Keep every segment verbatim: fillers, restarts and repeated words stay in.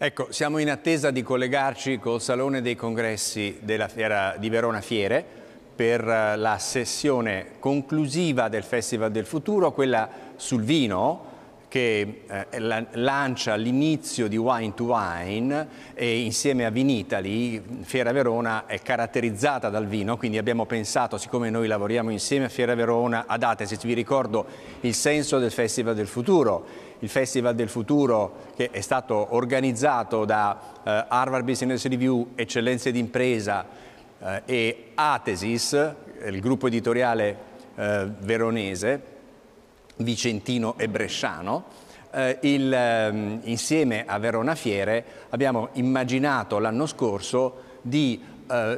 Ecco, siamo in attesa di collegarci col Salone dei Congressi della Fiera di Verona Fiere per la sessione conclusiva del Festival del Futuro, quella sul vino, che eh, la, lancia l'inizio di Wine to Wine e insieme a Vinitaly, Fiera Verona è caratterizzata dal vino, quindi abbiamo pensato, siccome noi lavoriamo insieme a Fiera Verona, ad Atesis, vi ricordo il senso del Festival del Futuro. Il Festival del Futuro che è stato organizzato da eh, Harvard Business Review, Eccellenze d'Impresa eh, e Atesis, il gruppo editoriale eh, veronese, vicentino e bresciano, eh, il, eh, insieme a Verona Fiere abbiamo immaginato l'anno scorso di eh,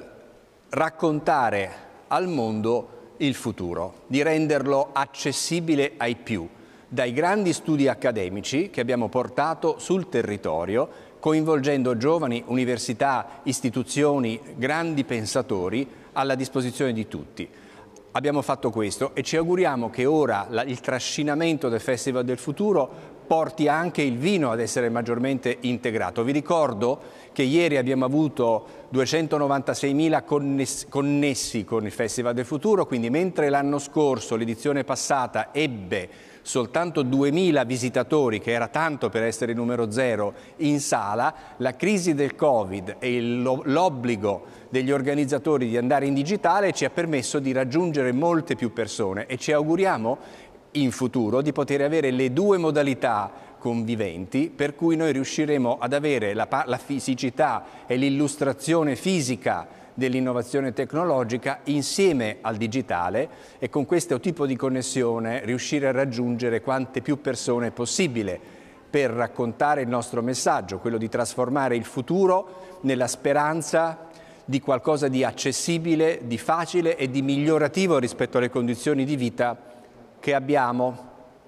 raccontare al mondo il futuro, di renderlo accessibile ai più, dai grandi studi accademici che abbiamo portato sul territorio, coinvolgendo giovani, università, istituzioni, grandi pensatori alla disposizione di tutti. Abbiamo fatto questo e ci auguriamo che ora la, il trascinamento del Festival del Futuro porti anche il vino ad essere maggiormente integrato. Vi ricordo che ieri abbiamo avuto duecentonovantaseimila connessi, connessi con il Festival del Futuro, quindi mentre l'anno scorso, l'edizione passata, ebbe soltanto duemila visitatori, che era tanto per essere numero zero, in sala, la crisi del Covid e l'obbligo degli organizzatori di andare in digitale ci ha permesso di raggiungere molte più persone e ci auguriamo in futuro di poter avere le due modalità conviventi, per cui noi riusciremo ad avere la, la fisicità e l'illustrazione fisica dell'innovazione tecnologica insieme al digitale e con questo tipo di connessione riuscire a raggiungere quante più persone possibile per raccontare il nostro messaggio, quello di trasformare il futuro nella speranza di qualcosa di accessibile, di facile e di migliorativo rispetto alle condizioni di vita che abbiamo.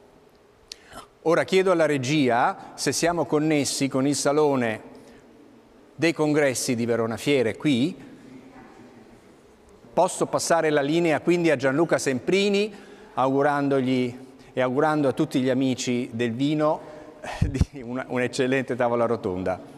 Ora chiedo alla regia se siamo connessi con il Salone dei Congressi di Verona Fiere qui. Posso passare la linea quindi a Gianluca Semprini, augurandogli e augurando a tutti gli amici del vino di un'eccellente tavola rotonda.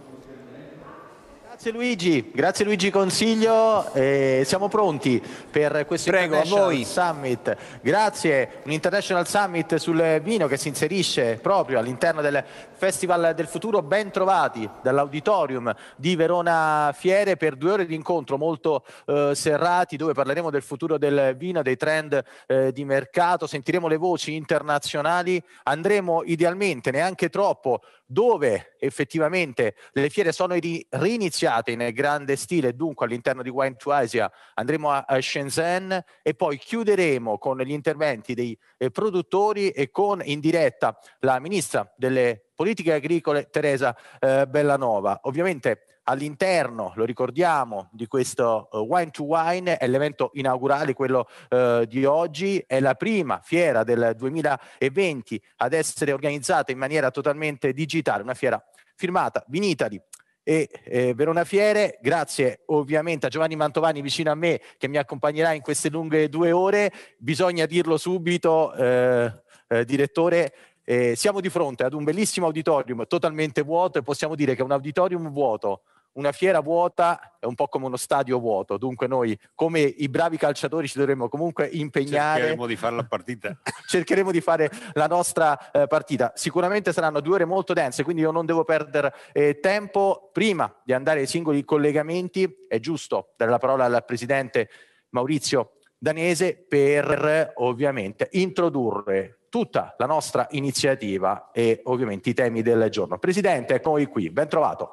Grazie Luigi, grazie Luigi Consiglio, eh, siamo pronti per questo Prego, International Summit. Grazie, un International Summit sul vino che si inserisce proprio all'interno del Festival del Futuro. Ben trovati dall'Auditorium di Verona Fiere per due ore di incontro molto eh, serrati, dove parleremo del futuro del vino, dei trend eh, di mercato, sentiremo le voci internazionali, andremo idealmente neanche troppo dove effettivamente le fiere sono riniziate in grande stile, dunque all'interno di Wine to Asia andremo a Shenzhen e poi chiuderemo con gli interventi dei eh, produttori e con in diretta la ministra delle politiche agricole Teresa eh, Bellanova. Ovviamente all'interno, lo ricordiamo, di questo uh, Wine to Wine è l'evento inaugurale, quello uh, di oggi, è la prima fiera del duemilaventi ad essere organizzata in maniera totalmente digitale, una fiera firmata Vinitaly e eh, Verona Fiere. Grazie ovviamente a Giovanni Mantovani vicino a me che mi accompagnerà in queste lunghe due ore. Bisogna dirlo subito, eh, eh, direttore, eh, siamo di fronte ad un bellissimo auditorium totalmente vuoto e possiamo dire che un auditorium vuoto, una fiera vuota è un po' come uno stadio vuoto, dunque noi come i bravi calciatori ci dovremmo comunque impegnare. Cercheremo di fare la partita. Cercheremo di fare la nostra eh, partita. Sicuramente saranno due ore molto dense, quindi io non devo perdere eh, tempo. Prima di andare ai singoli collegamenti è giusto dare la parola al Presidente Maurizio Danese per ovviamente introdurre tutta la nostra iniziativa e ovviamente i temi del giorno. Presidente, ecco noi qui, ben trovato.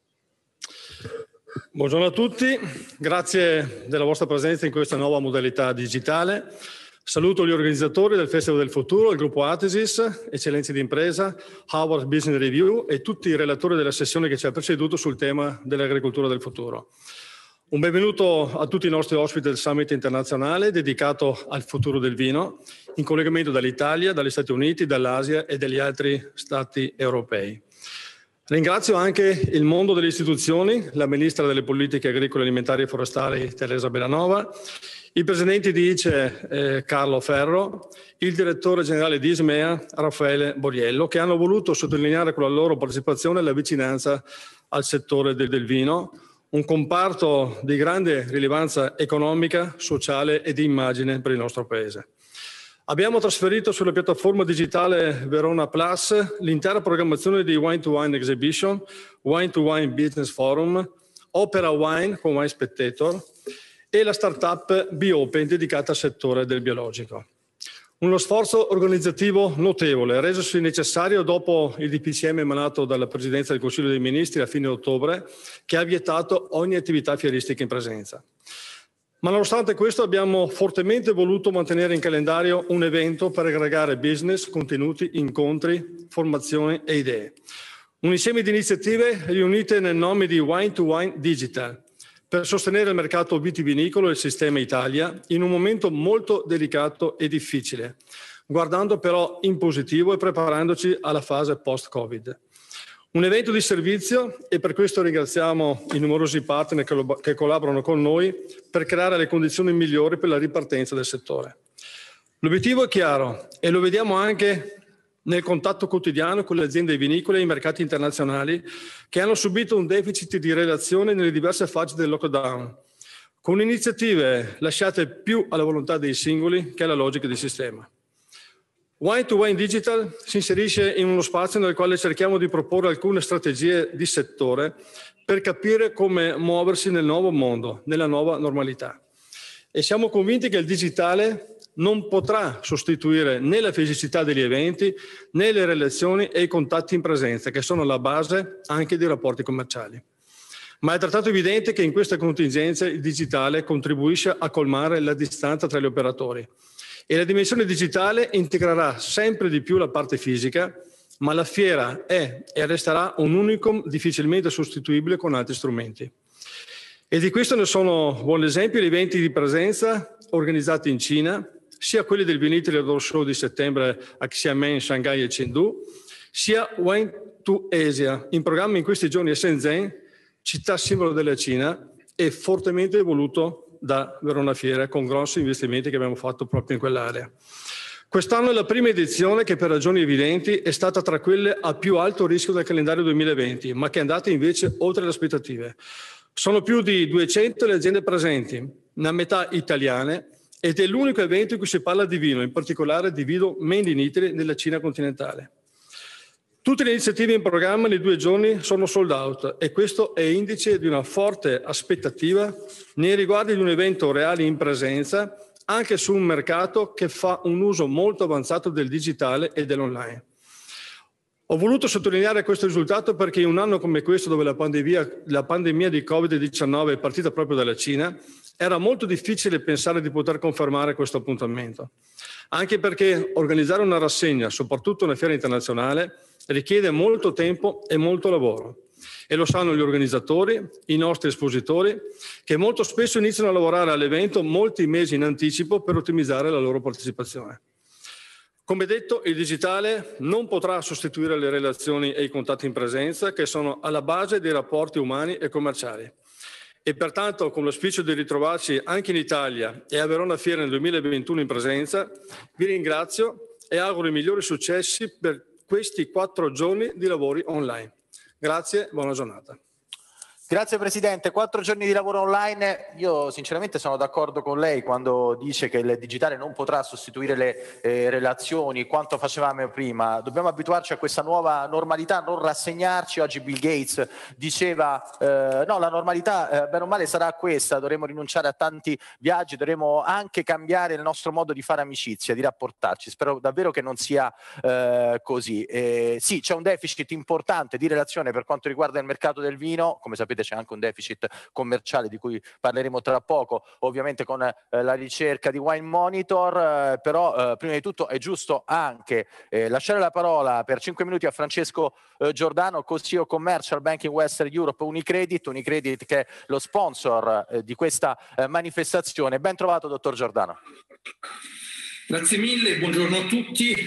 Buongiorno a tutti, grazie della vostra presenza in questa nuova modalità digitale. Saluto gli organizzatori del Festival del Futuro, il gruppo Atesis, Eccellenze d'Impresa, Harvard Business Review e tutti i relatori della sessione che ci ha preceduto sul tema dell'agricoltura del futuro. Un benvenuto a tutti i nostri ospiti del Summit internazionale dedicato al futuro del vino, in collegamento dall'Italia, dagli Stati Uniti, dall'Asia e dagli altri stati europei. Ringrazio anche il mondo delle istituzioni, la Ministra delle Politiche Agricole, Alimentari e Forestali Teresa Bellanova, i presidenti di I C E eh, Carlo Ferro, il direttore generale di Ismea Raffaele Boriello, che hanno voluto sottolineare con la loro partecipazione la vicinanza al settore del, del vino, un comparto di grande rilevanza economica, sociale e di immagine per il nostro Paese. Abbiamo trasferito sulla piattaforma digitale Verona Plus l'intera programmazione di Wine to Wine Exhibition, Wine to Wine Business Forum, Opera Wine con Wine Spectator e la startup BioPen dedicata al settore del biologico. Uno sforzo organizzativo notevole, resosi necessario dopo il D P C M emanato dalla Presidenza del Consiglio dei Ministri a fine ottobre, che ha vietato ogni attività fieristica in presenza. Ma nonostante questo abbiamo fortemente voluto mantenere in calendario un evento per aggregare business, contenuti, incontri, formazione e idee. Un insieme di iniziative riunite nel nome di Wine to Wine Digital per sostenere il mercato vitivinicolo e il sistema Italia in un momento molto delicato e difficile, guardando però in positivo e preparandoci alla fase post-Covid. Un evento di servizio e per questo ringraziamo i numerosi partner che, lo, che collaborano con noi per creare le condizioni migliori per la ripartenza del settore. L'obiettivo è chiaro e lo vediamo anche nel contatto quotidiano con le aziende vinicole e i mercati internazionali che hanno subito un deficit di relazione nelle diverse fasi del lockdown, con iniziative lasciate più alla volontà dei singoli che alla logica di sistema. Wine to Wine Digital si inserisce in uno spazio nel quale cerchiamo di proporre alcune strategie di settore per capire come muoversi nel nuovo mondo, nella nuova normalità. E siamo convinti che il digitale non potrà sostituire né la fisicità degli eventi, né le relazioni e i contatti in presenza, che sono la base anche dei rapporti commerciali. Ma è altrettanto evidente che in queste contingenze il digitale contribuisce a colmare la distanza tra gli operatori. E la dimensione digitale integrerà sempre di più la parte fisica, ma la fiera è e resterà un unicum difficilmente sostituibile con altri strumenti. E di questo ne sono buon esempio gli eventi di presenza organizzati in Cina, sia quelli del Vinitaly Outdoor Show di settembre a Xiamen, Shanghai e Chengdu, sia Wine to Asia, in programma in questi giorni a Shenzhen, città simbolo della Cina, e fortemente voluto da Verona Fiera, con grossi investimenti che abbiamo fatto proprio in quell'area. Quest'anno è la prima edizione che per ragioni evidenti è stata tra quelle a più alto rischio del calendario duemilaventi, ma che è andata invece oltre le aspettative. Sono più di duecento le aziende presenti, una metà italiane, ed è l'unico evento in cui si parla di vino, in particolare di vino made in Italy nella Cina continentale. Tutte le iniziative in programma nei due giorni sono sold out e questo è indice di una forte aspettativa nei riguardi di un evento reale in presenza anche su un mercato che fa un uso molto avanzato del digitale e dell'online. Ho voluto sottolineare questo risultato perché in un anno come questo, dove la pandemia, la pandemia di Covid diciannove è partita proprio dalla Cina, era molto difficile pensare di poter confermare questo appuntamento. Anche perché organizzare una rassegna, soprattutto una fiera internazionale, richiede molto tempo e molto lavoro. E lo sanno gli organizzatori, i nostri espositori, che molto spesso iniziano a lavorare all'evento molti mesi in anticipo per ottimizzare la loro partecipazione. Come detto, il digitale non potrà sostituire le relazioni e i contatti in presenza, che sono alla base dei rapporti umani e commerciali. E pertanto, con l'auspicio di ritrovarci anche in Italia e a Verona Fiera nel duemilaventuno in presenza, vi ringrazio e auguro i migliori successi per questi quattro giorni di lavori online. Grazie, buona giornata. Grazie Presidente, quattro giorni di lavoro online, io sinceramente sono d'accordo con lei quando dice che il digitale non potrà sostituire le eh, relazioni, quanto facevamo prima, dobbiamo abituarci a questa nuova normalità, non rassegnarci. Oggi Bill Gates diceva eh, no, la normalità eh, bene o male sarà questa, dovremo rinunciare a tanti viaggi, dovremo anche cambiare il nostro modo di fare amicizia, di rapportarci, spero davvero che non sia eh, così. Eh, sì, c'è un deficit importante di relazione per quanto riguarda il mercato del vino, come sapete c'è anche un deficit commerciale di cui parleremo tra poco, ovviamente con eh, la ricerca di Wine Monitor, eh, però eh, prima di tutto è giusto anche eh, lasciare la parola per cinque minuti a Francesco eh, Giordano, co C E O Commercial Banking Western Europe Unicredit, Unicredit che è lo sponsor eh, di questa eh, manifestazione. Ben trovato dottor Giordano. Grazie mille, buongiorno a tutti.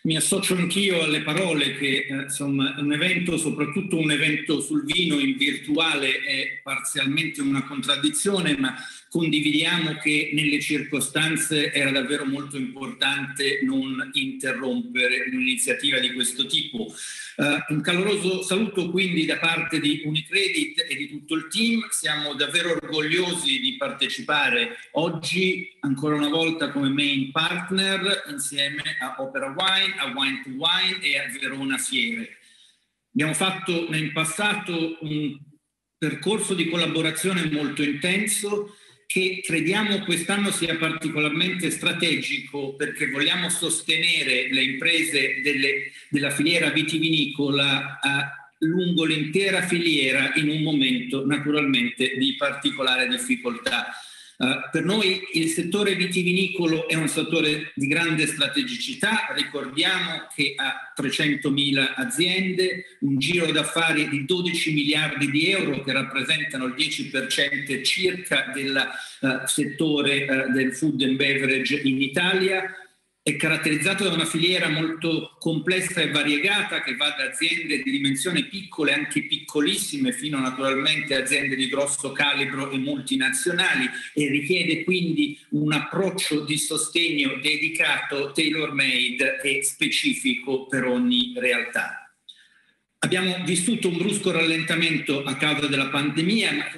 Mi associo anch'io alle parole che eh, insomma, un evento, soprattutto un evento sul vino in virtuale, è parzialmente una contraddizione, ma condividiamo che nelle circostanze era davvero molto importante non interrompere un'iniziativa di questo tipo. Uh, un caloroso saluto quindi da parte di Unicredit e di tutto il team. Siamo davvero orgogliosi di partecipare oggi ancora una volta come main partner insieme a Opera Wine, a Wine to Wine e a Verona Fiere. Abbiamo fatto nel passato un percorso di collaborazione molto intenso che crediamo quest'anno sia particolarmente strategico, perché vogliamo sostenere le imprese delle, della filiera vitivinicola a, lungo l'intera filiera in un momento naturalmente di particolare difficoltà. Uh, per noi il settore vitivinicolo è un settore di grande strategicità. Ricordiamo che ha trecentomila aziende, un giro d'affari di dodici miliardi di euro che rappresentano il dieci per cento circa del uh, settore uh, del food and beverage in Italia. È caratterizzato da una filiera molto complessa e variegata che va da aziende di dimensione piccole, anche piccolissime, fino naturalmente a aziende di grosso calibro e multinazionali, e richiede quindi un approccio di sostegno dedicato, tailor-made e specifico per ogni realtà. Abbiamo vissuto un brusco rallentamento a causa della pandemia, ma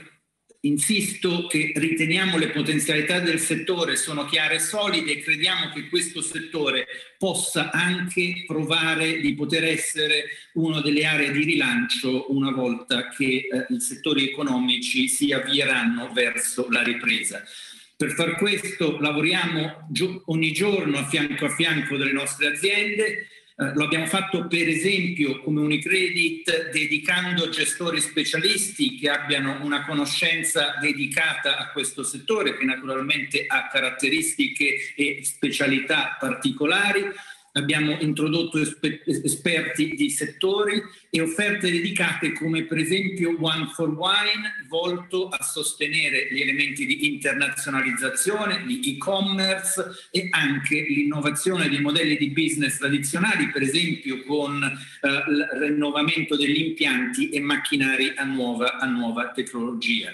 insisto che riteniamo le potenzialità del settore sono chiare e solide e crediamo che questo settore possa anche provare di poter essere una delle aree di rilancio una volta che eh, i settori economici si avvieranno verso la ripresa. Per far questo lavoriamo gio- ogni giorno a fianco a fianco delle nostre aziende. Uh, lo abbiamo fatto per esempio come Unicredit dedicando gestori specialisti che abbiano una conoscenza dedicata a questo settore che naturalmente ha caratteristiche e specialità particolari. Abbiamo introdotto esper- esperti di settori e offerte dedicate come per esempio One for Wine, volto a sostenere gli elementi di internazionalizzazione, di e-commerce e anche l'innovazione dei modelli di business tradizionali, per esempio con eh, il rinnovamento degli impianti e macchinari a nuova, a nuova tecnologia.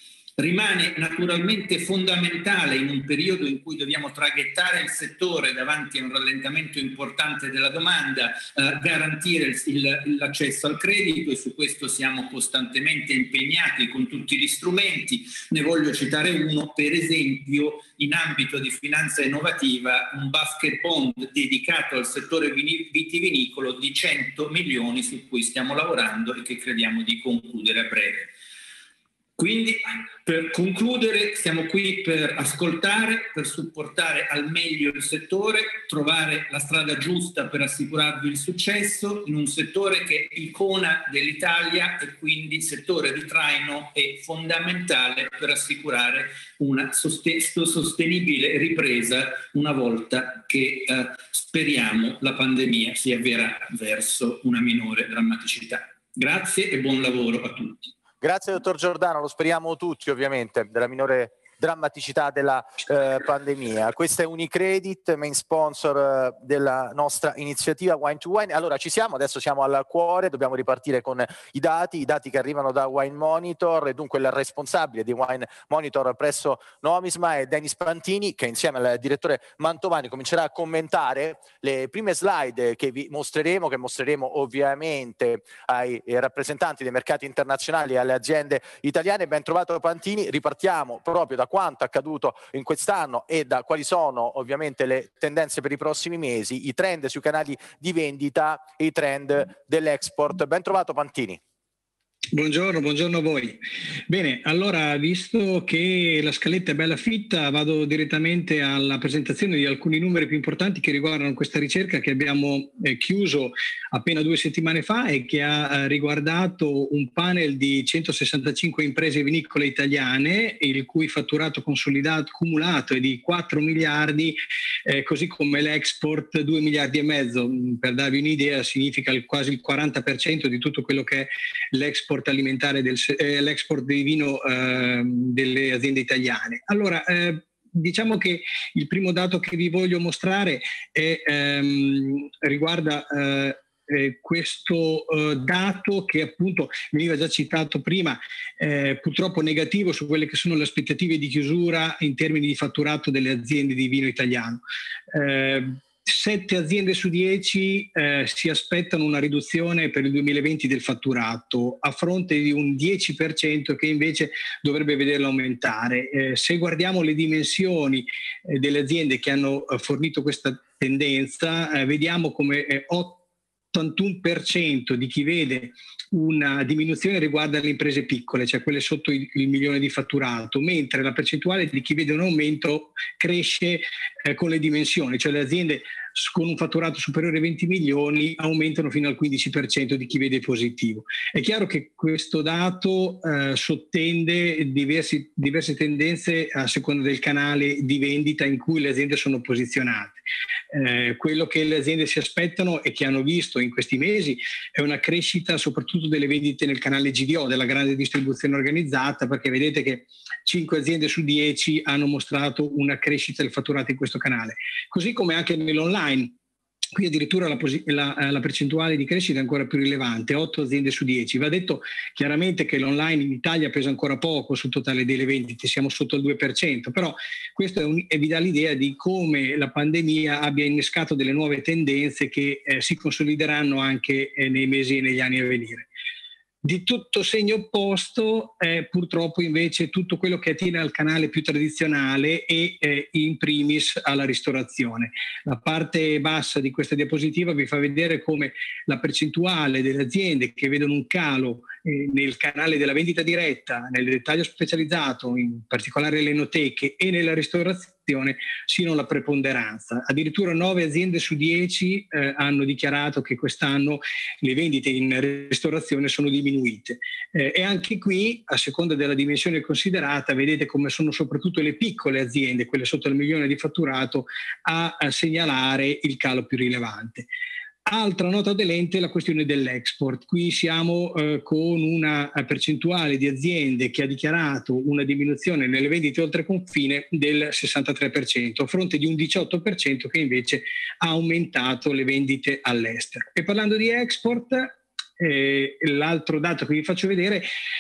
Rimane naturalmente fondamentale in un periodo in cui dobbiamo traghettare il settore davanti a un rallentamento importante della domanda, eh, garantire il, il, l'accesso al credito, e su questo siamo costantemente impegnati con tutti gli strumenti. Ne voglio citare uno, per esempio in ambito di finanza innovativa, un basket bond dedicato al settore vitivinicolo di cento milioni su cui stiamo lavorando e che crediamo di concludere a breve. Quindi, per concludere, siamo qui per ascoltare, per supportare al meglio il settore, trovare la strada giusta per assicurarvi il successo in un settore che è icona dell'Italia e quindi settore di traino e fondamentale per assicurare una sostenibile ripresa una volta che eh, speriamo la pandemia si avvierà verso una minore drammaticità. Grazie e buon lavoro a tutti. Grazie dottor Giordano, lo speriamo tutti ovviamente, della minore drammaticità della eh, pandemia. Questa è Unicredit, main sponsor eh, della nostra iniziativa Wine to Wine. Allora ci siamo, adesso siamo al cuore, dobbiamo ripartire con i dati, i dati che arrivano da Wine Monitor, e dunque il responsabile di Wine Monitor presso Nomisma è Denis Pantini, che insieme al direttore Mantovani comincerà a commentare le prime slide che vi mostreremo, che mostreremo ovviamente ai rappresentanti dei mercati internazionali e alle aziende italiane. Ben trovato Pantini, ripartiamo proprio da quanto accaduto in quest'anno e da quali sono ovviamente le tendenze per i prossimi mesi, i trend sui canali di vendita e i trend dell'export. Ben trovato Pantini. Buongiorno, buongiorno a voi. Bene, allora, visto che la scaletta è bella fitta, vado direttamente alla presentazione di alcuni numeri più importanti che riguardano questa ricerca che abbiamo eh, chiuso appena due settimane fa e che ha eh, riguardato un panel di centosessantacinque imprese vinicole italiane, il cui fatturato consolidato cumulato è di quattro miliardi, eh, così come l'export due miliardi e mezzo. Per darvi un'idea, significa il, quasi il quaranta per cento di tutto quello che è l'export alimentare, del, eh, l'export di vino eh, delle aziende italiane. Allora, eh, diciamo che il primo dato che vi voglio mostrare è, ehm, riguarda eh, Eh, questo eh, dato che appunto veniva già citato prima, eh, purtroppo negativo su quelle che sono le aspettative di chiusura in termini di fatturato delle aziende di vino italiano. Eh, Sette aziende su dieci eh, si aspettano una riduzione per il duemilaventi del fatturato, a fronte di un dieci per cento che invece dovrebbe vederlo aumentare. Eh, se guardiamo le dimensioni eh, delle aziende che hanno eh, fornito questa tendenza, eh, vediamo come eh, ottantuno per cento di chi vede una diminuzione riguarda le imprese piccole, cioè quelle sotto il, il milione di fatturato, mentre la percentuale di chi vede un aumento cresce eh, con le dimensioni, cioè le aziende con un fatturato superiore ai venti milioni aumentano fino al quindici per cento di chi vede positivo. È chiaro che questo dato eh, sottende diversi, diverse tendenze a seconda del canale di vendita in cui le aziende sono posizionate. Eh, quello che le aziende si aspettano e che hanno visto in questi mesi è una crescita soprattutto delle vendite nel canale G D O, della grande distribuzione organizzata, perché vedete che cinque aziende su dieci hanno mostrato una crescita del fatturato in questo canale, così come anche nell'online. Qui addirittura la, la, la percentuale di crescita è ancora più rilevante, otto aziende su dieci. Va detto chiaramente che l'online in Italia pesa ancora poco sul totale delle vendite, siamo sotto il due per cento, però questo è un, vi dà l'idea di come la pandemia abbia innescato delle nuove tendenze che eh, si consolideranno anche eh, nei mesi e negli anni a venire. Di tutto segno opposto è purtroppo invece tutto quello che attiene al canale più tradizionale e eh, in primis alla ristorazione. La parte bassa di questa diapositiva vi fa vedere come la percentuale delle aziende che vedono un calo eh, nel canale della vendita diretta, nel dettaglio specializzato, in particolare le enoteche e nella ristorazione, siano la preponderanza. Addirittura nove aziende su dieci eh, hanno dichiarato che quest'anno le vendite in ristorazione sono diminuite. Eh, e anche qui, a seconda della dimensione considerata, vedete come sono soprattutto le piccole aziende, quelle sotto il milione di fatturato, a, a segnalare il calo più rilevante. Altra nota dolente è la questione dell'export. Qui siamo eh, con una percentuale di aziende che ha dichiarato una diminuzione nelle vendite oltre confine del sessantatré per cento, a fronte di un diciotto per cento che invece ha aumentato le vendite all'estero. E parlando di export, Eh, l'altro dato che vi faccio vedere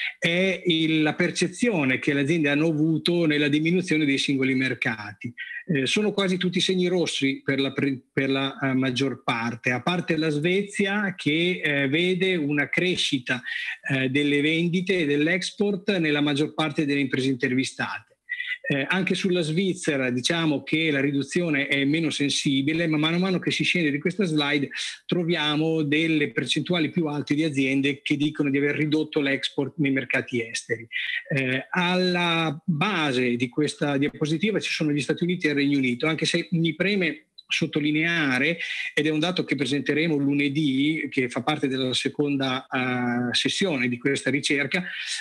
è il, la percezione che le aziende hanno avuto nella diminuzione dei singoli mercati. Eh, sono quasi tutti segni rossi per la, per la uh, maggior parte, a parte la Svezia che eh, vede una crescita eh, delle vendite e dell'export nella maggior parte delle imprese intervistate. Eh, anche sulla Svizzera diciamo che la riduzione è meno sensibile, ma mano a mano che si scende di questa slide troviamo delle percentuali più alte di aziende che dicono di aver ridotto l'export nei mercati esteri. Eh, alla base di questa diapositiva ci sono gli Stati Uniti e il Regno Unito, anche se mi preme sottolineare, ed è un dato che presenteremo lunedì, che fa parte della seconda uh, sessione di questa ricerca,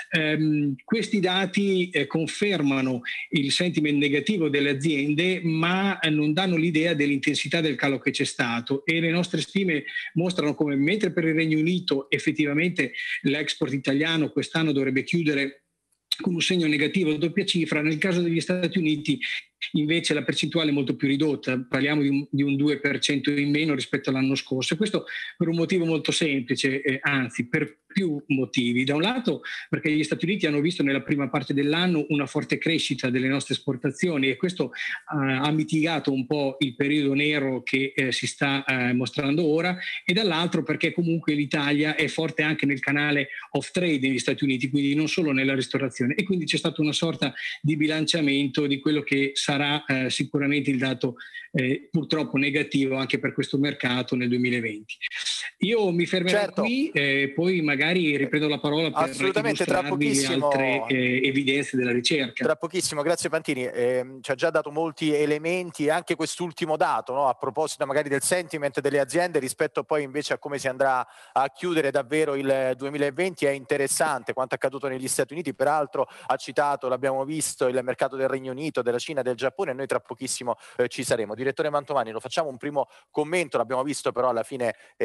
um, questi dati eh, confermano il sentiment negativo delle aziende, ma eh, non danno l'idea dell'intensità del calo che c'è stato, e le nostre stime mostrano come mentre per il Regno Unito effettivamente l'export italiano quest'anno dovrebbe chiudere con un segno negativo a doppia cifra, nel caso degli Stati Uniti invece la percentuale è molto più ridotta, parliamo di un, di un due per cento in meno rispetto all'anno scorso, e questo per un motivo molto semplice, eh, anzi per più motivi. Da un lato perché gli Stati Uniti hanno visto nella prima parte dell'anno una forte crescita delle nostre esportazioni, e questo uh, ha mitigato un po' il periodo nero che eh, si sta uh, mostrando ora, e dall'altro perché comunque l'Italia è forte anche nel canale off trade negli Stati Uniti, quindi non solo nella ristorazione, e quindi c'è stata una sorta di bilanciamento di quello che sarà eh, sicuramente il dato eh, purtroppo negativo anche per questo mercato nel duemilaventi. Io mi fermerò certo. qui e eh, poi magari riprendo la parola per Assolutamente, tra pochissimo, altre eh, evidenze della ricerca. Tra pochissimo, grazie Pantini. Eh, ci ha già dato molti elementi, anche quest'ultimo dato, no? A proposito magari del sentiment delle aziende rispetto poi invece a come si andrà a chiudere davvero il duemilaventi, è interessante quanto accaduto negli Stati Uniti. Peraltro ha citato, l'abbiamo visto, il mercato del Regno Unito, della Cina, del Giappone, e noi tra pochissimo eh, ci saremo. Direttore Mantovani, lo facciamo un primo commento, l'abbiamo visto però alla fine eh, sette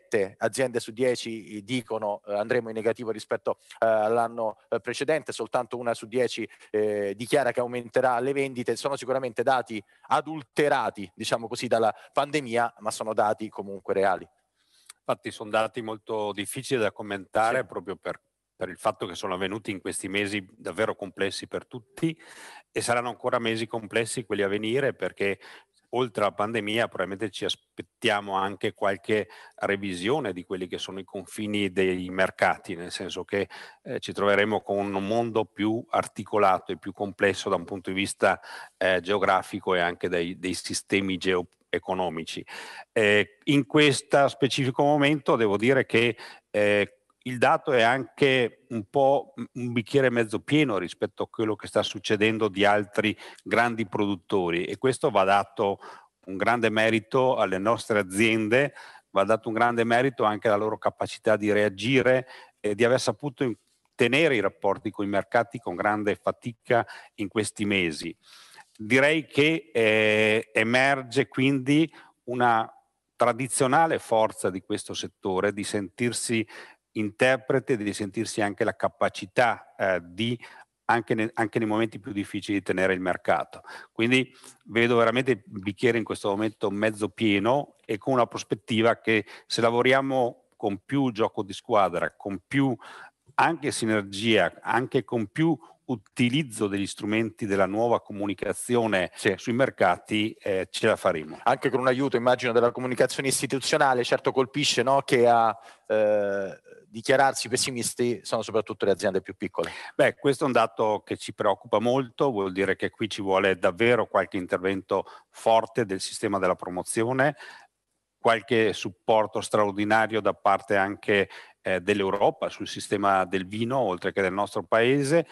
sette aziende su dieci dicono eh, andremo in negativo rispetto eh, all'anno eh, precedente, soltanto una su dieci eh, dichiara che aumenterà le vendite. Sono sicuramente dati adulterati, diciamo così, dalla pandemia, ma sono dati comunque reali. Infatti sono dati molto difficili da commentare, sì. proprio per, per il fatto che sono avvenuti in questi mesi davvero complessi per tutti, e saranno ancora mesi complessi quelli a venire, perché oltre alla pandemia probabilmente ci aspettiamo anche qualche revisione di quelli che sono i confini dei mercati, nel senso che eh, ci troveremo con un mondo più articolato e più complesso da un punto di vista eh, geografico e anche dei, dei sistemi geoeconomici. Eh, in questo specifico momento devo dire che eh, il dato è anche un po' un bicchiere mezzo pieno rispetto a quello che sta succedendo di altri grandi produttori, e questo va dato un grande merito alle nostre aziende, va dato un grande merito anche alla loro capacità di reagire e di aver saputo tenere i rapporti con i mercati con grande fatica in questi mesi. Direi che eh, emerge quindi una tradizionale forza di questo settore di sentirsi interprete, di sentirsi anche la capacità eh, di anche, ne, anche nei momenti più difficili di tenere il mercato. Quindi vedo veramente il bicchiere in questo momento mezzo pieno, e con una prospettiva che, se lavoriamo con più gioco di squadra, con più anche sinergia, anche con più utilizzo degli strumenti della nuova comunicazione sì. sui mercati, eh, ce la faremo. Anche con un aiuto, immagino, della comunicazione istituzionale. Certo colpisce, no, che a eh, dichiararsi pessimisti sono soprattutto le aziende più piccole. Beh, questo è un dato che ci preoccupa molto, vuol dire che qui ci vuole davvero qualche intervento forte del sistema della promozione, qualche supporto straordinario da parte anche eh, dell'Europa sul sistema del vino, oltre che del nostro paese.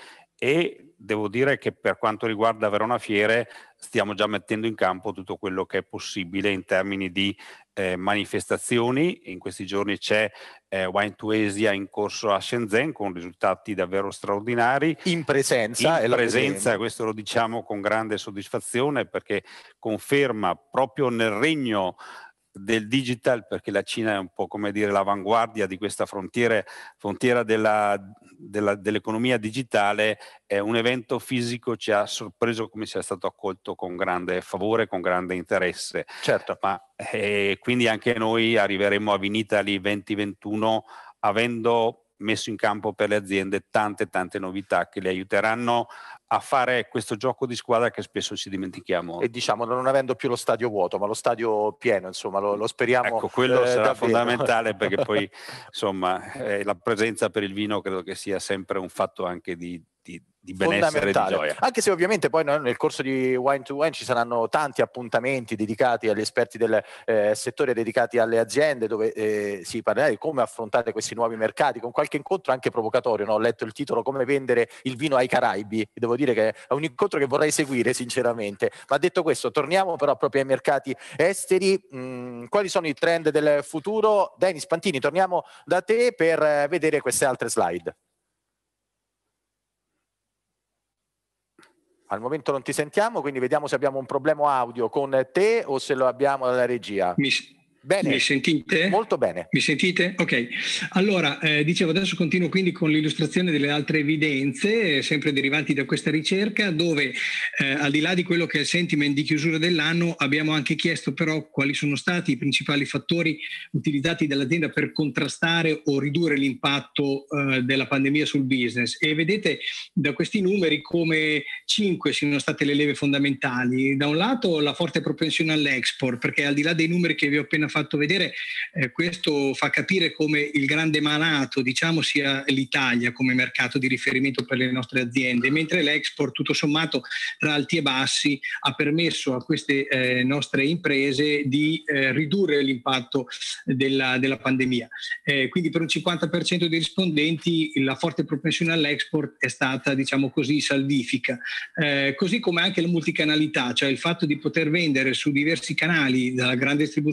E devo dire che per quanto riguarda Verona Fiere stiamo già mettendo in campo tutto quello che è possibile in termini di eh, manifestazioni. In questi giorni c'è eh, Wine to Asia in corso a Shenzhen con risultati davvero straordinari. In presenza. In presenza, questo lo diciamo con grande soddisfazione, perché conferma proprio nel regno del digital, perché la Cina è un po' come dire l'avanguardia di questa frontiera, frontiera della, della, dell'economia digitale. È un evento fisico, ci ha sorpreso come sia stato accolto con grande favore, con grande interesse. Certo. Ma eh, quindi anche noi arriveremo a Vinitaly venti ventuno avendo messo in campo per le aziende tante tante novità che le aiuteranno a fare questo gioco di squadra che spesso ci dimentichiamo. E diciamo, non avendo più lo stadio vuoto, ma lo stadio pieno, insomma, lo, lo speriamo. Ecco, quello eh, sarà davvero. fondamentale, perché poi insomma eh, la presenza per il vino credo che sia sempre un fatto anche di, di, di benessere e di gioia. Anche se ovviamente poi no, nel corso di Wine to Wine ci saranno tanti appuntamenti dedicati agli esperti del eh, settore, dedicati alle aziende, dove eh, si parlerà di come affrontare questi nuovi mercati, con qualche incontro anche provocatorio, no? Ho letto il titolo "Come vendere il vino ai Caraibi", devo dire che è un incontro che vorrei seguire sinceramente. Ma detto questo, torniamo però proprio ai mercati esteri. Mm, quali sono i trend del futuro? Denis Pantini, torniamo da te per eh, vedere queste altre slide. Al momento non ti sentiamo, quindi vediamo se abbiamo un problema audio con te o se lo abbiamo dalla regia. Mi, bene. Mi sentite? Molto bene. Mi sentite? Ok. Allora, eh, dicevo, adesso continuo quindi con l'illustrazione delle altre evidenze, eh, sempre derivanti da questa ricerca, dove eh, al di là di quello che è il sentiment di chiusura dell'anno, abbiamo anche chiesto però quali sono stati i principali fattori utilizzati dall'azienda per contrastare o ridurre l'impatto eh, della pandemia sul business. E vedete da questi numeri come cinque siano state le leve fondamentali. Da un lato la forte propensione all'export, perché al di là dei numeri che vi ho appena fatto vedere, eh, questo fa capire come il grande malato, diciamo, sia l'Italia come mercato di riferimento per le nostre aziende, mentre l'export tutto sommato tra alti e bassi ha permesso a queste eh, nostre imprese di eh, ridurre l'impatto della, della pandemia. Eh, quindi per un cinquanta per cento dei rispondenti la forte propensione all'export è stata, diciamo così, salvifica. Eh, così come anche la multicanalità, cioè il fatto di poter vendere su diversi canali, dalla grande distribuzione,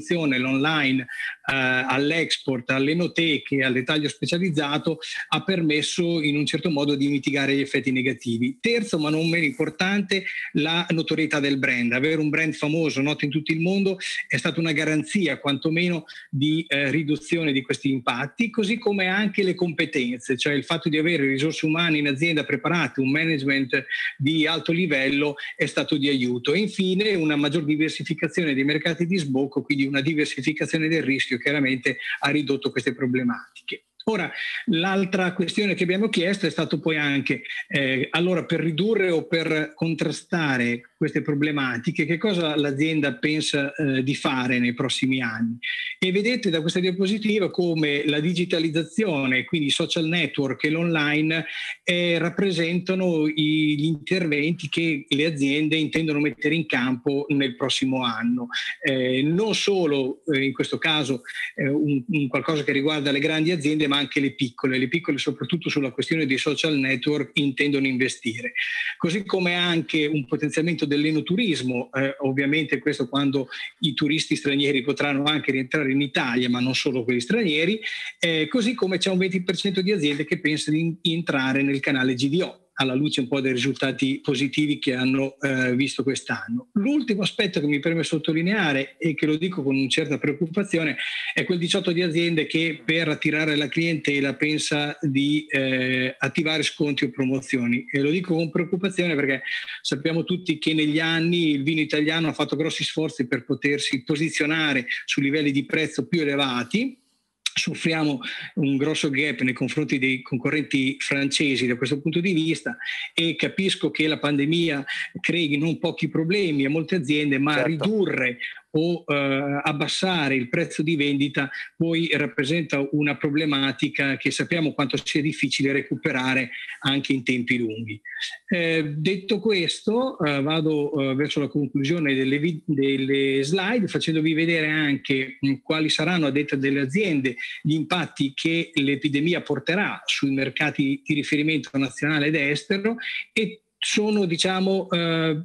online, eh, all'export, alle enoteche, al dettaglio specializzato, ha permesso in un certo modo di mitigare gli effetti negativi. Terzo, ma non meno importante, la notorietà del brand. Avere un brand famoso, noto in tutto il mondo, è stata una garanzia quantomeno di eh, riduzione di questi impatti, così come anche le competenze, cioè il fatto di avere risorse umane in azienda preparate, un management di alto livello è stato di aiuto. E infine una maggior diversificazione dei mercati di sbocco, quindi una diversificazione del rischio, chiaramente ha ridotto queste problematiche. Ora, l'altra questione che abbiamo chiesto è stato poi anche, eh, allora per ridurre o per contrastare queste problematiche, che cosa l'azienda pensa eh, di fare nei prossimi anni? E vedete da questa diapositiva come la digitalizzazione, quindi i social network e l'online eh, rappresentano i, gli interventi che le aziende intendono mettere in campo nel prossimo anno. Eh, non solo eh, in questo caso eh, un, un qualcosa che riguarda le grandi aziende, ma anche le piccole. Le piccole, soprattutto sulla questione dei social network, intendono investire. Così come anche un potenziamento dell'enoturismo, eh, ovviamente questo quando i turisti stranieri potranno anche rientrare in Italia, ma non solo quelli stranieri, eh, così come c'è un venti per cento di aziende che pensa di entrare nel canale G D O, alla luce un po' dei risultati positivi che hanno eh, visto quest'anno. L'ultimo aspetto che mi preme sottolineare, e che lo dico con una certa preoccupazione, è quel diciotto di aziende che per attirare la clientela pensa di eh, attivare sconti o promozioni. E lo dico con preoccupazione perché sappiamo tutti che negli anni il vino italiano ha fatto grossi sforzi per potersi posizionare su livelli di prezzo più elevati. Soffriamo un grosso gap nei confronti dei concorrenti francesi da questo punto di vista, e capisco che la pandemia crei non pochi problemi a molte aziende, ma certo, ridurre o eh, abbassare il prezzo di vendita poi rappresenta una problematica che sappiamo quanto sia difficile recuperare anche in tempi lunghi. Eh, detto questo, eh, vado eh, verso la conclusione delle, delle slide, facendovi vedere anche mh, quali saranno, a detta delle aziende, gli impatti che l'epidemia porterà sui mercati di riferimento nazionale ed estero, e sono, diciamo, eh,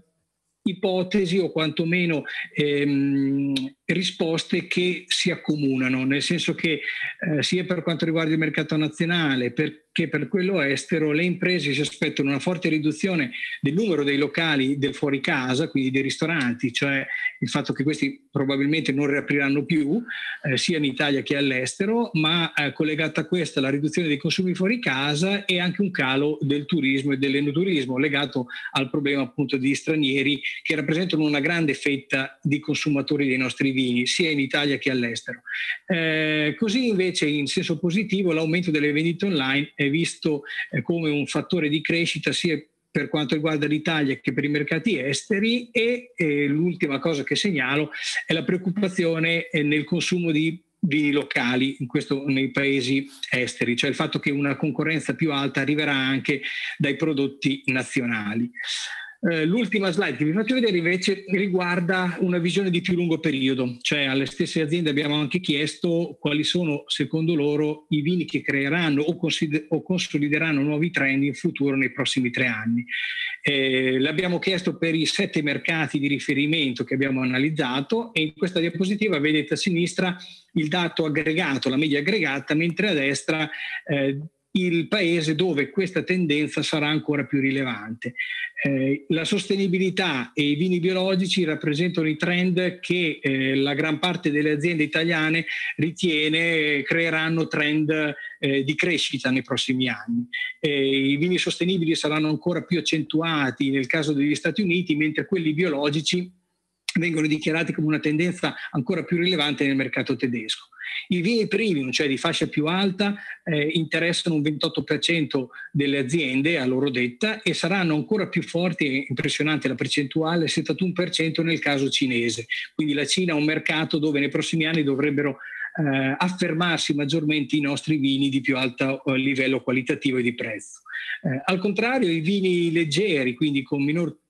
ipotesi o quantomeno ehm, risposte che si accomunano, nel senso che eh, sia per quanto riguarda il mercato nazionale per, che per quello estero, le imprese si aspettano una forte riduzione del numero dei locali del fuori casa, quindi dei ristoranti, cioè il fatto che questi probabilmente non riapriranno più, eh, sia in Italia che all'estero, ma eh, collegata a questa la riduzione dei consumi fuori casa e anche un calo del turismo e dell'enoturismo legato al problema appunto di stranieri che rappresentano una grande fetta di consumatori dei nostri vini, sia in Italia che all'estero. Eh, così invece in senso positivo l'aumento delle vendite online è visto eh, come un fattore di crescita sia per quanto riguarda l'Italia che per i mercati esteri, e eh, l'ultima cosa che segnalo è la preoccupazione eh, nel consumo di vini locali, in questo nei paesi esteri, cioè il fatto che una concorrenza più alta arriverà anche dai prodotti nazionali. Eh, l'ultima slide che vi faccio vedere invece riguarda una visione di più lungo periodo, cioè alle stesse aziende abbiamo anche chiesto quali sono secondo loro i vini che creeranno o, consider- o consolideranno nuovi trend in futuro nei prossimi tre anni. Eh, l'abbiamo chiesto per i sette mercati di riferimento che abbiamo analizzato, e in questa diapositiva vedete a sinistra il dato aggregato, la media aggregata, mentre a destra eh, il paese dove questa tendenza sarà ancora più rilevante. Eh, la sostenibilità e i vini biologici rappresentano i trend che eh, la gran parte delle aziende italiane ritiene creeranno trend eh, di crescita nei prossimi anni. Eh, I vini sostenibili saranno ancora più accentuati nel caso degli Stati Uniti, mentre quelli biologici vengono dichiarati come una tendenza ancora più rilevante nel mercato tedesco. I vini premium, cioè di fascia più alta, eh, interessano un ventotto per cento delle aziende a loro detta, e saranno ancora più forti, è impressionante la percentuale, settantuno per cento nel caso cinese. Quindi la Cina è un mercato dove nei prossimi anni dovrebbero eh, affermarsi maggiormente i nostri vini di più alto livello qualitativo e di prezzo. Eh, al contrario, i vini leggeri, quindi con minor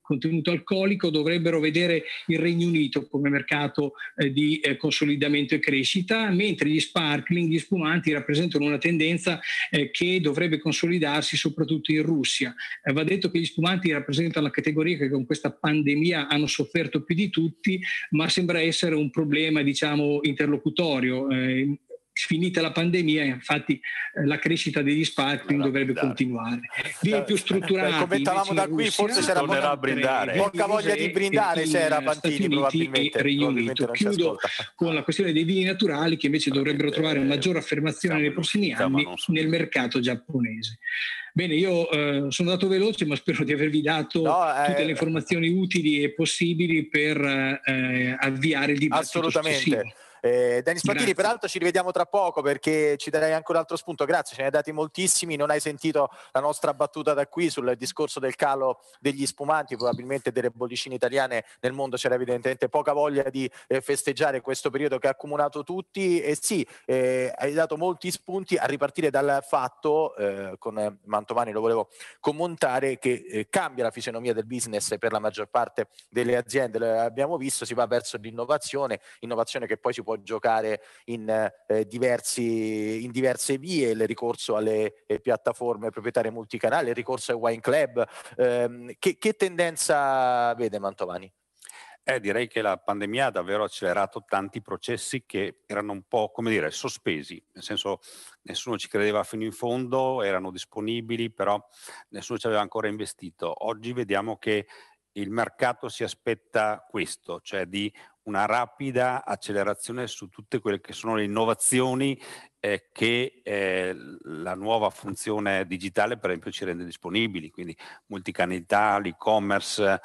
contenuto alcolico dovrebbero vedere il Regno Unito come mercato eh, di eh, consolidamento e crescita, mentre gli sparkling, gli spumanti rappresentano una tendenza eh, che dovrebbe consolidarsi soprattutto in Russia. Eh, va detto che gli spumanti rappresentano la categoria che con questa pandemia hanno sofferto più di tutti, ma sembra essere un problema, diciamo, interlocutorio. Eh, Finita la pandemia, infatti eh, la crescita degli sparkling dovrebbe continuare. Vini più strutturati, beh, commentavamo da qui, Russia, forse c'era tornerà a brindare. poca voglia di brindare, c'era Pantini probabilmente, probabilmente non ci Chiudo ascolta. con la questione dei vini naturali, che invece dovrebbero trovare maggiore affermazione nei prossimi anni nel mercato giapponese. Bene, io eh, sono andato veloce, ma spero di avervi dato no, eh, tutte le informazioni utili e possibili per eh, avviare il dibattito assolutamente. successivo. Eh, Denis Pantini, Grazie. peraltro ci rivediamo tra poco, perché ci darei anche un altro spunto. Grazie, ce ne hai dati moltissimi. Non hai sentito la nostra battuta da qui sul discorso del calo degli spumanti, probabilmente delle bollicine italiane nel mondo c'era evidentemente poca voglia di eh, festeggiare questo periodo che ha accomunato tutti. E sì, eh, hai dato molti spunti, a ripartire dal fatto, eh, con Mantovani lo volevo commentare, che eh, cambia la fisionomia del business per la maggior parte delle aziende. L'abbiamo visto, si va verso l'innovazione, innovazione che poi si può giocare in, eh, diversi, in diverse vie, il ricorso alle eh, piattaforme proprietarie multicanali, il ricorso ai wine club. Ehm, che, che tendenza vede Mantovani? Eh, direi che la pandemia ha davvero accelerato tanti processi che erano un po', come dire, sospesi, nel senso nessuno ci credeva fino in fondo, erano disponibili, però nessuno ci aveva ancora investito. Oggi vediamo che il mercato si aspetta questo, cioè di una rapida accelerazione su tutte quelle che sono le innovazioni eh, che eh, la nuova funzione digitale per esempio ci rende disponibili, quindi multicanalità, l'e-commerce,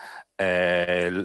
eh,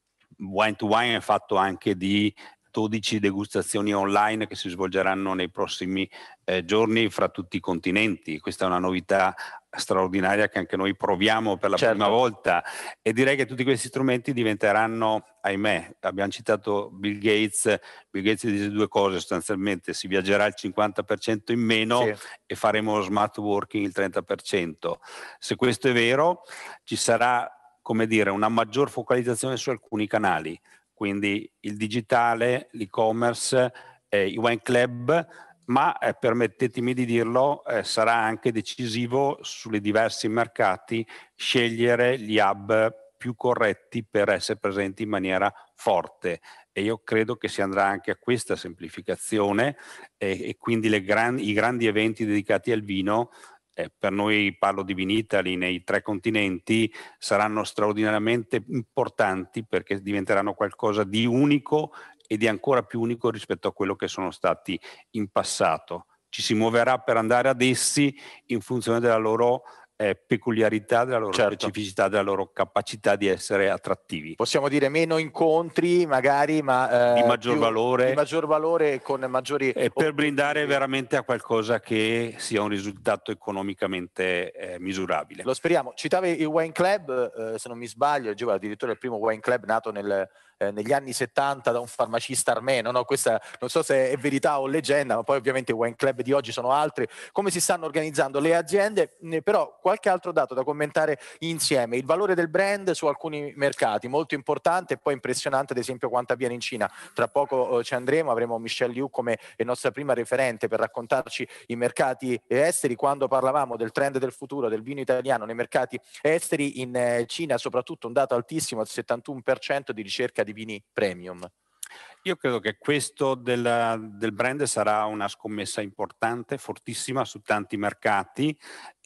wine to wine è fatto anche di dodici degustazioni online che si svolgeranno nei prossimi eh, giorni fra tutti i continenti. Questa è una novità straordinaria che anche noi proviamo per la certo. prima volta, e direi che tutti questi strumenti diventeranno, ahimè, abbiamo citato Bill Gates, Bill Gates dice due cose sostanzialmente: si viaggerà il cinquanta per cento in meno sì. e faremo smart working il trenta per cento. Se questo è vero, ci sarà, come dire, una maggior focalizzazione su alcuni canali, quindi il digitale, l'e-commerce, eh, i wine club, ma eh, permettetemi di dirlo, eh, sarà anche decisivo sui diversi mercati scegliere gli hub più corretti per essere presenti in maniera forte, e io credo che si andrà anche a questa semplificazione e, e quindi le gran, i grandi eventi dedicati al vino, Eh, per noi, parlo di Vinitaly, nei tre continenti saranno straordinariamente importanti, perché diventeranno qualcosa di unico e di ancora più unico rispetto a quello che sono stati in passato. Ci si muoverà per andare ad essi in funzione della loro eh, peculiarità, della loro certo. specificità, della loro capacità di essere attrattivi. Possiamo dire meno incontri magari, ma eh, di maggior più, valore di maggior valore e con maggiori e per brindare veramente a qualcosa che sia un risultato economicamente eh, misurabile. Lo speriamo. Citavi il wine club, eh, se non mi sbaglio, leggevo addirittura il primo wine club nato nel Eh, negli anni settanta da un farmacista armeno, no? Questa non so se è verità o leggenda, ma poi ovviamente i wine club di oggi sono altri. Come si stanno organizzando le aziende? Eh, però qualche altro dato da commentare insieme: il valore del brand su alcuni mercati, molto importante, e poi impressionante ad esempio quanto avviene in Cina. Tra poco eh, ci andremo, avremo Michelle Liu come nostra prima referente per raccontarci i mercati esteri. Quando parlavamo del trend del futuro del vino italiano nei mercati esteri, in eh, Cina soprattutto un dato altissimo, il settantuno per cento di ricerca di vini premium. Io credo che questo del, del brand sarà una scommessa importante, fortissima su tanti mercati,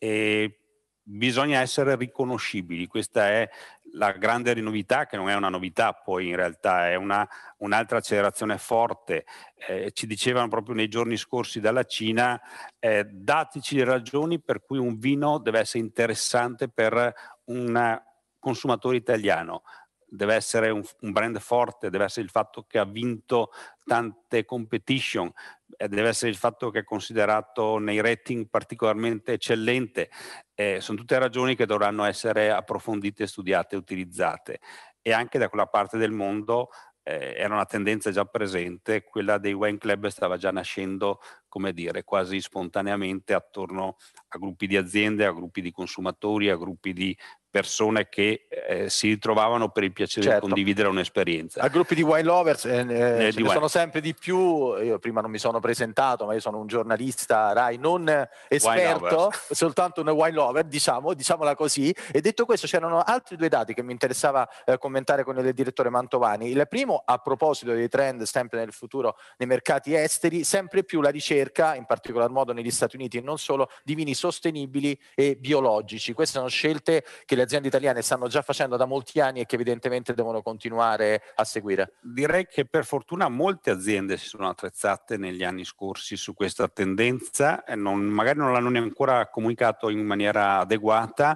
e bisogna essere riconoscibili. Questa è la grande novità, che non è una novità, poi in realtà è una, un'altra accelerazione forte. Eh, ci dicevano proprio nei giorni scorsi dalla Cina, eh, dateci le ragioni per cui un vino deve essere interessante per un consumatore italiano. Deve essere un, un brand forte, deve essere il fatto che ha vinto tante competition, eh, deve essere il fatto che è considerato nei rating particolarmente eccellente. Eh, sono tutte ragioni che dovranno essere approfondite, studiate e utilizzate. E anche da quella parte del mondo eh, era una tendenza già presente, quella dei wine club stava già nascendo, come dire, quasi spontaneamente attorno a gruppi di aziende, a gruppi di consumatori, a gruppi di persone che eh, si ritrovavano per il piacere certo. di condividere un'esperienza. A gruppi di wine lovers eh, eh, Eh, ce di ne wine. sono sempre di più. Io prima non mi sono presentato, ma io sono un giornalista Rai non esperto, soltanto un wine lover, diciamo, diciamola così. E detto questo, c'erano altri due dati che mi interessava eh, commentare con il direttore Mantovani. Il primo, a proposito dei trend sempre nel futuro nei mercati esteri, sempre più la ricerca, in particolar modo negli Stati Uniti e non solo, di vini sostenibili e biologici. Queste sono scelte che le aziende italiane stanno già facendo da molti anni e che evidentemente devono continuare a seguire. Direi che per fortuna molte aziende si sono attrezzate negli anni scorsi su questa tendenza, e non, magari non l'hanno ancora comunicato in maniera adeguata,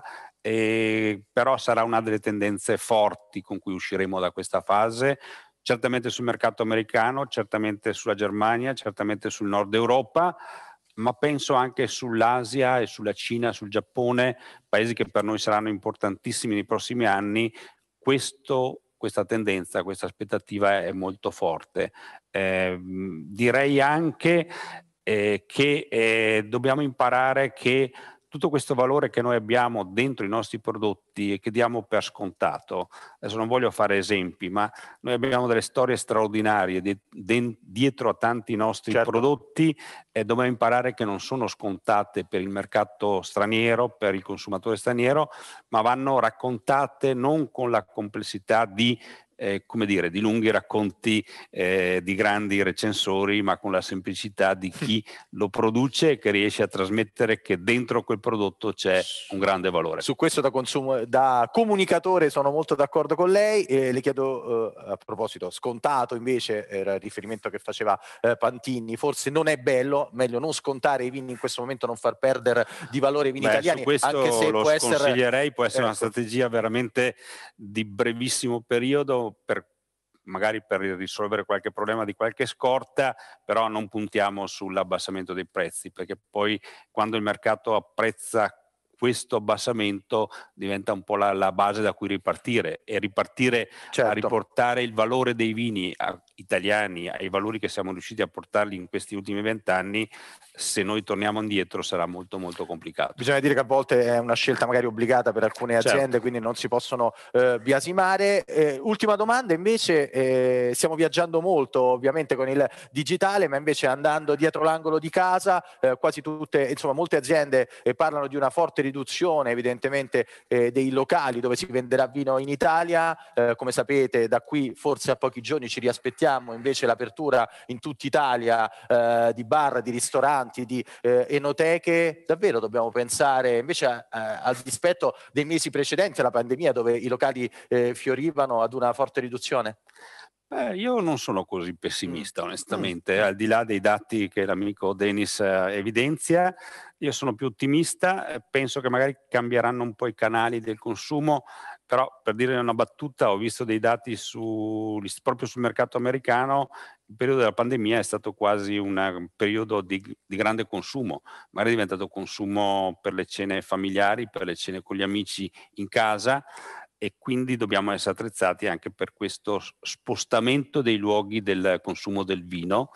eh, però sarà una delle tendenze forti con cui usciremo da questa fase, certamente sul mercato americano, certamente sulla Germania, certamente sul nord Europa, ma penso anche sull'Asia e sulla Cina, sul Giappone, paesi che per noi saranno importantissimi nei prossimi anni. Questo, questa tendenza, questa aspettativa è molto forte. Eh, direi anche eh, che eh, dobbiamo imparare che tutto questo valore che noi abbiamo dentro i nostri prodotti e che diamo per scontato, adesso non voglio fare esempi, ma noi abbiamo delle storie straordinarie di, de, dietro a tanti nostri certo. prodotti, e dobbiamo imparare che non sono scontate per il mercato straniero, per il consumatore straniero, ma vanno raccontate non con la complessità di Eh, come dire, di lunghi racconti eh, di grandi recensori, ma con la semplicità di chi lo produce e che riesce a trasmettere che dentro quel prodotto c'è un grande valore. Su questo da, consumo, da comunicatore sono molto d'accordo con lei. E le chiedo eh, a proposito, scontato invece era il riferimento che faceva eh, Pantini, forse non è bello, meglio non scontare i vini in questo momento, non far perdere di valore i vini Beh, italiani, su questo anche se lo può essere, sconsiglierei, può essere ecco. una strategia veramente di brevissimo periodo, per, magari per risolvere qualche problema di qualche scorta, però non puntiamo sull'abbassamento dei prezzi, perché poi quando il mercato apprezza questo abbassamento diventa un po' la, la base da cui ripartire, e ripartire certo. a riportare il valore dei vini a, italiani ai valori che siamo riusciti a portarli in questi ultimi vent'anni. Se noi torniamo indietro sarà molto molto complicato. Bisogna dire che a volte è una scelta magari obbligata per alcune aziende, certo. quindi non si possono eh, biasimare. Eh, ultima domanda invece, eh, stiamo viaggiando molto ovviamente con il digitale, ma invece andando dietro l'angolo di casa, eh, quasi tutte, insomma molte aziende eh, parlano di una forte riduzione evidentemente eh, dei locali dove si venderà vino in Italia. Eh, come sapete, da qui forse a pochi giorni ci riaspettiamo invece l'apertura in tutta Italia eh, di bar, di ristoranti, di eh, enoteche. Davvero dobbiamo pensare invece a, a, al dispetto dei mesi precedenti alla pandemia, dove i locali eh, fiorivano, ad una forte riduzione? Beh, io non sono così pessimista, mm. onestamente, mm. al di là dei dati che l'amico Denis eh, evidenzia, io sono più ottimista, eh, penso che magari cambieranno un po' i canali del consumo, però per dire una battuta ho visto dei dati su, proprio sul mercato americano. Il periodo della pandemia è stato quasi una, un periodo di, di grande consumo, magari è diventato consumo per le cene familiari, per le cene con gli amici in casa, e quindi dobbiamo essere attrezzati anche per questo spostamento dei luoghi del consumo del vino,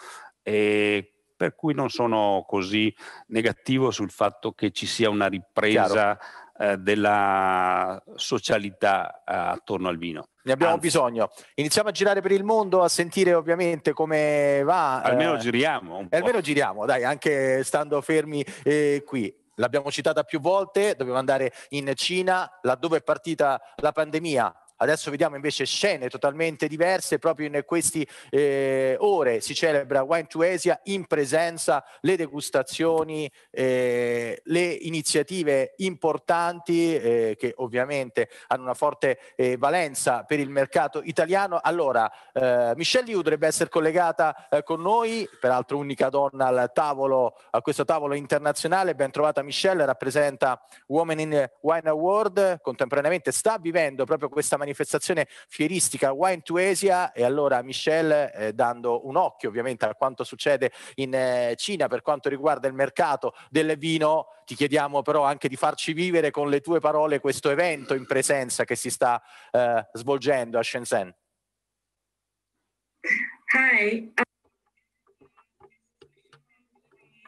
e per cui non sono così negativo sul fatto che ci sia una ripresa eh, della socialità eh, attorno al vino. Ne abbiamo Anzi, bisogno. Iniziamo a girare per il mondo, a sentire ovviamente come va. Almeno eh, giriamo un po'. Almeno giriamo, dai, anche stando fermi eh, qui. L'abbiamo citata più volte, dobbiamo andare in Cina, laddove è partita la pandemia. Adesso vediamo invece scene totalmente diverse. Proprio in queste eh, ore si celebra Wine to Asia in presenza, le degustazioni, eh, le iniziative importanti eh, che ovviamente hanno una forte eh, valenza per il mercato italiano. Allora, eh, Michelle Liu dovrebbe essere collegata eh, con noi, peraltro unica donna al tavolo, a questo tavolo internazionale. Ben trovata Michelle, rappresenta Women in Wine Award, contemporaneamente sta vivendo proprio questa manifestazione manifestazione fieristica Wine to Asia. E allora Michelle, eh, dando un occhio ovviamente a quanto succede in eh, Cina per quanto riguarda il mercato del vino, ti chiediamo però anche di farci vivere con le tue parole questo evento in presenza che si sta eh, svolgendo a Shenzhen. Hi.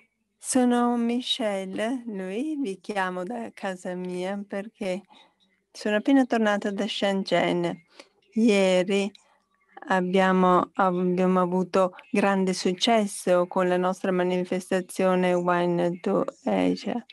Sono Michelle, lui vi chiamo da casa mia perché Sono appena tornata da Shenzhen. Ieri abbiamo, abbiamo avuto grande successo con la nostra manifestazione Wine to Asia.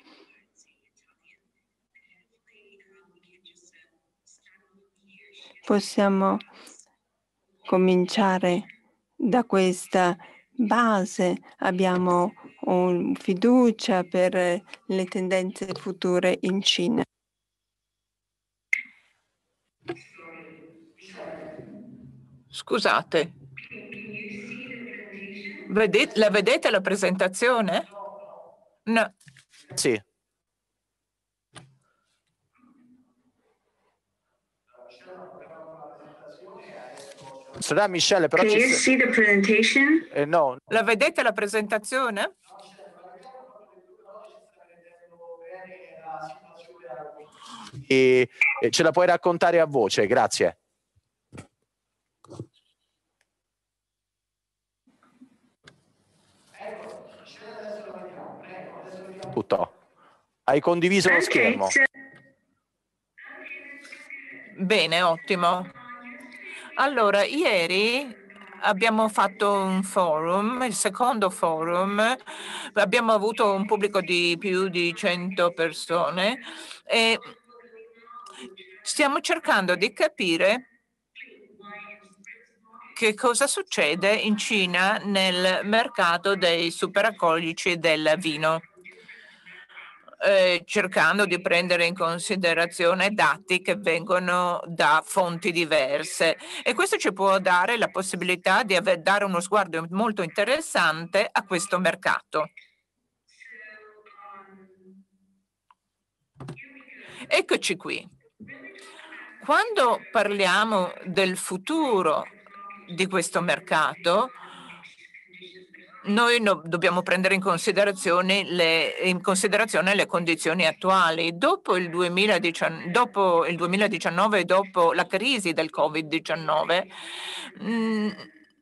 Possiamo cominciare da questa base. Abbiamo un fiducia per le tendenze future in Cina. Scusate, vedete, la vedete la presentazione? No. Sì. Sarà Michelle, però Can ci... you see the presentation? Eh, no. La vedete la presentazione? E, e ce la puoi raccontare a voce, grazie. Tutto. Hai condiviso lo schermo. Bene, ottimo. Allora, ieri abbiamo fatto un forum, il secondo forum, abbiamo avuto un pubblico di più di cento persone e stiamo cercando di capire che cosa succede in Cina nel mercato dei superalcolici e del vino. Eh, cercando di prendere in considerazione dati che vengono da fonti diverse e questo ci può dare la possibilità di aver, dare uno sguardo molto interessante a questo mercato. Eccoci qui. Quando parliamo del futuro di questo mercato, noi no, dobbiamo prendere in considerazione, le, in considerazione le condizioni attuali. Dopo il, duemiladiciannove, dopo il duemiladiciannove e dopo la crisi del Covid diciannove, mh,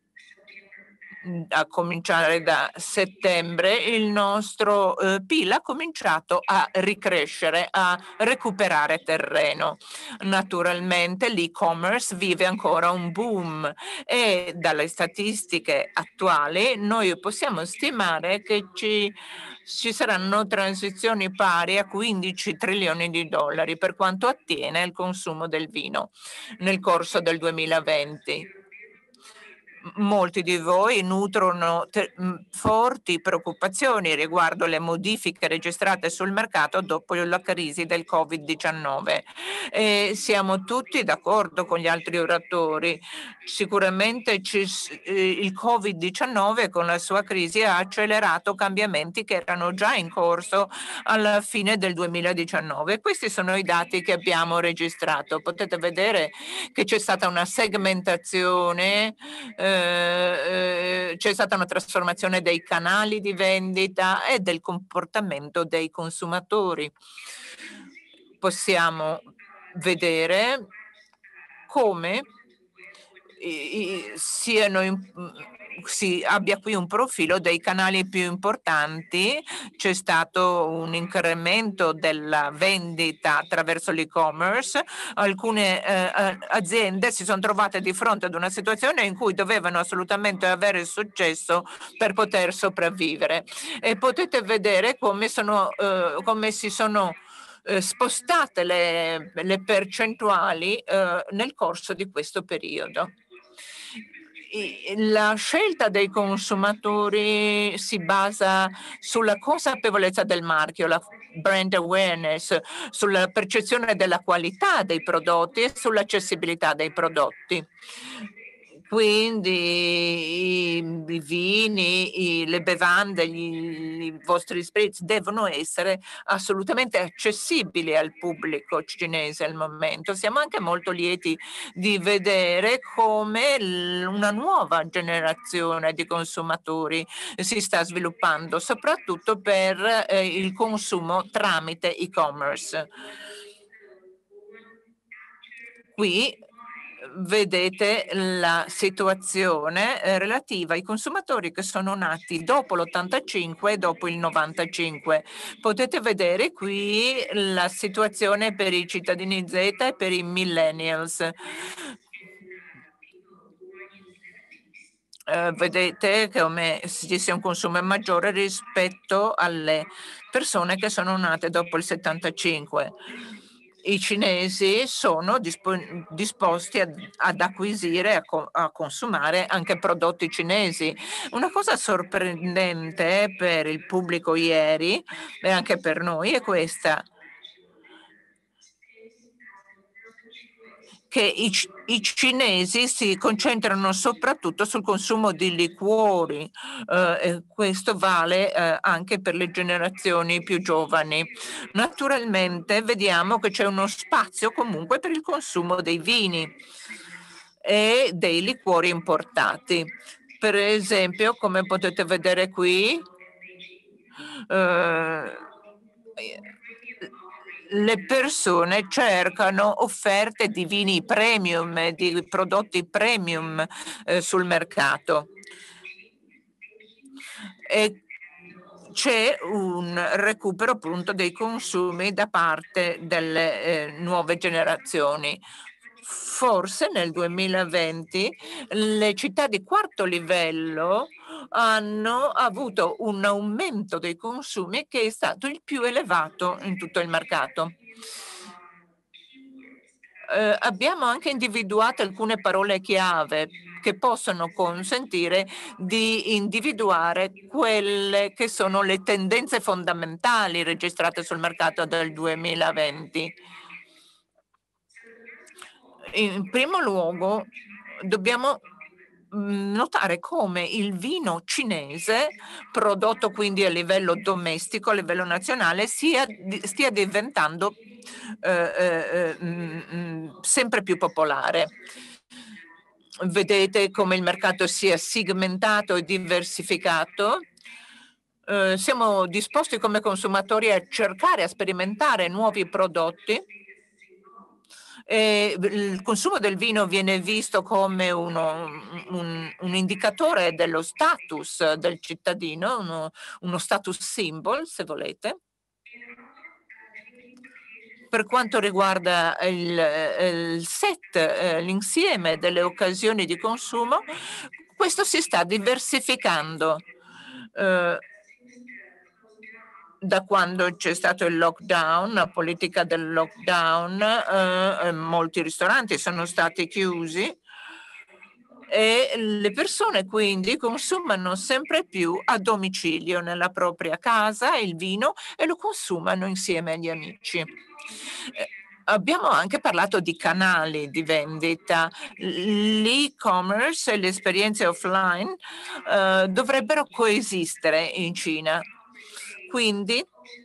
a cominciare da settembre, il nostro eh, P I L ha cominciato a ricrescere, a recuperare terreno. Naturalmente l'e-commerce vive ancora un boom e dalle statistiche attuali noi possiamo stimare che ci, ci saranno transizioni pari a quindici trilioni di dollari per quanto attiene al consumo del vino nel corso del duemilaventi. Molti di voi nutrono forti preoccupazioni riguardo le modifiche registrate sul mercato dopo la crisi del Covid diciannove. E siamo tutti d'accordo con gli altri oratori. Sicuramente ci, eh, il Covid diciannove con la sua crisi ha accelerato cambiamenti che erano già in corso alla fine del duemiladiciannove. Questi sono i dati che abbiamo registrato. Potete vedere che c'è stata una segmentazione, eh, c'è stata una trasformazione dei canali di vendita e del comportamento dei consumatori. Possiamo vedere come i, siano in, si abbia qui un profilo dei canali più importanti. C'è stato un incremento della vendita attraverso l'e-commerce. Alcune eh, aziende si sono trovate di fronte ad una situazione in cui dovevano assolutamente avere successo per poter sopravvivere. E potete vedere come, sono, eh, come si sono eh, spostate le, le percentuali eh, nel corso di questo periodo. La scelta dei consumatori si basa sulla consapevolezza del marchio, la brand awareness, sulla percezione della qualità dei prodotti e sull'accessibilità dei prodotti. Quindi i, i vini, i, le bevande, gli, i vostri spritz devono essere assolutamente accessibili al pubblico cinese al momento. Siamo anche molto lieti di vedere come una nuova generazione di consumatori si sta sviluppando, soprattutto per eh, il consumo tramite e-commerce. Qui vedete la situazione eh, relativa ai consumatori che sono nati dopo l'ottantacinque e dopo il novantacinque. Potete vedere qui la situazione per i cittadini Z e per i millennials. Eh, vedete che come ci sia un consumo maggiore rispetto alle persone che sono nate dopo il settantacinque. I cinesi sono dispo disposti ad, ad acquisire, a, co a consumare anche prodotti cinesi. Una cosa sorprendente per il pubblico ieri e anche per noi è questa, che i, i cinesi si concentrano soprattutto sul consumo di liquori, eh, e questo vale eh, anche per le generazioni più giovani. Naturalmente vediamo che c'è uno spazio comunque per il consumo dei vini e dei liquori importati. Per esempio, come potete vedere qui, eh, le persone cercano offerte di vini premium, di prodotti premium eh, sul mercato. E c'è un recupero appunto dei consumi da parte delle eh, nuove generazioni. Forse nel duemilaventi le città di quarto livello hanno avuto un aumento dei consumi che è stato il più elevato in tutto il mercato. Eh, abbiamo anche individuato alcune parole chiave che possono consentire di individuare quelle che sono le tendenze fondamentali registrate sul mercato del duemilaventi. In primo luogo, dobbiamo notare come il vino cinese, prodotto quindi a livello domestico, a livello nazionale, sia, stia diventando eh, eh, mh, sempre più popolare. Vedete come il mercato sia segmentato e diversificato. Eh, siamo disposti come consumatori a cercare, a sperimentare nuovi prodotti. E il consumo del vino viene visto come uno, un, un indicatore dello status del cittadino, uno, uno status symbol, se volete. Per quanto riguarda il, il set, eh, l'insieme delle occasioni di consumo, questo si sta diversificando. Eh, Da quando c'è stato il lockdown, la politica del lockdown, eh, molti ristoranti sono stati chiusi e le persone quindi consumano sempre più a domicilio nella propria casa il vino e lo consumano insieme agli amici. Eh, Abbiamo anche parlato di canali di vendita. L'e-commerce e le esperienze offline eh, dovrebbero coesistere in Cina. Quindi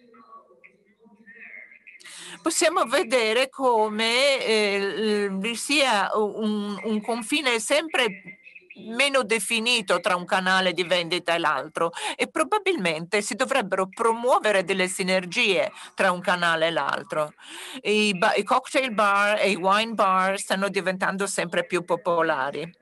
possiamo vedere come eh, vi sia un, un confine sempre meno definito tra un canale di vendita e l'altro e probabilmente si dovrebbero promuovere delle sinergie tra un canale e l'altro. I, I cocktail bar e i wine bar stanno diventando sempre più popolari.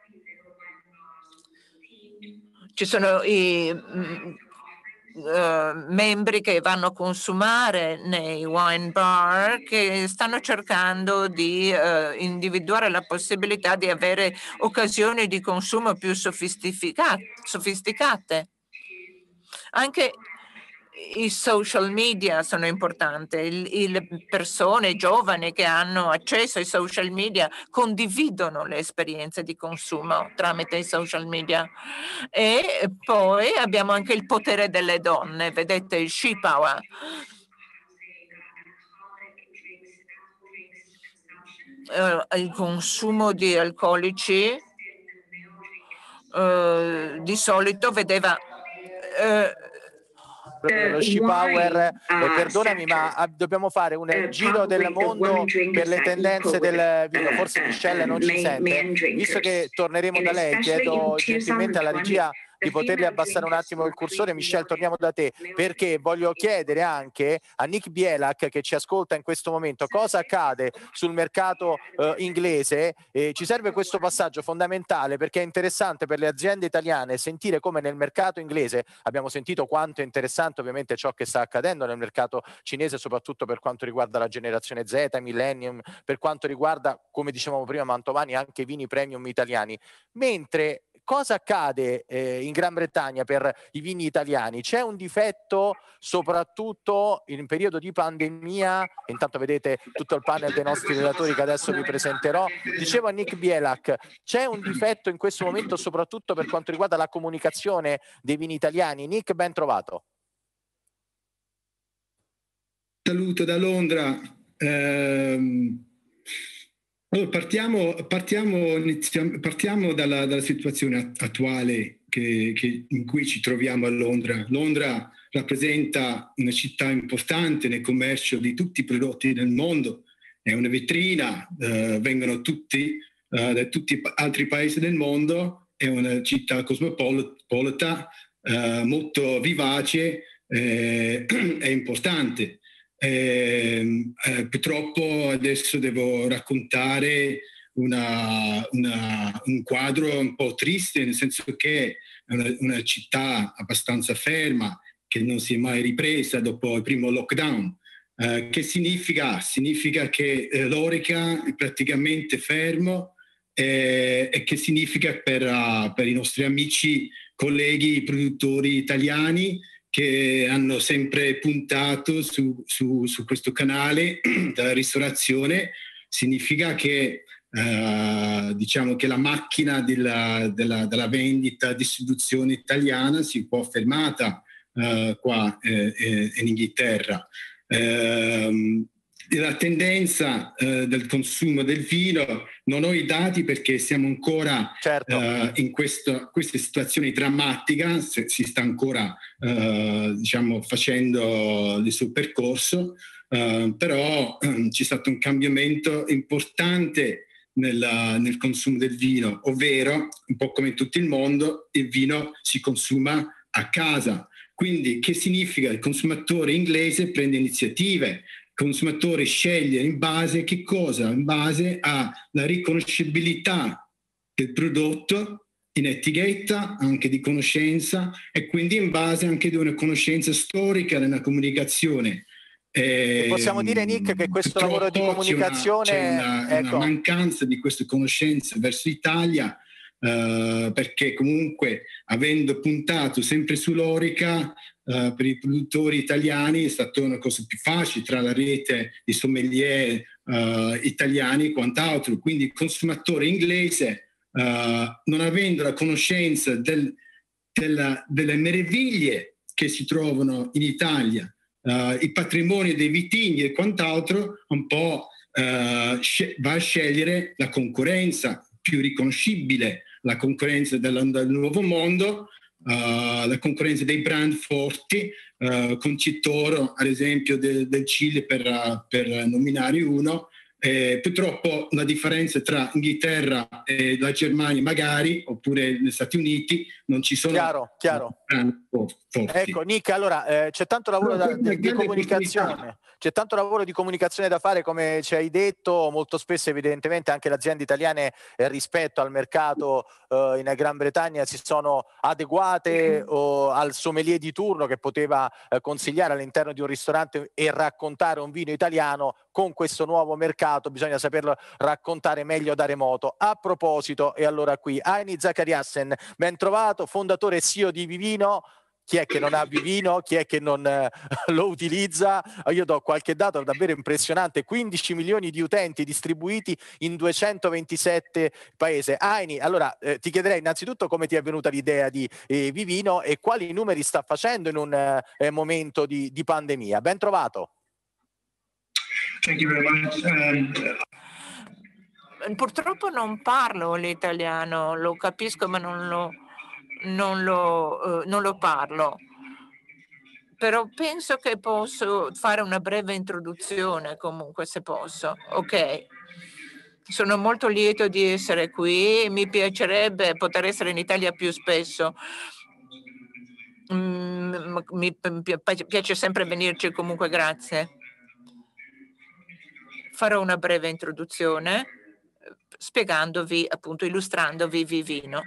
Ci sono i Uh, membri che vanno a consumare nei wine bar che stanno cercando di uh, individuare la possibilità di avere occasioni di consumo più sofisticate. sofisticate. Anche i social media sono importanti, le persone giovani che hanno accesso ai social media condividono le esperienze di consumo tramite i social media. E poi abbiamo anche il potere delle donne, vedete il she power. Uh, il consumo di alcolici uh, di solito vedeva uh, lo She Power, eh, perdonami, ma ah, dobbiamo fare un giro del mondo per le tendenze del vino. Forse Michelle non ci sente, visto che torneremo da lei, chiedo gentilmente alla regia di poterli abbassare un attimo il cursore. Michelle, torniamo da te, perché voglio chiedere anche a Nick Bielak, che ci ascolta in questo momento, cosa accade sul mercato eh, inglese. Eh, ci serve questo passaggio fondamentale, perché è interessante per le aziende italiane sentire come nel mercato inglese, abbiamo sentito quanto è interessante ovviamente ciò che sta accadendo nel mercato cinese, soprattutto per quanto riguarda la generazione Z, Millennium, per quanto riguarda, come dicevamo prima Mantovani, anche i vini premium italiani. Mentre cosa accade eh, in Gran Bretagna per i vini italiani? C'è un difetto soprattutto in periodo di pandemia, intanto vedete tutto il panel dei nostri relatori che adesso vi presenterò. Dicevo a Nick Bielak, c'è un difetto in questo momento soprattutto per quanto riguarda la comunicazione dei vini italiani. Nick, ben trovato. Saluto da Londra. Eh, allora partiamo, partiamo, partiamo dalla, dalla situazione attuale che, che, in cui ci troviamo a Londra. Londra rappresenta una città importante nel commercio di tutti i prodotti del mondo, è una vetrina, eh, vengono tutti eh, da tutti gli altri paesi del mondo, è una città cosmopolita, eh, molto vivace, eh, è importante. Eh, eh, purtroppo adesso devo raccontare una, una, un quadro un po' triste, nel senso che è una, una città abbastanza ferma, che non si è mai ripresa dopo il primo lockdown. Eh, che significa? Significa che eh, l'Orica è praticamente fermo, eh, e che significa per, uh, per i nostri amici, colleghi, produttori italiani che hanno sempre puntato su, su, su questo canale della ristorazione, significa che eh, diciamo che la macchina della, della, della vendita, distribuzione italiana si può fermata eh, qua eh, in Inghilterra. Eh, la tendenza eh, del consumo del vino, non ho i dati perché siamo ancora certo. eh, in questo, questa situazione drammatica, se, si sta ancora eh, diciamo, facendo il suo percorso, eh, però eh, c'è stato un cambiamento importante nel, nel consumo del vino, ovvero, un po' come in tutto il mondo, il vino si consuma a casa. Quindi che significa? Il consumatore inglese prende iniziative, il consumatore sceglie in base a che cosa? In base alla riconoscibilità del prodotto in etichetta, anche di conoscenza, e quindi in base anche di una conoscenza storica nella comunicazione. E possiamo dire, Nick, che questo lavoro di comunicazione c'è una, c'è ecco. una mancanza di queste conoscenze verso l'Italia, Uh, perché comunque avendo puntato sempre sull'Orica uh, per i produttori italiani è stata una cosa più facile tra la rete di sommelier uh, italiani e quant'altro, quindi il consumatore inglese uh, non avendo la conoscenza del, della, delle meraviglie che si trovano in Italia, uh, il patrimonio dei vitigni e quant'altro, un po' uh, sc- va a scegliere la concorrenza più riconoscibile, la concorrenza del, del nuovo mondo, uh, la concorrenza dei brand forti, uh, con Citoro ad esempio de, del Cile per, uh, per nominare uno. Eh, purtroppo la differenza tra Inghilterra e la Germania magari, oppure gli Stati Uniti, non ci sono chiaro, chiaro. forti. Ecco Nick, allora eh, c'è tanto lavoro da, di, di comunicazione c'è tanto lavoro di comunicazione da fare, come ci hai detto. Molto spesso evidentemente anche le aziende italiane eh, rispetto al mercato eh, in Gran Bretagna si sono adeguate o al sommelier di turno che poteva eh, consigliare all'interno di un ristorante e raccontare un vino italiano. Con questo nuovo mercato bisogna saperlo raccontare meglio da remoto. A proposito, e allora qui Heini Zachariasen, ben trovato, fondatore e C E O di Vivino. Chi è che non ha Vivino? Chi è che non eh, lo utilizza? Io do qualche dato davvero impressionante: quindici milioni di utenti distribuiti in duecentoventisette paesi. Heini, allora eh, ti chiederei innanzitutto come ti è venuta l'idea di eh, Vivino e quali numeri sta facendo in un eh, momento di, di pandemia. Ben trovato. Thank you very much. Um... Purtroppo non parlo l'italiano, lo capisco ma non lo... Non lo, uh, non lo parlo, però penso che posso fare una breve introduzione comunque, se posso. Ok, sono molto lieto di essere qui, mi piacerebbe poter essere in Italia più spesso. Mm, mi piace sempre venirci comunque, grazie. Farò una breve introduzione spiegandovi, appunto, illustrandovi Vivino.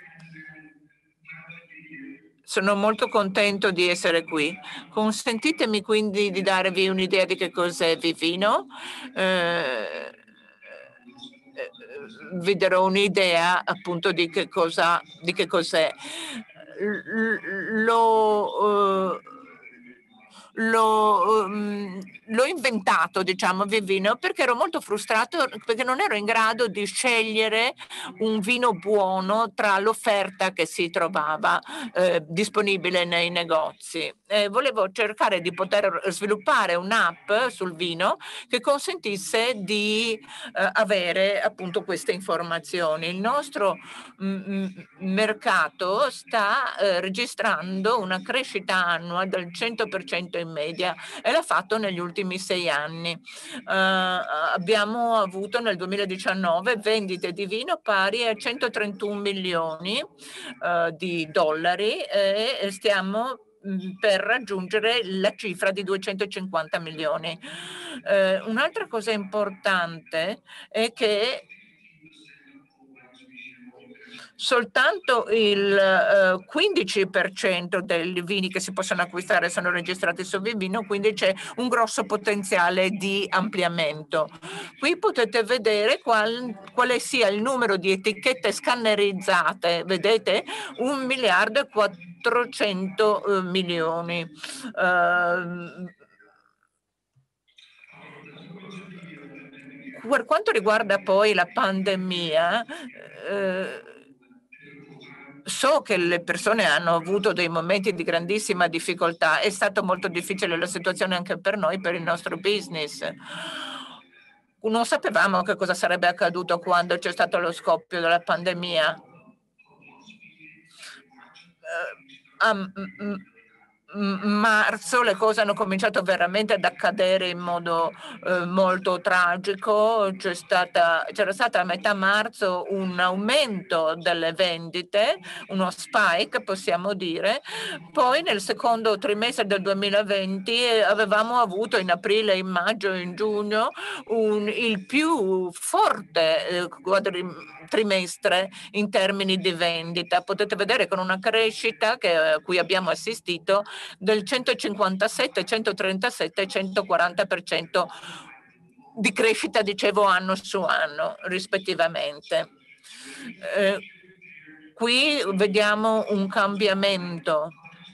Sono molto contento di essere qui. Consentitemi quindi di darvi un'idea di che cos'è Vivino. Eh, vi darò un'idea appunto di che cosa, di che cos'è. Lo, uh, L'ho, um, l'ho inventato, diciamo, Vivino, perché ero molto frustrato, perché non ero in grado di scegliere un vino buono tra l'offerta che si trovava eh, disponibile nei negozi. Eh, volevo cercare di poter sviluppare un'app sul vino che consentisse di eh, avere appunto queste informazioni. Il nostro m- mercato sta eh, registrando una crescita annua del cento per cento in media e l'ha fatto negli ultimi sei anni. Uh, abbiamo avuto nel duemiladiciannove vendite di vino pari a centotrentuno milioni uh, di dollari e stiamo per raggiungere la cifra di duecentocinquanta milioni. Uh, un'altra cosa importante è che soltanto il uh, quindici per cento dei vini che si possono acquistare sono registrati su Vivino, quindi c'è un grosso potenziale di ampliamento. Qui potete vedere qual, quale sia il numero di etichette scannerizzate, vedete? Un miliardo e quattrocento uh, milioni. Uh, per quanto riguarda poi la pandemia, uh, so che le persone hanno avuto dei momenti di grandissima difficoltà. È stato molto difficile la situazione anche per noi, per il nostro business. Non sapevamo che cosa sarebbe accaduto quando c'è stato lo scoppio della pandemia. Uh, um, um, marzo le cose hanno cominciato veramente ad accadere in modo eh, molto tragico. C'è stata, c'era stata a metà marzo un aumento delle vendite, uno spike possiamo dire. Poi nel secondo trimestre del duemilaventi avevamo avuto in aprile, in maggio e in giugno un, il più forte eh, trimestre in termini di vendita. Potete vedere con una crescita che, a cui abbiamo assistito del centocinquantasette, centotrentasette e centoquaranta per cento di crescita, dicevo, anno su anno rispettivamente. Eh, qui vediamo un cambiamento.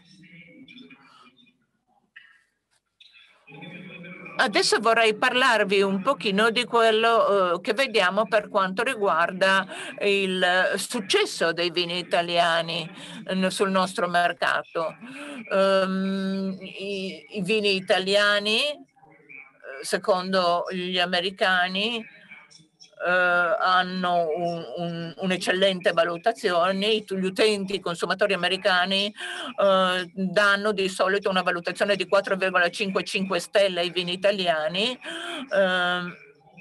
Adesso vorrei parlarvi un pochino di quello uh, che vediamo per quanto riguarda il successo dei vini italiani uh, sul nostro mercato. Um, i, i vini italiani, secondo gli americani, Uh, hanno un'eccellente un, un valutazione. Gli utenti, i consumatori americani uh, danno di solito una valutazione di quattro virgola cinquantacinque stelle ai vini italiani uh,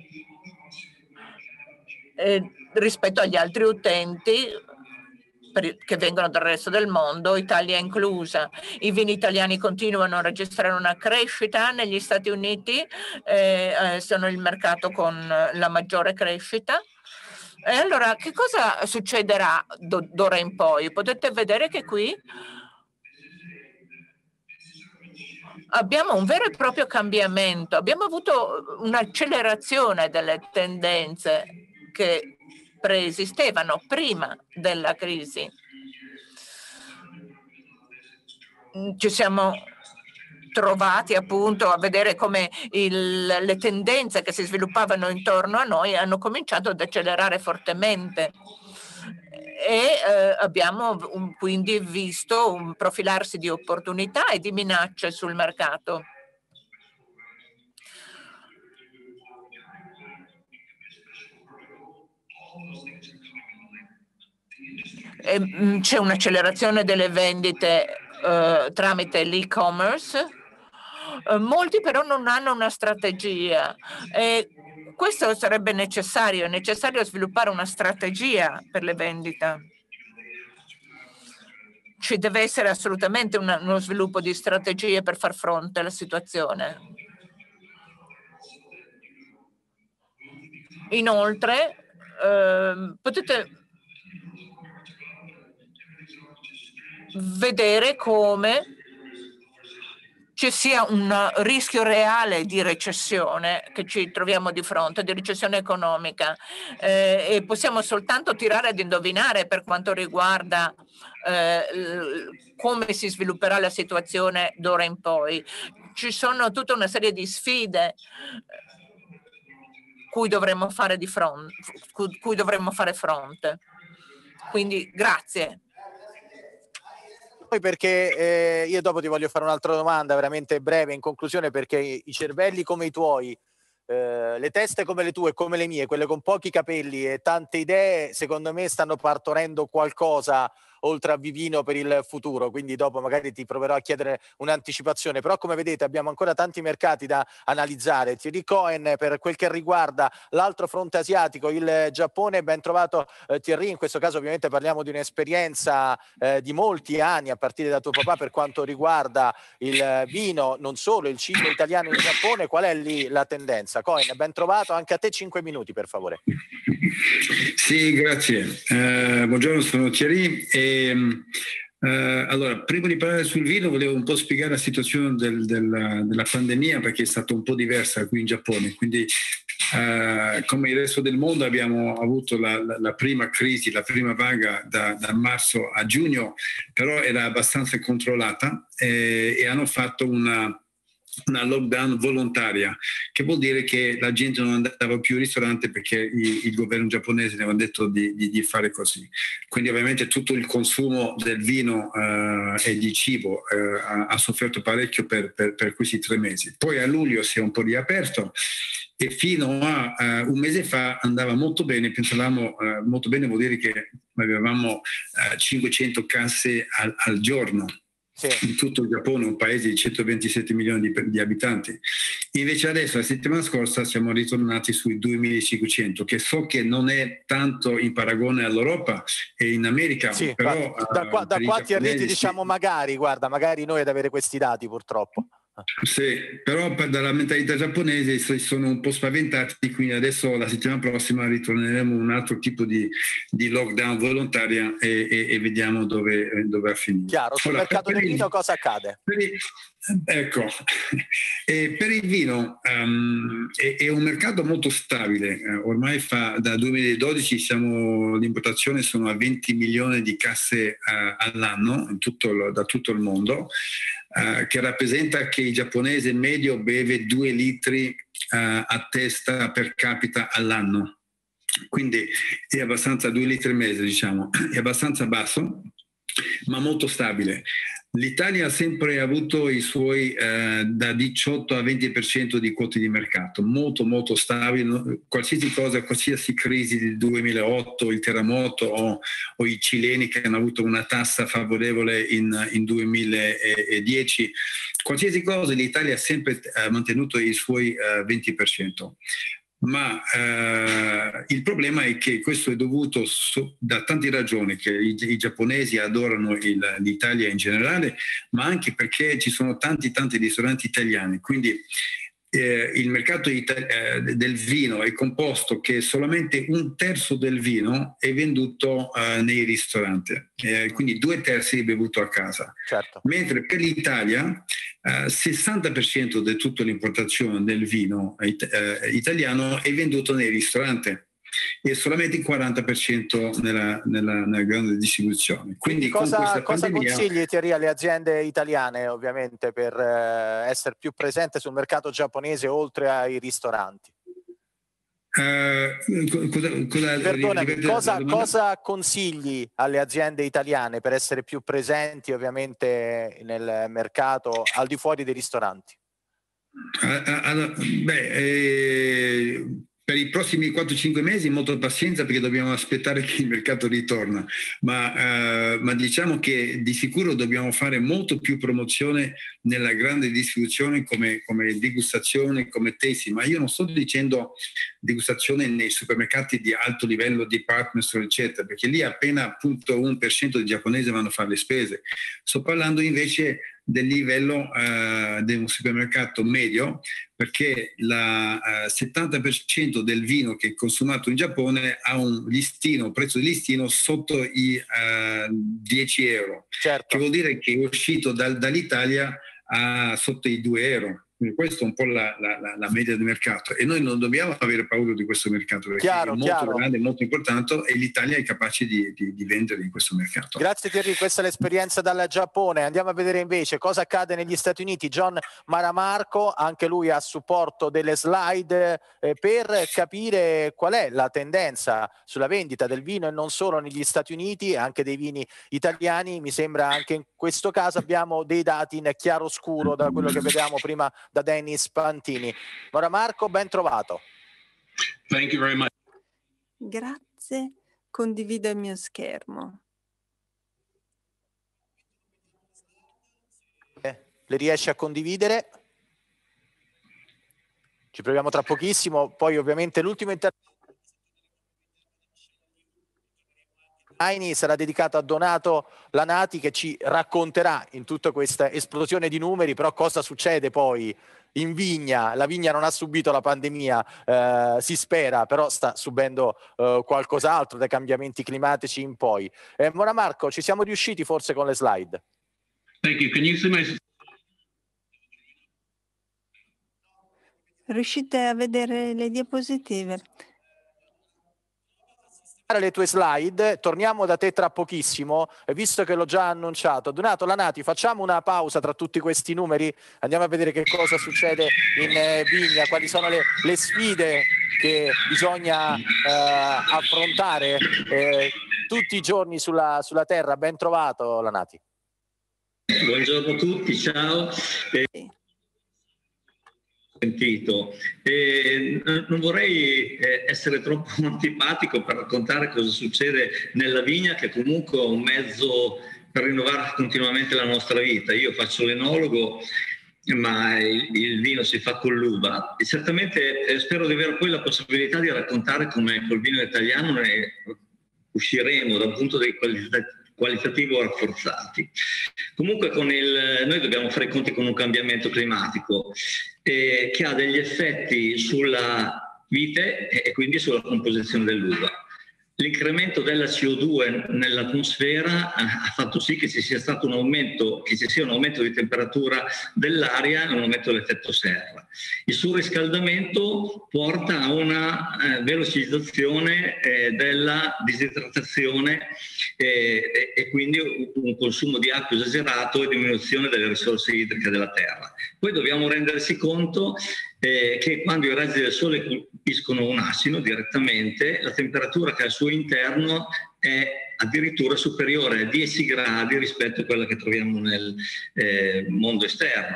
e rispetto agli altri utenti per, che vengono dal resto del mondo, Italia inclusa. I vini italiani continuano a registrare una crescita negli Stati Uniti, eh, eh, sono il mercato con la maggiore crescita. E allora che cosa succederà d'ora in poi? Potete vedere che qui abbiamo un vero e proprio cambiamento, abbiamo avuto un'accelerazione delle tendenze che preesistevano prima della crisi. Ci siamo trovati appunto a vedere come il, le tendenze che si sviluppavano intorno a noi hanno cominciato ad accelerare fortemente e eh, abbiamo un, quindi visto un profilarsi di opportunità e di minacce sul mercato. C'è un'accelerazione delle vendite eh, tramite l'e-commerce. Eh, molti però non hanno una strategia e questo sarebbe necessario, è necessario sviluppare una strategia per le vendite. ci deve essere assolutamente una, uno sviluppo di strategie per far fronte alla situazione. Inoltre, eh, potete vedere come ci sia un rischio reale di recessione che ci troviamo di fronte, di recessione economica, eh, e possiamo soltanto tirare ad indovinare per quanto riguarda eh, come si svilupperà la situazione d'ora in poi. Ci sono tutta una serie di sfide cui dovremmo fare di fronte, cui dovremmo fare fronte. Quindi grazie. Perché eh, io dopo ti voglio fare un'altra domanda veramente breve in conclusione, perché i cervelli come i tuoi, eh, le teste come le tue, come le mie, quelle con pochi capelli e tante idee, secondo me stanno partorendo qualcosa oltre a Vivino per il futuro, quindi dopo magari ti proverò a chiedere un'anticipazione, però come vedete abbiamo ancora tanti mercati da analizzare. Thierry Cohen per quel che riguarda l'altro fronte asiatico, il Giappone. Ben trovato eh, Thierry, in questo caso ovviamente parliamo di un'esperienza eh, di molti anni a partire da tuo papà per quanto riguarda il vino, non solo il cibo italiano in Giappone. Qual è lì la tendenza? Cohen, ben trovato, anche a te cinque minuti per favore. Sì, grazie. Eh, buongiorno, sono Thierry. E, eh, allora, prima di parlare sul vino volevo un po' spiegare la situazione del, del, della pandemia, perché è stata un po' diversa qui in Giappone. Quindi, eh, come il resto del mondo, abbiamo avuto la, la, la prima crisi, la prima vaga da, da marzo a giugno, però era abbastanza controllata e, e hanno fatto una una lockdown volontaria, che vuol dire che la gente non andava più al ristorante perché il, il governo giapponese ne aveva detto di, di, di fare così. Quindi ovviamente tutto il consumo del vino uh, e di cibo uh, ha, ha sofferto parecchio per, per, per questi tre mesi. Poi a luglio si è un po' riaperto e fino a uh, un mese fa andava molto bene. Pensavamo uh, molto bene, vuol dire che avevamo uh, cinquecento casse al, al giorno. Sì. In tutto il Giappone, un paese di centoventisette milioni di, di abitanti. Invece adesso, la settimana scorsa, siamo ritornati sui duemilacinquecento, che so che non è tanto in paragone all'Europa e in America, sì, però... Da qua, uh, da qua ti arrivi, diciamo, magari, guarda, magari noi ad avere questi dati, purtroppo. Sì, però dalla mentalità giapponese sono un po' spaventati, quindi adesso la settimana prossima ritorneremo a un altro tipo di, di lockdown volontaria e, e, e vediamo dove, dove va a finire. Chiaro, sul allora, mercato del vino cosa accade? Per il, ecco, e per il vino um, è, è un mercato molto stabile, uh, ormai fa, da duemiladodici siamo, l'importazione sono a venti milioni di casse uh, all'anno in tutto, da tutto il mondo. Uh, che rappresenta che il giapponese medio beve due litri uh, a testa per capita all'anno, quindi è abbastanza, due litri e mezzo diciamo, è abbastanza basso ma molto stabile. L'Italia ha sempre avuto i suoi eh, da diciotto a venti per cento di quote di mercato, molto molto stabile. Qualsiasi cosa, qualsiasi crisi del duemilaotto, il terremoto o, o i cileni che hanno avuto una tassa favorevole in, in duemiladieci, qualsiasi cosa l'Italia ha sempre eh, mantenuto i suoi eh, venti per cento. Ma eh, il problema è che questo è dovuto so, da tante ragioni, che i, i giapponesi adorano il, l'Italia in generale, ma anche perché ci sono tanti tanti ristoranti italiani, quindi eh, il mercato ita- eh, del vino è composto che solamente un terzo del vino è venduto eh, nei ristoranti, eh, quindi due terzi è bevuto a casa. Certo. Mentre per l'Italia il uh, sessanta per cento di tutta l'importazione del vino it- uh, italiano è venduto nei ristoranti e solamente il quaranta per cento nella, nella, nella grande distribuzione. Quindi cosa, con questa cosa pandemia... consigli Thierry alle aziende italiane ovviamente per uh, essere più presente sul mercato giapponese oltre ai ristoranti? Uh, cosa, cosa, Perdonami, cosa, cosa consigli alle aziende italiane per essere più presenti ovviamente nel mercato al di fuori dei ristoranti? Allora, beh, eh, per i prossimi quattro cinque mesi molta pazienza perché dobbiamo aspettare che il mercato ritorna, ma, eh, ma diciamo che di sicuro dobbiamo fare molto più promozione nella grande distribuzione come, come degustazione, come tasting, ma io non sto dicendo degustazione nei supermercati di alto livello, department store, eccetera, perché lì appena appunto un per cento dei giapponesi vanno a fare le spese. Sto parlando invece del livello uh, di un supermercato medio, perché il uh, settanta per cento del vino che è consumato in Giappone ha un listino, un prezzo di listino sotto i uh, dieci euro, certo. Che vuol dire che è uscito dal, dall'Italia a sotto i due euro. Quindi questa è un po' la, la, la media del mercato, e noi non dobbiamo avere paura di questo mercato, perché chiaro, è molto chiaro. grande, molto importante, e l'Italia è capace di, di, di vendere in questo mercato. Grazie Thierry, questa è l'esperienza dal Giappone. Andiamo a vedere invece cosa accade negli Stati Uniti. John Maramarco, anche lui a supporto delle slide, eh, per capire qual è la tendenza sulla vendita del vino, e non solo negli Stati Uniti, anche dei vini italiani. Mi sembra anche in questo caso abbiamo dei dati in chiaroscuro da quello che vediamo prima da Dennis Pantini. Maramarco, ben trovato. Thank you very much. Grazie, condivido il mio schermo. Eh, le riesce a condividere? Ci proviamo tra pochissimo, poi ovviamente l'ultimo intervento sarà dedicato a Donato Lanati, che ci racconterà in tutta questa esplosione di numeri però cosa succede poi in vigna. La vigna non ha subito la pandemia, eh, si spera, però sta subendo eh, qualcos'altro dai cambiamenti climatici in poi. Eh, Maramarco, ci siamo riusciti forse con le slide? Thank you. Can you see my... Riuscite a vedere le diapositive? Le tue slide, torniamo da te tra pochissimo, visto che l'ho già annunciato. Donato Lanati, facciamo una pausa tra tutti questi numeri, andiamo a vedere che cosa succede in eh, vigna, quali sono le, le sfide che bisogna eh, affrontare eh, tutti i giorni sulla, sulla terra. Ben trovato Lanati. Buongiorno a tutti, ciao. Eh... Sentito. Eh, non vorrei eh, essere troppo antipatico per raccontare cosa succede nella vigna, che comunque è un mezzo per rinnovare continuamente la nostra vita. Io faccio l'enologo, ma il, il vino si fa con l'uva, e certamente eh, spero di avere poi la possibilità di raccontare come col vino italiano ne usciremo da un punto di qualità qualitativo rafforzati. Comunque con il, noi dobbiamo fare i conti con un cambiamento climatico eh, che ha degli effetti sulla vite e quindi sulla composizione dell'uva. L'incremento della C O due nell'atmosfera ha fatto sì che ci sia stato un aumento, che ci sia un aumento di temperatura dell'aria e un aumento dell'effetto serra. Il surriscaldamento porta a una eh, velocizzazione eh, della disidratazione eh, e quindi un consumo di acqua esagerato e diminuzione delle risorse idriche della terra. Poi dobbiamo rendersi conto eh, che quando i raggi del sole colpiscono un asino direttamente, la temperatura che ha al suo interno è addirittura superiore a dieci gradi rispetto a quella che troviamo nel eh, mondo esterno.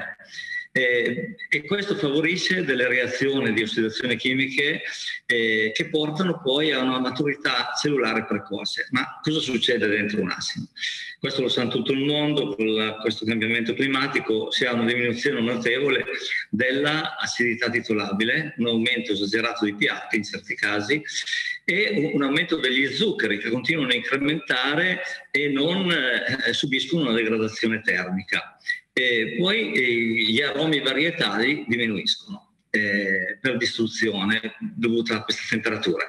Eh, e questo favorisce delle reazioni di ossidazione chimiche eh, che portano poi a una maturità cellulare precoce. Ma cosa succede dentro un asino? Questo lo sa tutto il mondo, con la, questo cambiamento climatico si ha una diminuzione notevole della acidità titolabile, un aumento esagerato di pH in certi casi, e un aumento degli zuccheri che continuano a incrementare e non eh, subiscono una degradazione termica. E poi eh, gli aromi varietali diminuiscono eh, per distruzione dovuta a queste temperature.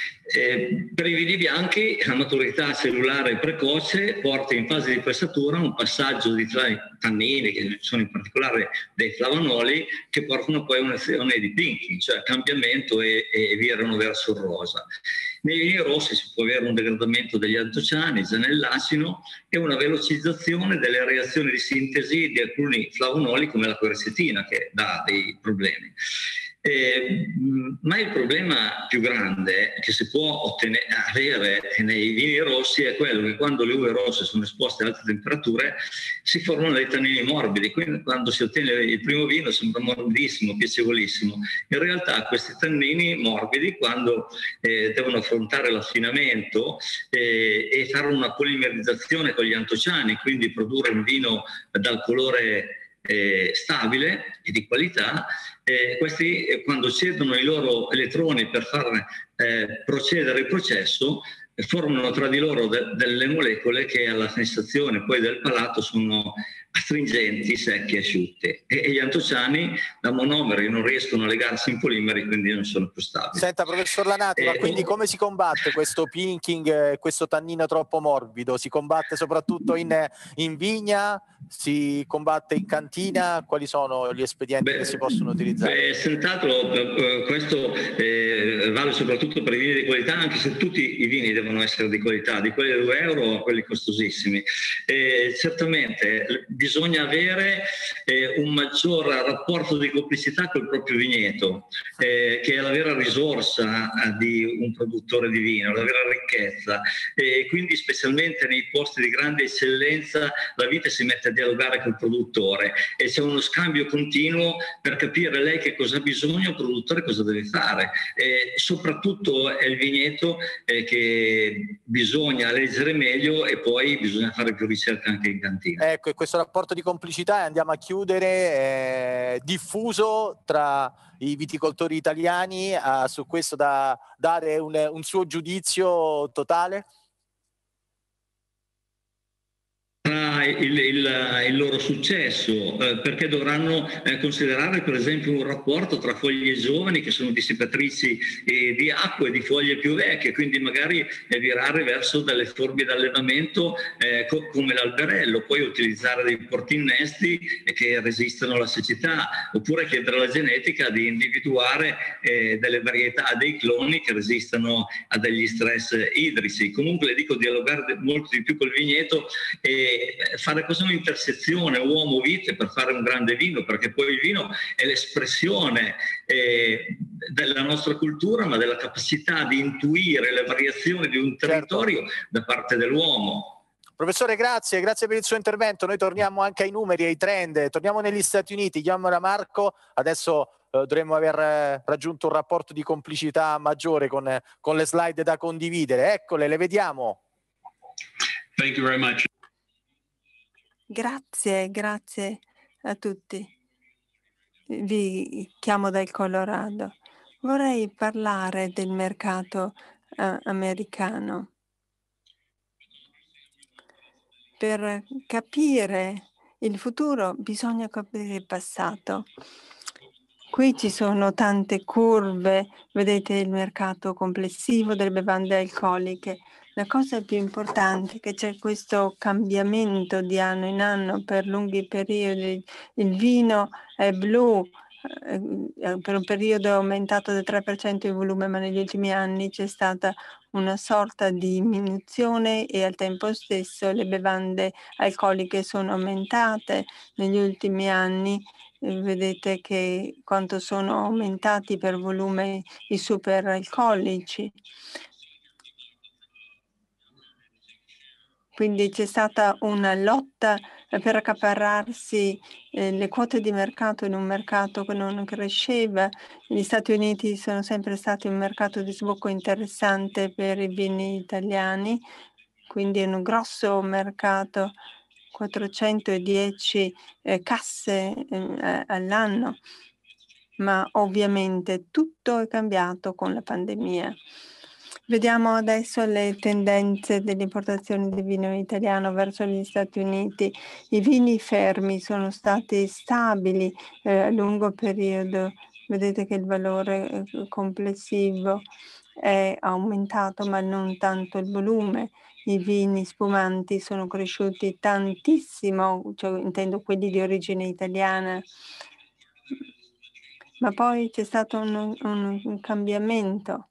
Eh, per i vini bianchi la maturità cellulare precoce porta in fase di pressatura un passaggio di tannini, che sono in particolare dei flavanoli, che portano poi a un'azione di pinking, cioè cambiamento e, e virano verso il rosa. Nei vini rossi si può avere un degradamento degli antociani già nell'acino e una velocizzazione delle reazioni di sintesi di alcuni flavonoli come la quercetina, che dà dei problemi. Eh, ma il problema più grande che si può ottenere, avere nei vini rossi è quello che quando le uve rosse sono esposte ad alte temperature si formano dei tannini morbidi, quindi quando si ottiene il primo vino sembra morbidissimo, piacevolissimo. In realtà questi tannini morbidi, quando eh, devono affrontare l'affinamento eh, e fare una polimerizzazione con gli antociani, quindi produrre un vino dal colore eh, stabile e di qualità, eh, questi eh, quando cedono i loro elettroni per far eh, procedere il processo, eh, formano tra di loro de- delle molecole che alla sensazione poi del palato sono astringenti, secchi e asciutte, e, e gli antociani da monomeri non riescono a legarsi in polimeri, quindi non sono più stabili. Senta, professor Lanati, ma Eh, quindi come si combatte questo pinking, eh, questo tannino troppo morbido? Si combatte soprattutto in, in vigna? Si combatte in cantina? Quali sono gli espedienti Beh, che si possono utilizzare? Beh, senz'altro eh, questo eh, vale soprattutto per i vini di qualità, anche se tutti i vini devono essere di qualità, di quelli da due euro a quelli costosissimi. Eh, certamente bisogna avere eh, un maggior rapporto di complicità col proprio vigneto, eh, che è la vera risorsa eh, di un produttore di vino, la vera ricchezza. E quindi specialmente nei posti di grande eccellenza la vite si mette a dialogare col produttore e c'è uno scambio continuo per capire lei che cosa ha bisogno, il produttore cosa deve fare. E soprattutto è il vigneto eh, che bisogna leggere meglio e poi bisogna fare più ricerca anche in cantina. Ecco, e questo rapporto di complicità, andiamo a chiudere, eh, diffuso tra i viticoltori italiani, eh, su questo da dare un, un suo giudizio totale? Il, il, il loro successo, eh, perché dovranno eh, considerare per esempio un rapporto tra foglie giovani che sono dissipatrici eh, di acqua e di foglie più vecchie, quindi magari eh, virare verso delle forme di allevamento eh, co- come l'alberello, poi utilizzare dei portinnesti eh, che resistano alla siccità, oppure chiedere alla genetica di individuare eh, delle varietà, dei cloni che resistano a degli stress idrici. Comunque le dico, dialogare molto di più col vigneto e fare così un'intersezione uomo-vite per fare un grande vino, perché poi il vino è l'espressione eh, della nostra cultura, ma della capacità di intuire le variazioni di un territorio da parte dell'uomo. Professore, grazie, grazie per il suo intervento. Noi torniamo anche ai numeri, ai trend, torniamo negli Stati Uniti. Chiamo da Marco, adesso eh, dovremmo aver eh, raggiunto un rapporto di complicità maggiore con, eh, con le slide da condividere. Eccole, le vediamo. Thank you very much. Grazie, grazie a tutti. Vi chiamo dal Colorado. Vorrei parlare del mercato eh, americano. Per capire il futuro bisogna capire il passato. Qui ci sono tante curve, vedete il mercato complessivo delle bevande alcoliche. La cosa più importante è che c'è questo cambiamento di anno in anno per lunghi periodi. Il vino è blu, eh, per un periodo è aumentato del tre per cento il volume, ma negli ultimi anni c'è stata una sorta di diminuzione e al tempo stesso le bevande alcoliche sono aumentate. Negli ultimi anni eh, vedete che quanto sono aumentati per volume i superalcolici. Quindi c'è stata una lotta per accaparrarsi eh, le quote di mercato in un mercato che non cresceva. Gli Stati Uniti sono sempre stati un mercato di sbocco interessante per i vini italiani, quindi è un grosso mercato, quattrocentodieci eh, casse eh, all'anno, ma ovviamente tutto è cambiato con la pandemia. Vediamo adesso le tendenze dell'importazione di vino italiano verso gli Stati Uniti. I vini fermi sono stati stabili eh, a lungo periodo. Vedete che il valore eh, complessivo è aumentato, ma non tanto il volume. I vini spumanti sono cresciuti tantissimo, cioè, intendo quelli di origine italiana. Ma poi c'è stato un, un, un cambiamento.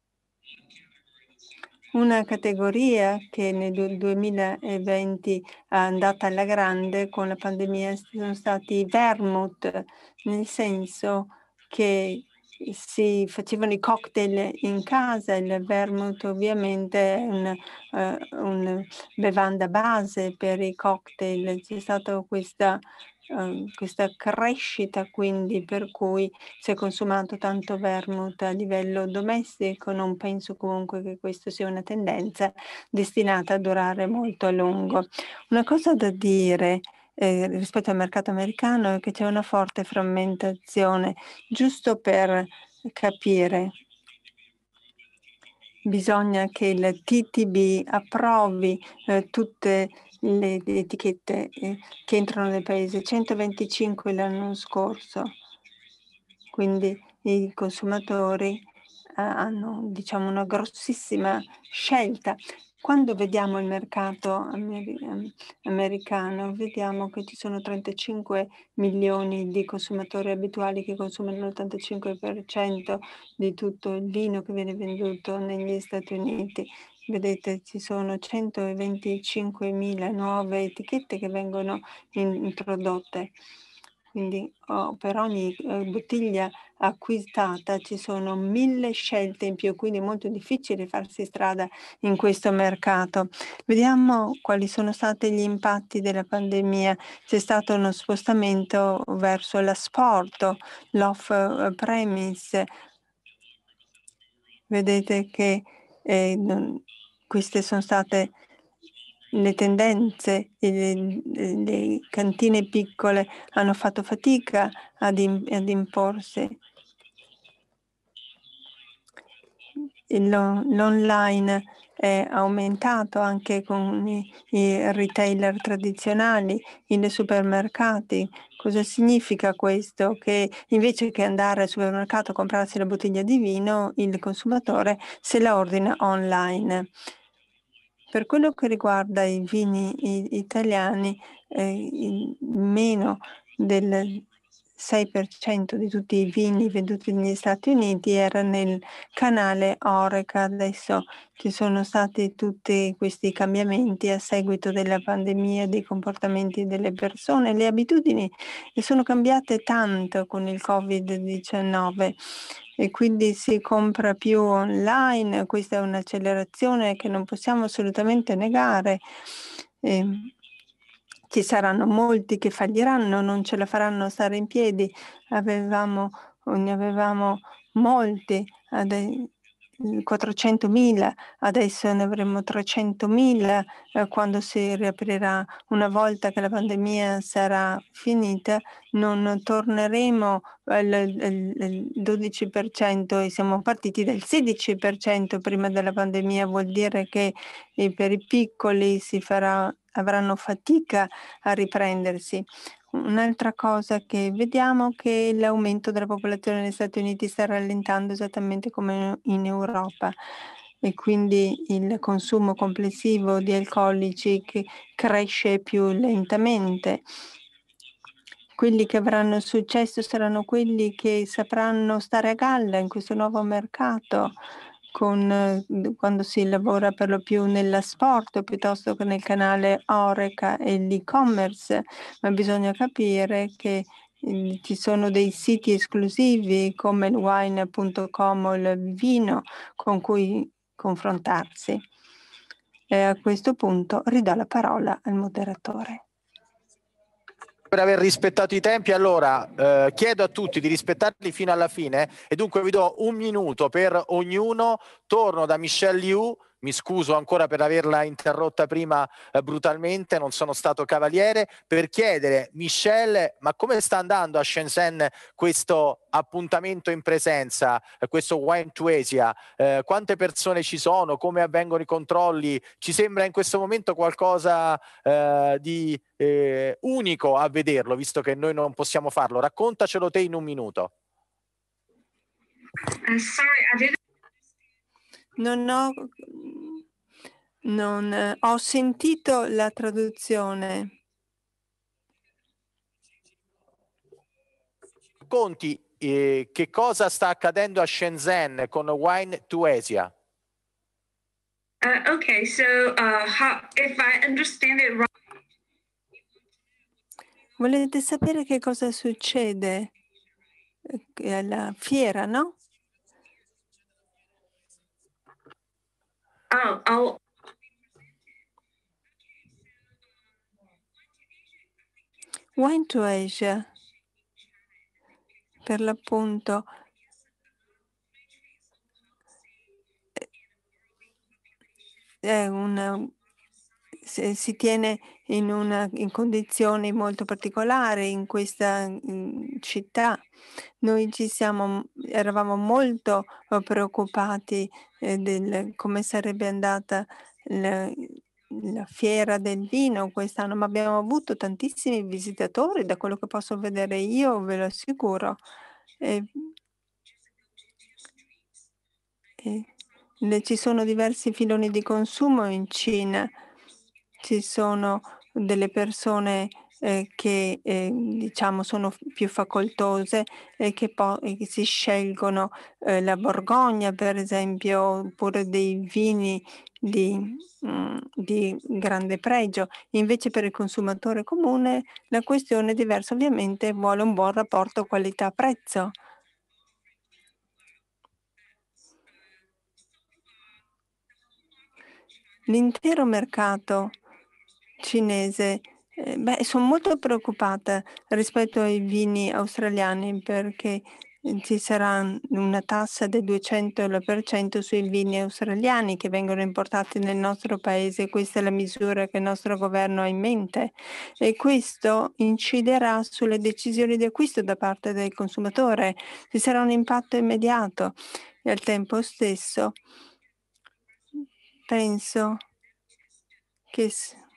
Una categoria che nel duemilaventi è andata alla grande con la pandemia sono stati i vermouth, nel senso che si facevano i cocktail in casa. Il vermouth ovviamente è una, uh, una bevanda base per i cocktail. C'è stata questa Uh, questa crescita, quindi, per cui si è consumato tanto vermouth a livello domestico. Non penso comunque che questa sia una tendenza destinata a durare molto a lungo. Una cosa da dire eh, rispetto al mercato americano è che c'è una forte frammentazione. Giusto per capire, bisogna che il T T B approvi eh, tutte le, le etichette eh, che entrano nel paese, centoventicinque l'anno scorso. Quindi i consumatori eh, hanno, diciamo, una grossissima scelta. Quando vediamo il mercato ameri- americano, vediamo che ci sono trentacinque milioni di consumatori abituali che consumano l'ottantacinque per cento di tutto il vino che viene venduto negli Stati Uniti. Vedete, ci sono centoventicinquemila nuove etichette che vengono in- introdotte. Quindi oh, per ogni eh, bottiglia acquistata ci sono mille scelte in più, quindi è molto difficile farsi strada in questo mercato. Vediamo quali sono stati gli impatti della pandemia. C'è stato uno spostamento verso l'asporto, l'off-premise. Vedete che eh, non, queste sono state le tendenze, le, le cantine piccole hanno fatto fatica ad, in, ad imporsi. L'online è aumentato anche con i, i retailer tradizionali, i supermercati. Cosa significa questo? Che invece che andare al supermercato a comprarsi la bottiglia di vino, il consumatore se la ordina online. Per quello che riguarda i vini italiani, eh, meno del sei per cento di tutti i vini venduti negli Stati Uniti era nel canale Horeca. Adesso ci sono stati tutti questi cambiamenti a seguito della pandemia, dei comportamenti delle persone. Le abitudini sono cambiate tanto con il covid diciannove. E quindi si compra più online, questa è un'accelerazione che non possiamo assolutamente negare. Eh, ci saranno molti che falliranno, non ce la faranno stare in piedi. Avevamo, ne avevamo molti, quattrocentomila, adesso ne avremo trecentomila eh, quando si riaprirà. Una volta che la pandemia sarà finita, non torneremo al, al, al dodici per cento e siamo partiti dal sedici per cento prima della pandemia. Vuol dire che eh, per i piccoli si farà, avranno fatica a riprendersi. Un'altra cosa che vediamo è che l'aumento della popolazione negli Stati Uniti sta rallentando esattamente come in Europa e quindi il consumo complessivo di alcolici che cresce più lentamente. Quelli che avranno successo saranno quelli che sapranno stare a galla in questo nuovo mercato, con, quando si lavora per lo più nell'asporto piuttosto che nel canale Horeca e l'e-commerce, ma bisogna capire che eh, ci sono dei siti esclusivi come il wine punto com o il vino con cui confrontarsi. E a questo punto ridò la parola al moderatore. Per aver rispettato i tempi, allora eh, chiedo a tutti di rispettarli fino alla fine e dunque vi do un minuto per ognuno. Torno da Michelle Liu, mi scuso ancora per averla interrotta prima eh, brutalmente, non sono stato cavaliere, per chiedere, Michelle, ma come sta andando a Shenzhen questo appuntamento in presenza, eh, questo Wine to Asia? Eh, quante persone ci sono? Come avvengono i controlli? Ci sembra in questo momento qualcosa eh, di eh, unico a vederlo, visto che noi non possiamo farlo. Raccontacelo te in un minuto. Uh, sorry, I didn't... Non ho, non, eh, ho sentito la traduzione. Conti eh, che cosa sta accadendo a Shenzhen con Wine to Asia? Uh, okay, so uh, how, if I understand it right. Volete sapere che cosa succede alla fiera, no? Oh, oh. Wine to Asia, per l'appunto, è una, si tiene in, una, in condizioni molto particolari in questa in città. Noi ci siamo, eravamo molto preoccupati eh, del come sarebbe andata la, la fiera del vino quest'anno, ma abbiamo avuto tantissimi visitatori, da quello che posso vedere io, ve lo assicuro. E, e, le, ci sono diversi filoni di consumo in Cina. Ci sono delle persone eh, che eh, diciamo sono più facoltose e che, po- e che si scelgono eh, la Borgogna, per esempio, oppure dei vini di, mm, di grande pregio. Invece per il consumatore comune la questione è diversa, ovviamente vuole un buon rapporto qualità-prezzo. L'intero mercato cinese, eh, beh, sono molto preoccupata rispetto ai vini australiani perché ci sarà una tassa del duecento per cento sui vini australiani che vengono importati nel nostro paese. Questa è la misura che il nostro governo ha in mente e questo inciderà sulle decisioni di acquisto da parte del consumatore. Ci sarà un impatto immediato e al tempo stesso penso che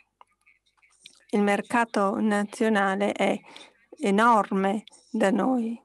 il mercato nazionale è enorme da noi,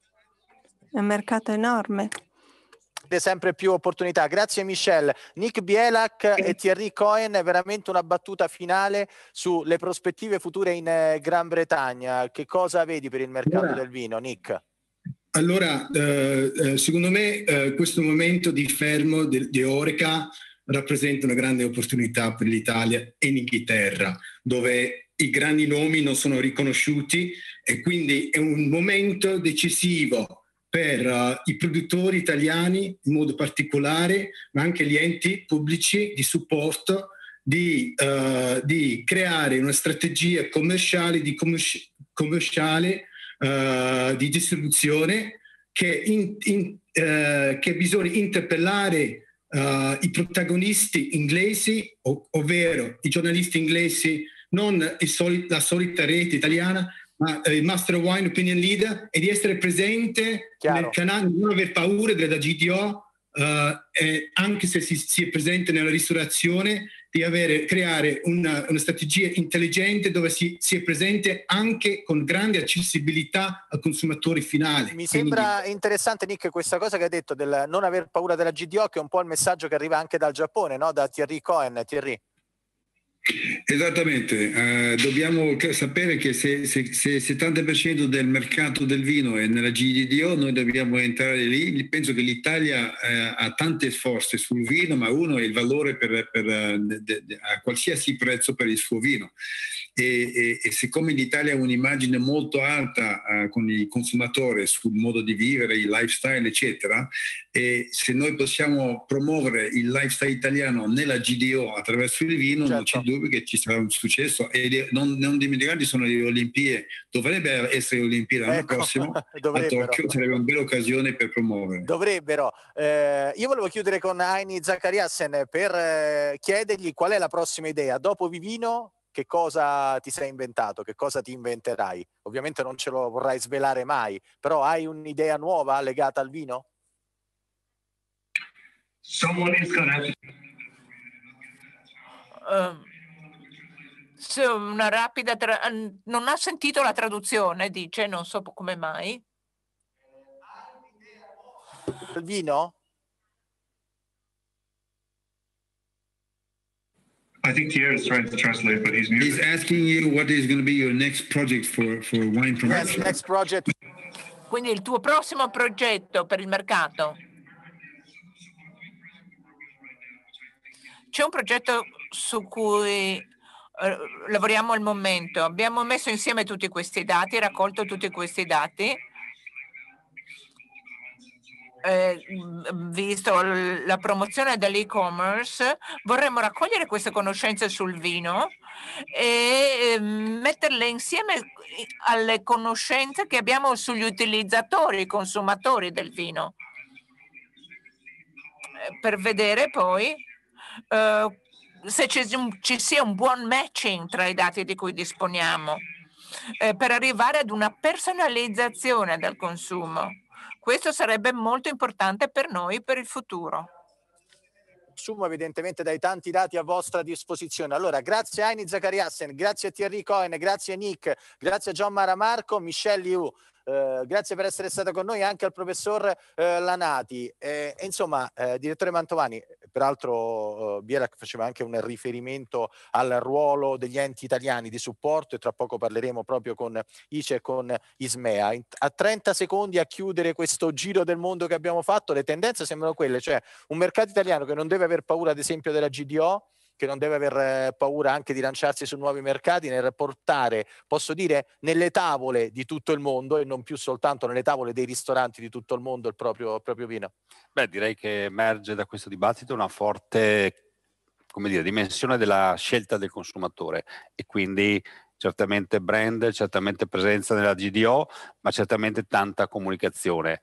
è un mercato enorme. Sempre più opportunità. Grazie Michelle. Nick Bielak e Thierry Cohen, veramente una battuta finale sulle prospettive future in Gran Bretagna. Che cosa vedi per il mercato allora, del vino, Nick? Allora, eh, secondo me eh, questo momento di fermo di, di Horeca rappresenta una grande opportunità per l'Italia e l'Inghilterra, dove i grandi nomi non sono riconosciuti e quindi è un momento decisivo per uh, i produttori italiani in modo particolare, ma anche gli enti pubblici di supporto, di, uh, di creare una strategia commerciale, di, commerci- commerciale uh, di distribuzione che, in, in, uh, che bisogna interpellare Uh, i protagonisti inglesi, ov- ovvero i giornalisti inglesi, non il soli- la solita rete italiana, ma uh, il Master of Wine Opinion Leader, e di essere presente Chiaro. nel canale, non aver paura della G D O, uh, e anche se si, si è presente nella ristorazione, di avere, creare una, una strategia intelligente dove si, si è presente anche con grande accessibilità al consumatore finale. Mi sembra Quindi... interessante, Nick, questa cosa che hai detto del non aver paura della G D O, che è un po' il messaggio che arriva anche dal Giappone, no? Da Thierry Cohen. Thierry. Esattamente, eh, dobbiamo sapere che se, se, se il settanta per cento del mercato del vino è nella G D O, noi dobbiamo entrare lì. Penso che l'Italia eh, ha tante forze sul vino, ma uno è il valore per, per, de, de, de, a qualsiasi prezzo per il suo vino. E, e, e siccome l'Italia ha un'immagine molto alta uh, con il consumatore sul modo di vivere, il lifestyle eccetera, e se noi possiamo promuovere il lifestyle italiano nella G D O attraverso il vino, certo. non c'è dubbio che ci sarà un successo. E non, non dimenticate, sono le Olimpiadi, dovrebbe essere le Olimpiadi l'anno ecco, prossimo a Tokyo, sarebbe una bella occasione per promuovere. Dovrebbero. Eh, io volevo chiudere con Heini Zachariasen per eh, chiedergli qual è la prossima idea dopo Vivino. Che cosa ti sei inventato? Che cosa ti inventerai? Ovviamente non ce lo vorrai svelare mai, però hai un'idea nuova legata al vino? Someone is gonna have uh, so una rapida tra- non ha sentito la traduzione, dice, non so come mai. Il vino? I think Thierry is trying to translate, but he's muted. He's asking you what is going to be your next project for, for wine promotion. Yes, next project. Quindi il tuo prossimo progetto per il mercato. C'è un progetto su cui eh, lavoriamo al momento. Abbiamo messo insieme tutti questi dati, raccolto tutti questi dati. Eh, visto la promozione dell'e-commerce, vorremmo raccogliere queste conoscenze sul vino e eh, metterle insieme alle conoscenze che abbiamo sugli utilizzatori, i consumatori del vino, eh, per vedere poi eh, se ci, ci sia un buon matching tra i dati di cui disponiamo eh, per arrivare ad una personalizzazione del consumo. Questo sarebbe molto importante per noi per il futuro. Assumo evidentemente dai tanti dati a vostra disposizione. Allora, grazie a Aini Zakariasen, grazie a Thierry Cohen, grazie a Nick, grazie a John Maramarco, Michelle Liu. Eh, grazie per essere stata con noi, anche al professor eh, Lanati. Eh, e insomma, eh, direttore Mantovani, peraltro eh, Bielak faceva anche un riferimento al ruolo degli enti italiani di supporto e tra poco parleremo proprio con I C E e con Ismea. In, a trenta secondi a chiudere questo giro del mondo che abbiamo fatto, le tendenze sembrano quelle, cioè un mercato italiano che non deve aver paura ad esempio della G D O, che non deve aver paura anche di lanciarsi su nuovi mercati, nel portare, posso dire, nelle tavole di tutto il mondo e non più soltanto nelle tavole dei ristoranti di tutto il mondo il proprio, il proprio vino? Beh, direi che emerge da questo dibattito una forte, come dire, dimensione della scelta del consumatore e quindi certamente brand, certamente presenza nella G D O, ma certamente tanta comunicazione.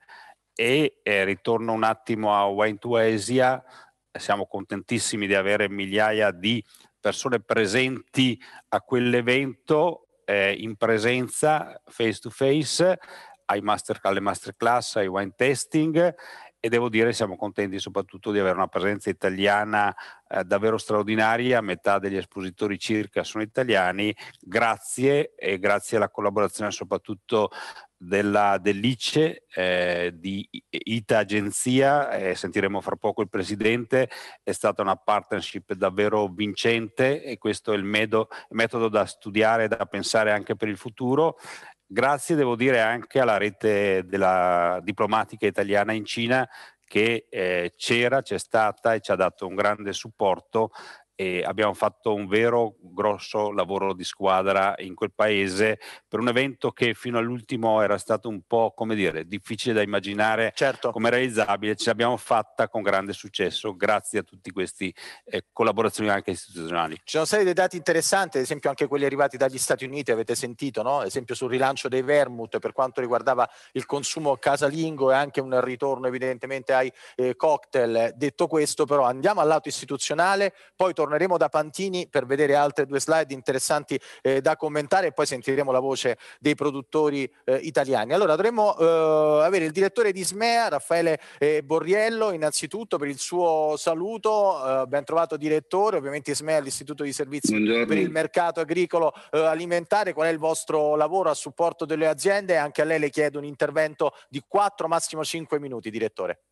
E eh, ritorno un attimo a Wine to Asia. Siamo contentissimi di avere migliaia di persone presenti a quell'evento, eh, in presenza, face to face, ai master, alle masterclass, ai wine tasting, e devo dire siamo contenti soprattutto di avere una presenza italiana eh, davvero straordinaria. Metà degli espositori circa sono italiani, grazie e grazie alla collaborazione soprattutto della, dell'I C E, eh, di I T A Agenzia, eh, sentiremo fra poco il presidente. È stata una partnership davvero vincente e questo è il metodo, il metodo da studiare e da pensare anche per il futuro. Grazie, devo dire, anche alla rete della diplomatica italiana in Cina che eh, c'era, c'è stata e ci ha dato un grande supporto, e abbiamo fatto un vero grosso lavoro di squadra in quel paese per un evento che fino all'ultimo era stato un po', come dire, difficile da immaginare, certo, come realizzabile. Ce l'abbiamo fatta con grande successo grazie a tutti questi eh, collaborazioni anche istituzionali. Ci sono stati dei dati interessanti, ad esempio anche quelli arrivati dagli Stati Uniti, avete sentito, no? Ad esempio sul rilancio dei vermouth per quanto riguardava il consumo casalingo e anche un ritorno evidentemente ai eh, cocktail. Detto questo, però, andiamo al lato istituzionale, poi torneremo da Pantini per vedere altre due slide interessanti eh, da commentare e poi sentiremo la voce dei produttori eh, italiani. Allora dovremmo eh, avere il direttore di Ismea, Raffaele eh, Borriello, innanzitutto per il suo saluto. Eh, ben trovato direttore, ovviamente Ismea è l'Istituto di Servizi Buongiorno. Per il mercato agricolo eh, alimentare. Qual è il vostro lavoro a supporto delle aziende? Anche a lei le chiedo un intervento di quattro, massimo cinque minuti, direttore.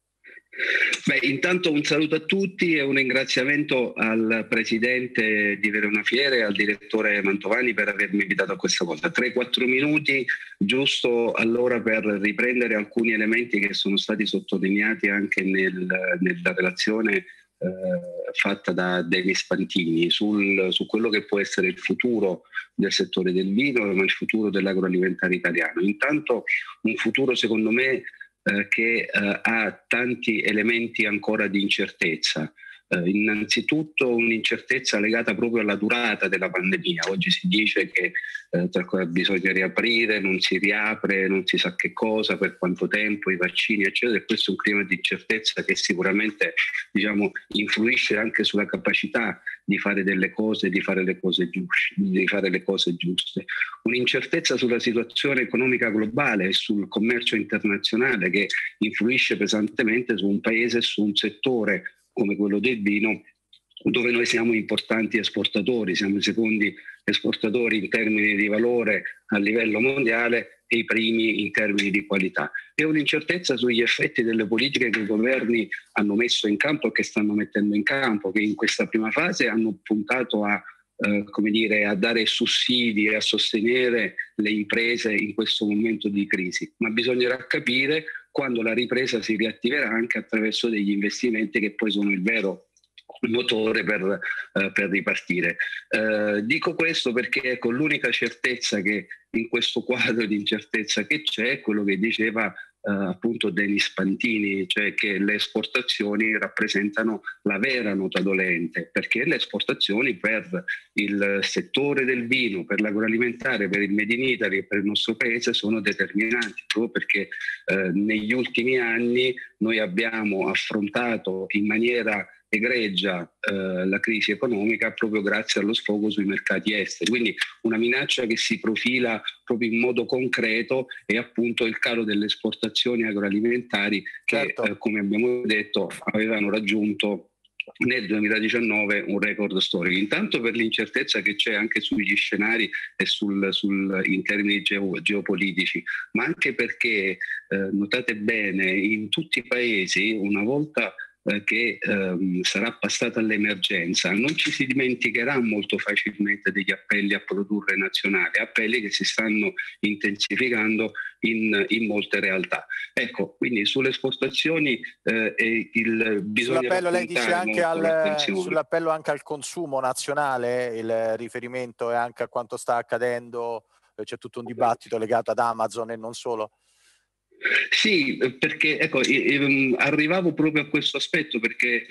Beh, intanto un saluto a tutti e un ringraziamento al presidente di Verona Fiere e al direttore Mantovani per avermi invitato a questa cosa. tre quattro minuti, giusto allora per riprendere alcuni elementi che sono stati sottolineati anche nel, nella relazione eh, fatta da Denis Pantini sul, su quello che può essere il futuro del settore del vino, ma il futuro dell'agroalimentare italiano. Intanto un futuro secondo me Eh, che eh, ha tanti elementi ancora di incertezza. Eh, innanzitutto un'incertezza legata proprio alla durata della pandemia. Oggi si dice che eh, tra cui bisogna riaprire, non si riapre, non si sa che cosa, per quanto tempo, i vaccini eccetera, e questo è un clima di incertezza che sicuramente, diciamo, influisce anche sulla capacità di fare delle cose, di fare le cose giuste, di fare le cose giuste. Un'incertezza sulla situazione economica globale e sul commercio internazionale che influisce pesantemente su un paese e su un settore come quello del vino, dove noi siamo importanti esportatori, siamo i secondi esportatori in termini di valore a livello mondiale e i primi in termini di qualità. E un'incertezza sugli effetti delle politiche che i governi hanno messo in campo e che stanno mettendo in campo, che in questa prima fase hanno puntato a, eh, come dire, a dare sussidi e a sostenere le imprese in questo momento di crisi. Ma bisognerà capire quando la ripresa si riattiverà anche attraverso degli investimenti che poi sono il vero motore per, uh, per ripartire. Uh, dico questo perché ecco, l'unica certezza che in questo quadro di incertezza che c'è è quello che diceva Uh, appunto Denis Pantini, cioè che le esportazioni rappresentano la vera nota dolente, perché le esportazioni per il settore del vino, per l'agroalimentare, per il Made in Italy e per il nostro paese sono determinanti, proprio perché uh, negli ultimi anni noi abbiamo affrontato in maniera egreggia eh, la crisi economica proprio grazie allo sfogo sui mercati esteri. Quindi una minaccia che si profila proprio in modo concreto è appunto il calo delle esportazioni agroalimentari che, certo. eh, come abbiamo detto, avevano raggiunto nel duemiladiciannove un record storico, intanto per l'incertezza che c'è anche sugli scenari e sul, sul, in termini geo, geopolitici, ma anche perché, eh, notate bene, in tutti i paesi una volta eh, che ehm, sarà passata l'emergenza non ci si dimenticherà molto facilmente degli appelli a produrre nazionali, appelli che si stanno intensificando in, in molte realtà. Ecco, quindi sulle esportazioni eh, e il bisogno sull'appello lei dice anche al, sull'appello anche al consumo nazionale, il riferimento è anche a quanto sta accadendo, c'è tutto un dibattito legato ad Amazon e non solo. Sì, perché ecco, eh, arrivavo proprio a questo aspetto perché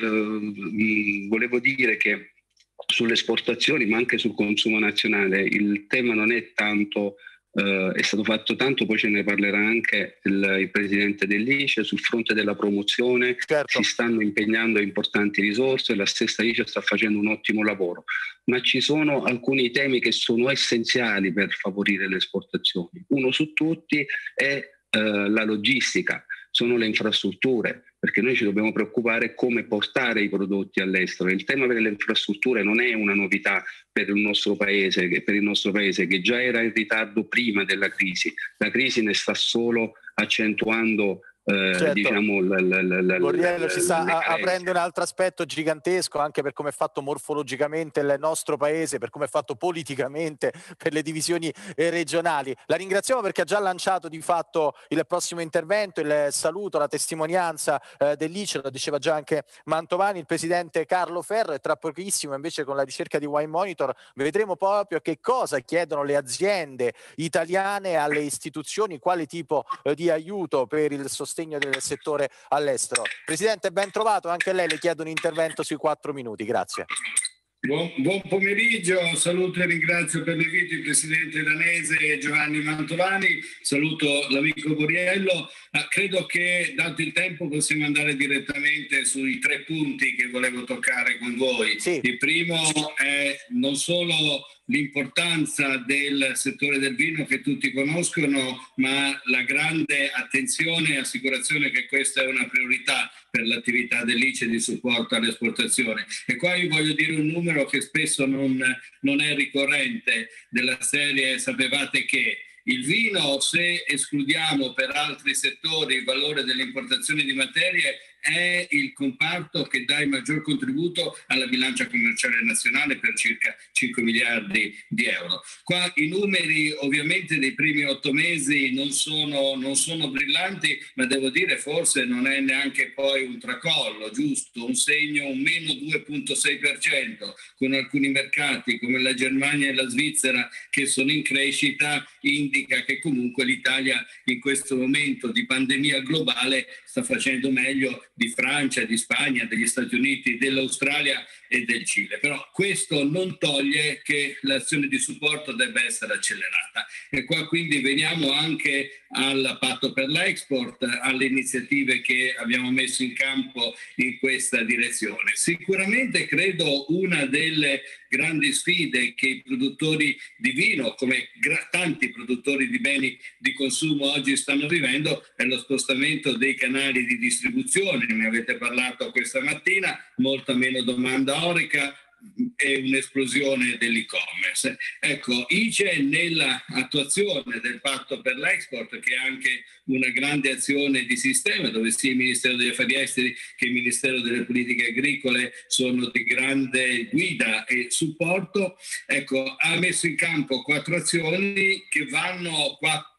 eh, volevo dire che sulle esportazioni ma anche sul consumo nazionale il tema non è tanto, eh, è stato fatto tanto, poi ce ne parlerà anche il, il presidente dell'I C E, sul fronte della promozione, certo. Si stanno impegnando importanti risorse, la stessa I C E sta facendo un ottimo lavoro, ma ci sono alcuni temi che sono essenziali per favorire le esportazioni. Uno su tutti è la logistica, sono le infrastrutture, perché noi ci dobbiamo preoccupare come portare i prodotti all'estero. Il tema delle infrastrutture non è una novità per il nostro paese, che per il nostro paese che già era in ritardo prima della crisi. La crisi ne sta solo accentuando Eh, certo. diciamo l, l, l, Borriello ci sta aprendo un altro aspetto gigantesco anche per come è fatto morfologicamente il nostro paese, per come è fatto politicamente, per le divisioni eh, regionali. La ringraziamo perché ha già lanciato di fatto il prossimo intervento, il saluto, la testimonianza eh, dell'I C E, lo diceva già anche Mantovani, il presidente Carlo Ferro, e tra pochissimo invece con la ricerca di Wine Monitor vedremo proprio che cosa chiedono le aziende italiane alle istituzioni, quale tipo eh, di aiuto per il sostegno del settore all'estero. Presidente, ben trovato, anche a lei le chiedo un intervento sui quattro minuti, grazie. Buon, buon pomeriggio, saluto e ringrazio per l'invito il presidente danese Giovanni Mantovani, saluto l'amico Borriello. Ah, credo che dato il tempo possiamo andare direttamente sui tre punti che volevo toccare con voi. Sì. Il primo è non solo l'importanza del settore del vino che tutti conoscono, ma la grande attenzione e assicurazione che questa è una priorità per l'attività dell'I C E di supporto all'esportazione. E qua io voglio dire un numero che spesso non, non è ricorrente, della serie sapevate che il vino, se escludiamo per altri settori il valore delle importazioni di materie, è il comparto che dà il maggior contributo alla bilancia commerciale nazionale per circa cinque miliardi di euro. Qua i numeri ovviamente dei primi otto mesi non sono, non sono brillanti, ma devo dire forse non è neanche poi un tracollo, giusto? Un segno, un meno due virgola sei per cento, con alcuni mercati come la Germania e la Svizzera che sono in crescita, indica che comunque l'Italia in questo momento di pandemia globale sta facendo meglio di Francia, di Spagna, degli Stati Uniti, dell'Australia e del Cile. Però questo non toglie che l'azione di supporto debba essere accelerata. E qua quindi veniamo anche al patto per l'export, alle iniziative che abbiamo messo in campo in questa direzione. Sicuramente credo una delle grandi sfide che i produttori di vino, come gra- tanti produttori di beni di consumo oggi stanno vivendo, è lo spostamento dei canali di distribuzione. Ne avete parlato questa mattina, molta meno domanda orica e un'esplosione dell'e-commerce. Ecco, I C E nell'attuazione del patto per l'export, che è anche una grande azione di sistema, dove sia il Ministero degli Affari Esteri che il Ministero delle Politiche Agricole sono di grande guida e supporto, ecco, ha messo in campo quattro azioni che vanno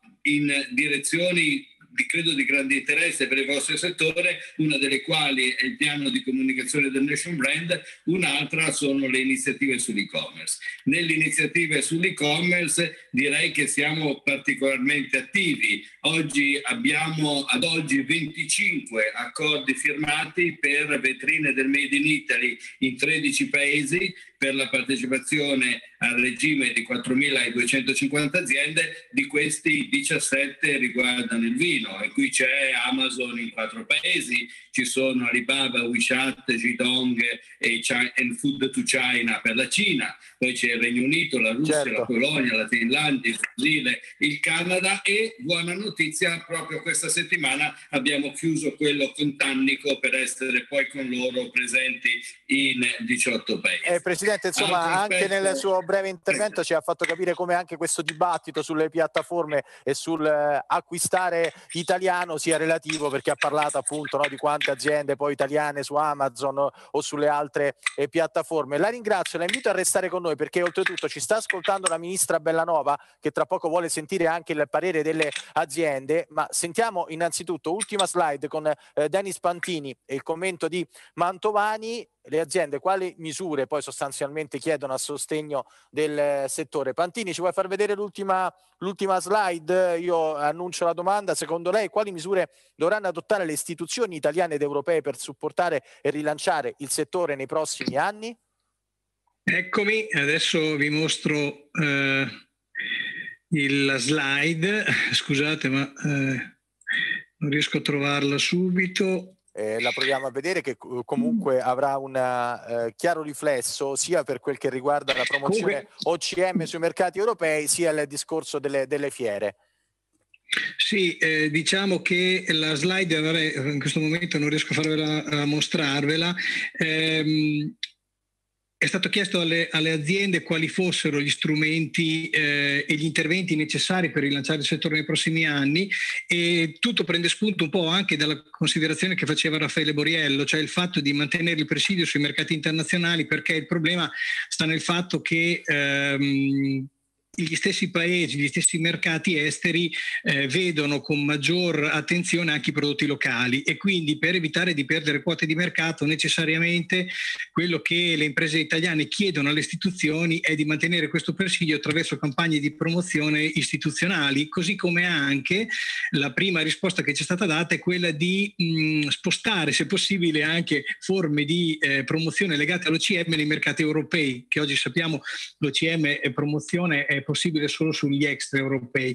in direzioni di, credo di grande interesse per il vostro settore, una delle quali è il piano di comunicazione del Nation Brand, un'altra sono le iniziative sull'e-commerce. Nelle iniziative sull'e-commerce direi che siamo particolarmente attivi. Oggi abbiamo ad oggi venticinque accordi firmati per vetrine del Made in Italy in tredici paesi, per la partecipazione al regime di quattromiladuecentocinquanta aziende. Di questi diciassette riguardano il vino. vino, e qui c'è Amazon in quattro paesi, ci sono Alibaba, WeChat, Jidong e, China, e Food to China per la Cina, poi c'è il Regno Unito, la Russia, certo. la Polonia, la Finlandia, il Brasile, il Canada, e buona notizia, proprio questa settimana abbiamo chiuso quello con Tannico per essere poi con loro presenti in diciotto paesi. Eh, Presidente, insomma, Altro anche aspetto... nel suo breve intervento ci ha fatto capire come anche questo dibattito sulle piattaforme e sul eh, acquistare italiano sia relativo, perché ha parlato appunto, no, di quante aziende poi italiane su Amazon o, o sulle altre eh, piattaforme. La ringrazio, la invito a restare con noi, perché oltretutto ci sta ascoltando la ministra Bellanova, che tra poco vuole sentire anche il parere delle aziende. Ma sentiamo innanzitutto, ultima slide con eh, Denis Pantini e il commento di Mantovani. Le aziende quali misure poi sostanzialmente chiedono a sostegno del settore? Pantini, ci vuoi far vedere l'ultima l'ultima slide? Io annuncio la domanda: secondo lei quali misure dovranno adottare le istituzioni italiane ed europee per supportare e rilanciare il settore nei prossimi anni? Eccomi, adesso vi mostro eh, il, la slide, scusate ma eh, non riesco a trovarla subito. Eh, la proviamo a vedere, che comunque avrà un eh, chiaro riflesso sia per quel che riguarda la promozione O C M sui mercati europei, sia il discorso delle, delle fiere. Sì, eh, diciamo che la slide, vabbè, in questo momento non riesco a farvela, a mostrarvela. Ehm, È stato chiesto alle, alle aziende quali fossero gli strumenti eh, e gli interventi necessari per rilanciare il settore nei prossimi anni, e tutto prende spunto un po' anche dalla considerazione che faceva Raffaele Boriello, cioè il fatto di mantenere il presidio sui mercati internazionali, perché il problema sta nel fatto che ehm, gli stessi paesi, gli stessi mercati esteri eh, vedono con maggior attenzione anche i prodotti locali, e quindi per evitare di perdere quote di mercato necessariamente quello che le imprese italiane chiedono alle istituzioni è di mantenere questo presidio attraverso campagne di promozione istituzionali, così come anche la prima risposta che ci è stata data è quella di mh, spostare se possibile anche forme di eh, promozione legate all'O C M nei mercati europei, che oggi sappiamo l'O C M e promozione è possibile solo sugli extraeuropei.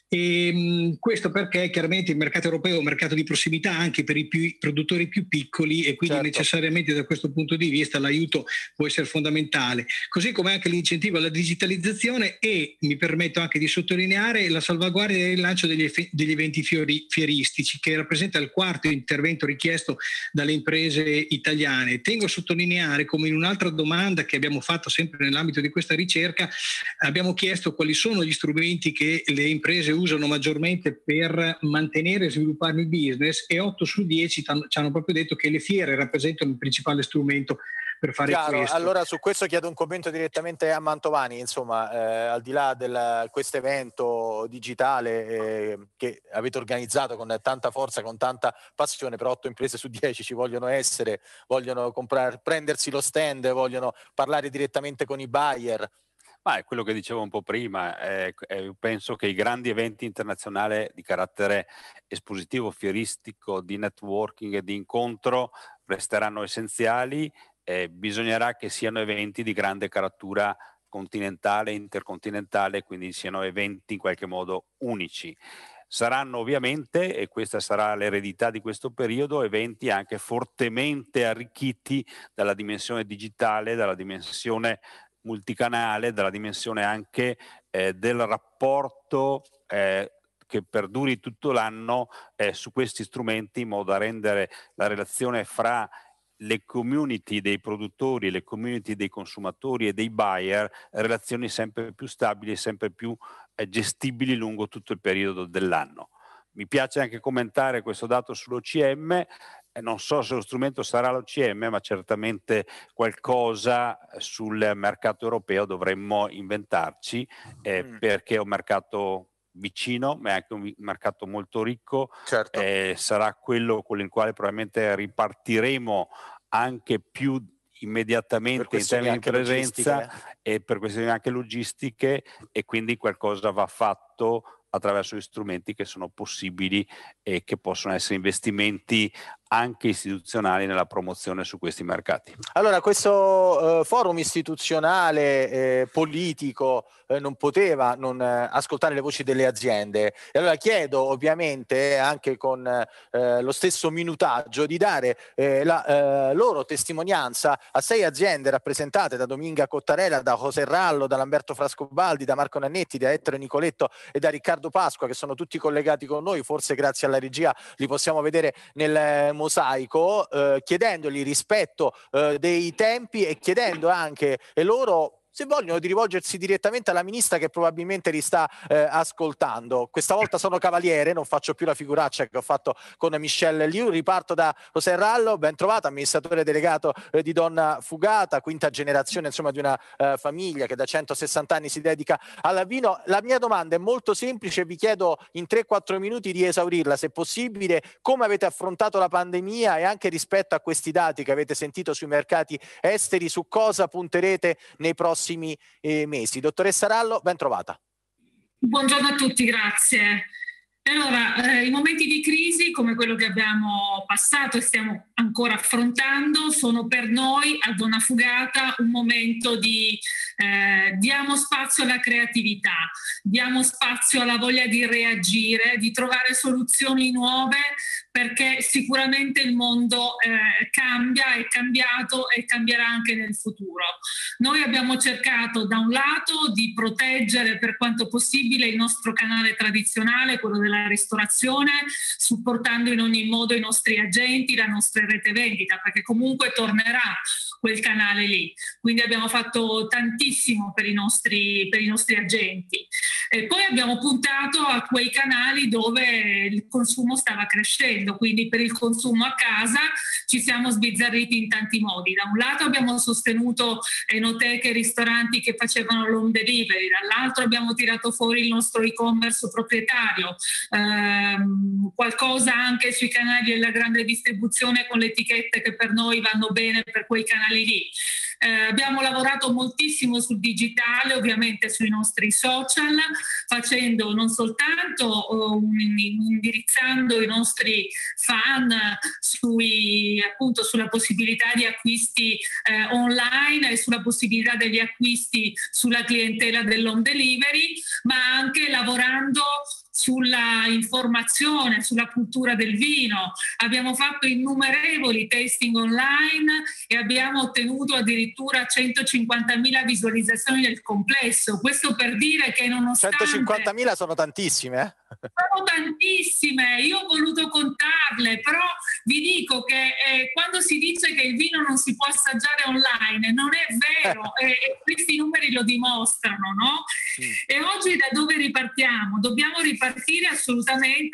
E mh, questo perché chiaramente il mercato europeo è un mercato di prossimità anche per i più, i produttori più piccoli, e quindi certo. necessariamente da questo punto di vista l'aiuto può essere fondamentale, così come anche l'incentivo alla digitalizzazione, e mi permetto anche di sottolineare la salvaguardia e il rilancio degli, degli eventi fiori, fieristici, che rappresenta il quarto intervento richiesto dalle imprese italiane. Tengo a sottolineare come in un'altra domanda che abbiamo fatto sempre nell'ambito di questa ricerca abbiamo chiesto quali sono gli strumenti che le imprese usano maggiormente per mantenere e sviluppare il business, e otto su dieci ci hanno proprio detto che le fiere rappresentano il principale strumento per fare Chiaro, questo. allora su questo chiedo un commento direttamente a Mantovani. Insomma, eh, al di là di questo evento digitale eh, che avete organizzato con tanta forza, con tanta passione, per otto imprese su dieci ci vogliono essere, vogliono comprare, prendersi lo stand, vogliono parlare direttamente con i buyer. Ma è quello che dicevo un po' prima, eh, eh, penso che i grandi eventi internazionali di carattere espositivo, fieristico, di networking e di incontro resteranno essenziali. Eh, bisognerà che siano eventi di grande caratura continentale, intercontinentale, quindi siano eventi in qualche modo unici. Saranno ovviamente, e questa sarà l'eredità di questo periodo, eventi anche fortemente arricchiti dalla dimensione digitale, dalla dimensione multicanale, dalla dimensione anche eh, del rapporto eh, che perduri tutto l'anno eh, su questi strumenti, in modo da rendere la relazione fra le community dei produttori, le community dei consumatori e dei buyer relazioni sempre più stabili e sempre più eh, gestibili lungo tutto il periodo dell'anno. Mi piace anche commentare questo dato sull'O C M. Eh, non so se lo strumento sarà l'O C M, ma certamente qualcosa sul mercato europeo dovremmo inventarci, eh, mm. perché è un mercato vicino, ma è anche un mercato molto ricco. Certo. Eh, sarà quello con il quale probabilmente ripartiremo anche più immediatamente in termini di presenza e per questioni anche logistiche, e quindi qualcosa va fatto attraverso gli strumenti che sono possibili e che possono essere investimenti anche istituzionali nella promozione su questi mercati. Allora, questo eh, forum istituzionale, eh, politico, eh, non poteva non eh, ascoltare le voci delle aziende, e allora chiedo ovviamente anche con eh, lo stesso minutaggio di dare eh, la eh, loro testimonianza a sei aziende rappresentate da Dominga Cottarella, da José Rallo, da Lamberto Frascobaldi, da Marco Nannetti, da Ettore Nicoletto e da Riccardo Pasqua, che sono tutti collegati con noi. Forse grazie alla regia li possiamo vedere nel mosaico, eh, chiedendogli rispetto eh, dei tempi e chiedendo anche e loro se vogliono di rivolgersi direttamente alla ministra che probabilmente li sta eh, ascoltando. Questa volta sono cavaliere, non faccio più la figuraccia che ho fatto con Michelle Liu. Riparto da José Rallo, ben trovato, amministratore delegato eh, di Donna Fugata, quinta generazione insomma di una eh, famiglia che da centosessanta anni si dedica al vino. La mia domanda è molto semplice, vi chiedo in tre quattro minuti di esaurirla se possibile. Come avete affrontato la pandemia e anche rispetto a questi dati che avete sentito sui mercati esteri, su cosa punterete nei prossimi Eh, mesi. Dottoressa Rallo, ben trovata. Buongiorno a tutti, grazie. Allora, eh, i momenti di crisi come quello che abbiamo passato e stiamo ancora affrontando sono per noi a Donna Fugata un momento di eh, diamo spazio alla creatività, diamo spazio alla voglia di reagire, di trovare soluzioni nuove, perché sicuramente il mondo eh, cambia, è cambiato e cambierà anche nel futuro. Noi abbiamo cercato da un lato di proteggere per quanto possibile il nostro canale tradizionale, quello della ristorazione, supportando in ogni modo i nostri agenti, la nostra rete vendita, perché comunque tornerà quel canale lì. Quindi abbiamo fatto tantissimo per i nostri, per i nostri agenti. E poi abbiamo puntato a quei canali dove il consumo stava crescendo, quindi per il consumo a casa ci siamo sbizzarriti in tanti modi. Da un lato abbiamo sostenuto enoteche e ristoranti che facevano l'home delivery, dall'altro abbiamo tirato fuori il nostro e-commerce proprietario, ehm, qualcosa anche sui canali della grande distribuzione con le etichette che per noi vanno bene per quei canali lì. Eh, abbiamo lavorato moltissimo sul digitale, ovviamente sui nostri social, facendo non soltanto um, indirizzando i nostri fan sui, appunto, sulla possibilità di acquisti eh, online e sulla possibilità degli acquisti sulla clientela dell'home delivery, ma anche lavorando sulla informazione, sulla cultura del vino. Abbiamo fatto innumerevoli testing online e abbiamo ottenuto addirittura centocinquantamila visualizzazioni del complesso. Questo per dire che nonostante... centocinquantamila sono tantissime, eh? Sono tantissime, io ho voluto contarle, però vi dico che eh, quando si dice che il vino non si può assaggiare online, non è vero, e, e questi numeri lo dimostrano, no? Mm. E oggi da dove ripartiamo? Dobbiamo ripartire assolutamente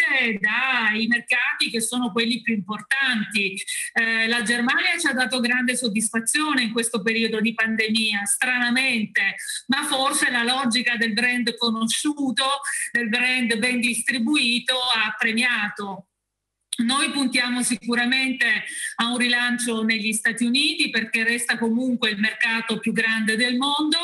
dai mercati che sono quelli più importanti. Eh, la Germania ci ha dato grande soddisfazione in questo periodo di pandemia, stranamente, ma forse la logica del brand conosciuto, del brand ben distribuito ha premiato. Noi puntiamo sicuramente a un rilancio negli Stati Uniti perché resta comunque il mercato più grande del mondo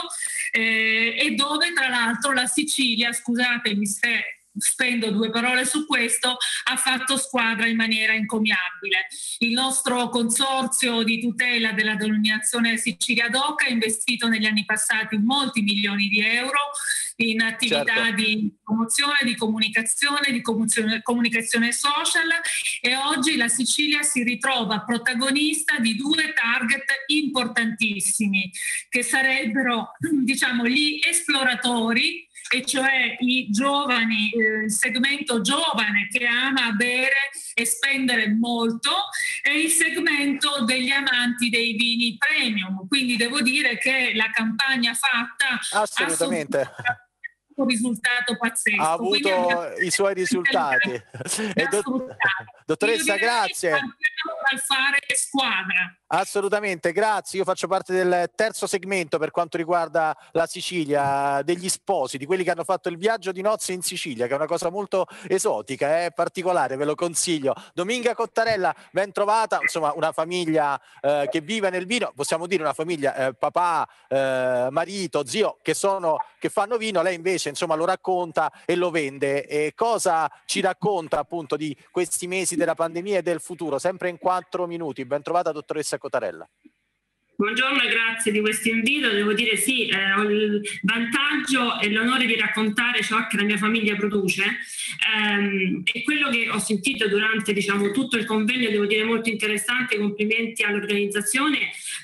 eh, e dove tra l'altro la Sicilia, scusatemi se spendo due parole su questo, ha fatto squadra in maniera encomiabile. Il nostro consorzio di tutela della denominazione Sicilia DOC ha investito negli anni passati molti milioni di euro in attività certo. di promozione, di comunicazione, di comunicazione, comunicazione social, e oggi la Sicilia si ritrova protagonista di due target importantissimi che sarebbero, diciamo, gli esploratori, e cioè i giovani, eh, il segmento giovane che ama bere e spendere molto, e il segmento degli amanti dei vini premium. Quindi devo dire che la campagna fatta assolutamente ha un risultato pazzesco. Ha avuto abbiamo... i suoi risultati. E dott- dottoressa, grazie. Al fare squadra. Assolutamente, grazie. Io faccio parte del terzo segmento per quanto riguarda la Sicilia, degli sposi, di quelli che hanno fatto il viaggio di nozze in Sicilia, che è una cosa molto esotica, è particolare, ve lo consiglio. Dominga Cottarella, ben trovata, insomma una famiglia eh, che vive nel vino, possiamo dire una famiglia, eh, papà, eh, marito, zio, che, sono, che fanno vino, lei invece insomma lo racconta e lo vende. E cosa ci racconta appunto di questi mesi della pandemia e del futuro? Sempre in quattro minuti. Ben trovata, dottoressa Cottarella. Buongiorno e grazie di questo invito. Devo dire sì, eh, ho il vantaggio e l'onore di raccontare ciò che la mia famiglia produce ehm, e quello che ho sentito durante diciamo, tutto il convegno, devo dire molto interessante, complimenti all'organizzazione,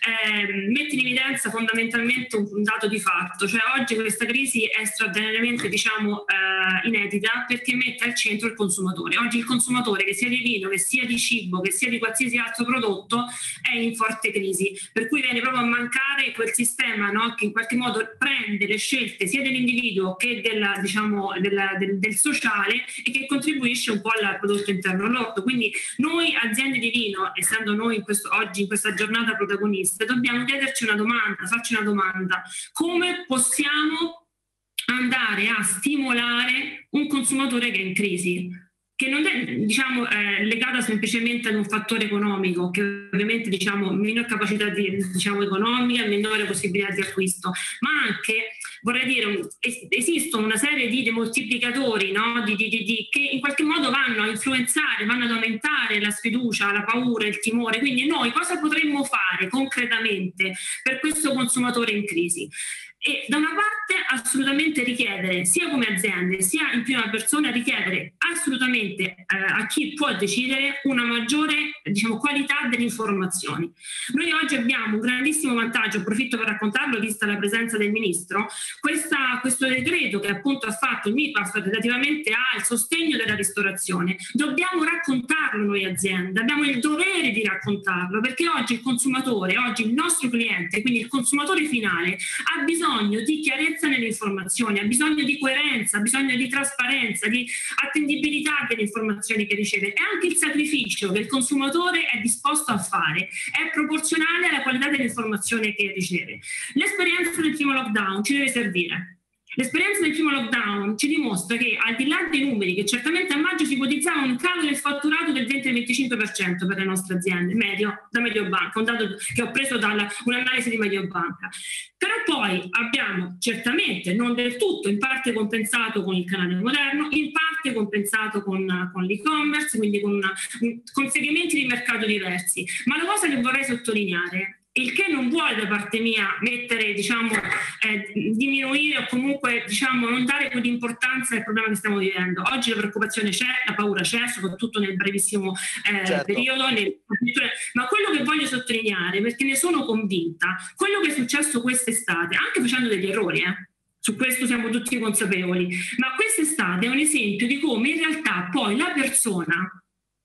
eh, mette in evidenza fondamentalmente un, un dato di fatto, cioè oggi questa crisi è straordinariamente diciamo, eh, inedita perché mette al centro il consumatore. Oggi il consumatore, che sia di vino, che sia di cibo, che sia di qualsiasi altro prodotto, è in forte crisi, per cui viene proprio a mancare quel sistema, no? Che in qualche modo prende le scelte sia dell'individuo che della, diciamo, della, del, del sociale e che contribuisce un po' al prodotto interno lordo. Quindi noi aziende di vino, essendo noi in questo, oggi in questa giornata protagoniste, dobbiamo chiederci una domanda, farci una domanda: come possiamo andare a stimolare un consumatore che è in crisi? Che non è diciamo, eh, legata semplicemente ad un fattore economico, che ovviamente diciamo, minor capacità di, diciamo, economica, minore possibilità di acquisto, ma anche, vorrei dire, es- esistono una serie di demoltiplicatori no? di, di, di, di, che in qualche modo vanno a influenzare, vanno ad aumentare la sfiducia, la paura, il timore. Quindi noi cosa potremmo fare concretamente per questo consumatore in crisi? E da una parte assolutamente richiedere, sia come aziende sia in prima persona, richiedere assolutamente eh, a chi può decidere una maggiore diciamo, qualità delle informazioni. Noi oggi abbiamo un grandissimo vantaggio, approfitto per raccontarlo vista la presenza del Ministro, questa, questo decreto che appunto ha fatto il M I P A F relativamente al sostegno della ristorazione. Dobbiamo raccontarlo noi aziende, abbiamo il dovere di raccontarlo, perché oggi il consumatore, oggi il nostro cliente, quindi il consumatore finale, ha bisogno di chiarezza nelle informazioni, ha bisogno di coerenza, ha bisogno di trasparenza, di attendibilità delle informazioni che riceve, e anche il sacrificio che il consumatore è disposto a fare è proporzionale alla qualità dell'informazione che riceve. L'esperienza del primo lockdown ci deve servire. L'esperienza del primo lockdown ci dimostra che, al di là dei numeri, che certamente a maggio si ipotizzava un calo del fatturato del venti al venticinque per cento per le nostre aziende, medio, da Mediobanca, un dato che ho preso da un'analisi di Mediobanca. Però poi abbiamo certamente, non del tutto, in parte compensato con il canale moderno, in parte compensato con, con l'e-commerce, quindi con, con segmenti di mercato diversi. Ma la cosa che vorrei sottolineare, il che non vuole da parte mia mettere, diciamo, eh, diminuire o comunque diciamo, non dare quell'importanza al problema che stiamo vivendo. Oggi la preoccupazione c'è, la paura c'è, soprattutto nel brevissimo eh, certo. periodo, nel... ma quello che voglio sottolineare, perché ne sono convinta, quello che è successo quest'estate, anche facendo degli errori, eh, su questo siamo tutti consapevoli, ma quest'estate è un esempio di come in realtà poi la persona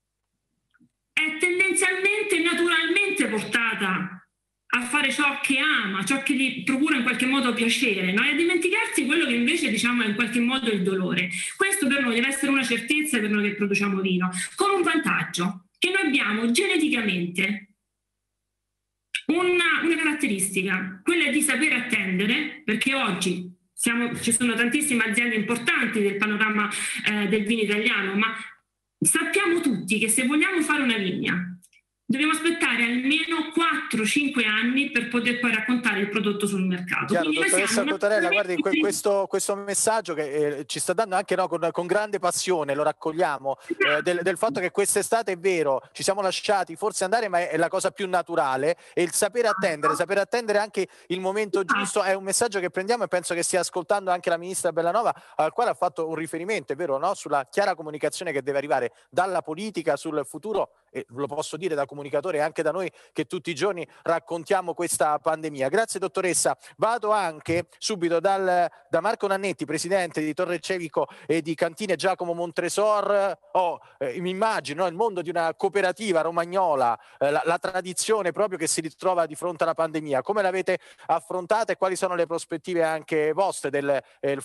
è tendenzialmente, naturalmente portata a fare ciò che ama, ciò che gli procura in qualche modo piacere, no? E a dimenticarsi quello che invece diciamo è in qualche modo il dolore. Questo per noi deve essere una certezza per noi che produciamo vino, con un vantaggio, che noi abbiamo geneticamente una, una caratteristica, quella di saper attendere, perché oggi siamo, ci sono tantissime aziende importanti del panorama eh, del vino italiano, ma sappiamo tutti che se vogliamo fare una vigna dobbiamo aspettare almeno quattro cinque anni per poter poi raccontare il prodotto sul mercato. Chiaro, dottoressa Cottarella, guardi, que questo, questo messaggio che eh, ci sta dando anche no, con, con grande passione, lo raccogliamo, eh, del, del fatto che quest'estate è vero, ci siamo lasciati forse andare, ma è, è la cosa più naturale, e il sapere attendere, sapere attendere anche il momento giusto è un messaggio che prendiamo, e penso che stia ascoltando anche la ministra Bellanova, al quale ha fatto un riferimento, è vero, no? Sulla chiara comunicazione che deve arrivare dalla politica sul futuro, e lo posso dire da comunicatore anche da noi che tutti i giorni raccontiamo questa pandemia. Grazie dottoressa. Vado anche subito dal, da Marco Nannetti, presidente di Torre Cevico e di Cantine Giacomo Montresor. Oh, eh, mi immagino no, il mondo di una cooperativa romagnola, eh, la, la tradizione proprio che si ritrova di fronte alla pandemia. Come l'avete affrontata e quali sono le prospettive anche vostre del eh, il futuro, dei futuri mesi, sempre in quattro minuti? Lo so che vi chiedo un grande sforzo.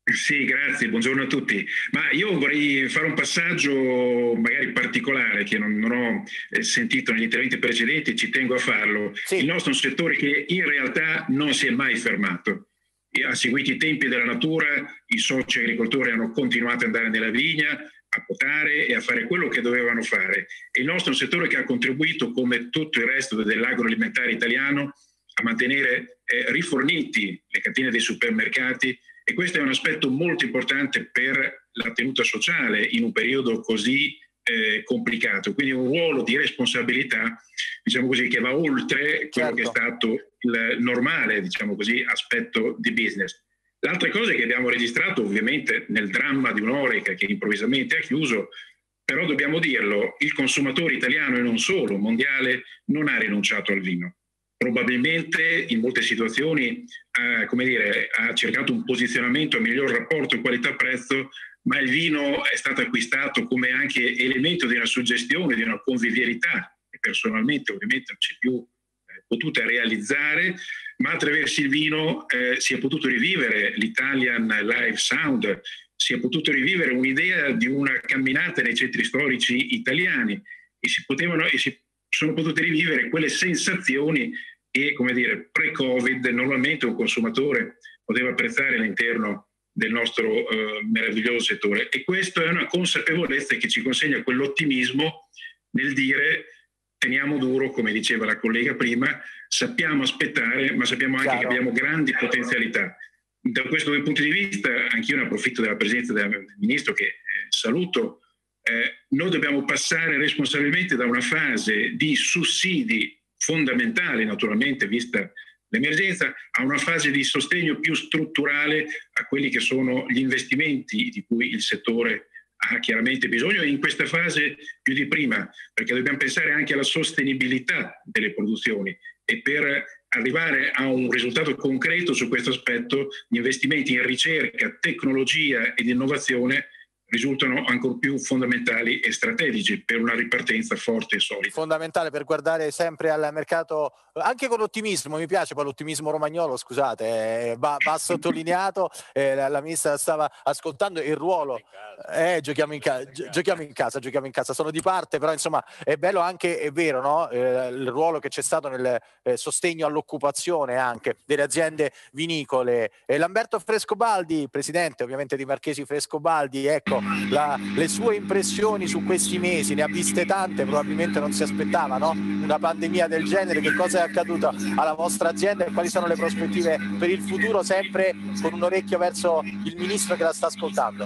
Sì, grazie, buongiorno a tutti. Ma io vorrei fare un passaggio magari particolare che non, non ho eh, sentito negli interventi precedenti, ci tengo a farlo. Sì. Il nostro è un settore che in realtà non si è mai fermato. Ha seguito i tempi della natura, i soci agricoltori hanno continuato ad andare nella vigna, a potare e a fare quello che dovevano fare. E il nostro è un settore che ha contribuito, come tutto il resto dell'agroalimentare italiano, a mantenere eh, riforniti le catene dei supermercati, e questo è un aspetto molto importante per la tenuta sociale in un periodo così eh, complicato. Quindi un ruolo di responsabilità, diciamo così, che va oltre quello certo. che è stato il normale, diciamo così, aspetto di business. L'altra cosa che abbiamo registrato ovviamente nel dramma di un'Oreca che improvvisamente ha chiuso, però dobbiamo dirlo, il consumatore italiano e non solo, mondiale, non ha rinunciato al vino. Probabilmente in molte situazioni ha, come dire, ha cercato un posizionamento a miglior rapporto qualità-prezzo, ma il vino è stato acquistato come anche elemento di una suggestione, di una convivialità, che personalmente ovviamente non c'è più eh, potuta realizzare, ma attraverso il vino eh, si è potuto rivivere l'Italian Live Sound, si è potuto rivivere un'idea di una camminata nei centri storici italiani e si potevano e si sono potute rivivere quelle sensazioni che, come dire, pre-Covid normalmente un consumatore poteva apprezzare all'interno del nostro eh, meraviglioso settore. E questa è una consapevolezza che ci consegna quell'ottimismo nel dire teniamo duro, come diceva la collega prima, sappiamo aspettare, ma sappiamo anche Chiaro. che abbiamo grandi potenzialità. Da questo punto di vista, anch'io ne approfitto della presenza del Ministro che eh, saluto. Eh, noi dobbiamo passare responsabilmente da una fase di sussidi fondamentali, naturalmente vista l'emergenza, a una fase di sostegno più strutturale a quelli che sono gli investimenti di cui il settore ha chiaramente bisogno, e in questa fase più di prima, perché dobbiamo pensare anche alla sostenibilità delle produzioni, e per arrivare a un risultato concreto su questo aspetto gli investimenti in ricerca, tecnologia ed innovazione risultano ancora più fondamentali e strategici per una ripartenza forte e solida. Fondamentale per guardare sempre al mercato, anche con ottimismo, mi piace poi l'ottimismo romagnolo, scusate, eh, va, va sottolineato, eh, la, la ministra stava ascoltando il ruolo, eh, giochiamo, in ca- gi- giochiamo in casa, giochiamo in casa, sono di parte, però insomma è bello anche, è vero, no? eh, il ruolo che c'è stato nel eh, sostegno all'occupazione anche delle aziende vinicole. Eh, Lamberto Frescobaldi, presidente ovviamente di Marchesi Frescobaldi, ecco, La, le sue impressioni su questi mesi, ne ha viste tante, probabilmente non si aspettava, no? Una pandemia del genere. Che cosa è accaduto alla vostra azienda e quali sono le prospettive per il futuro, sempre con un orecchio verso il ministro che la sta ascoltando?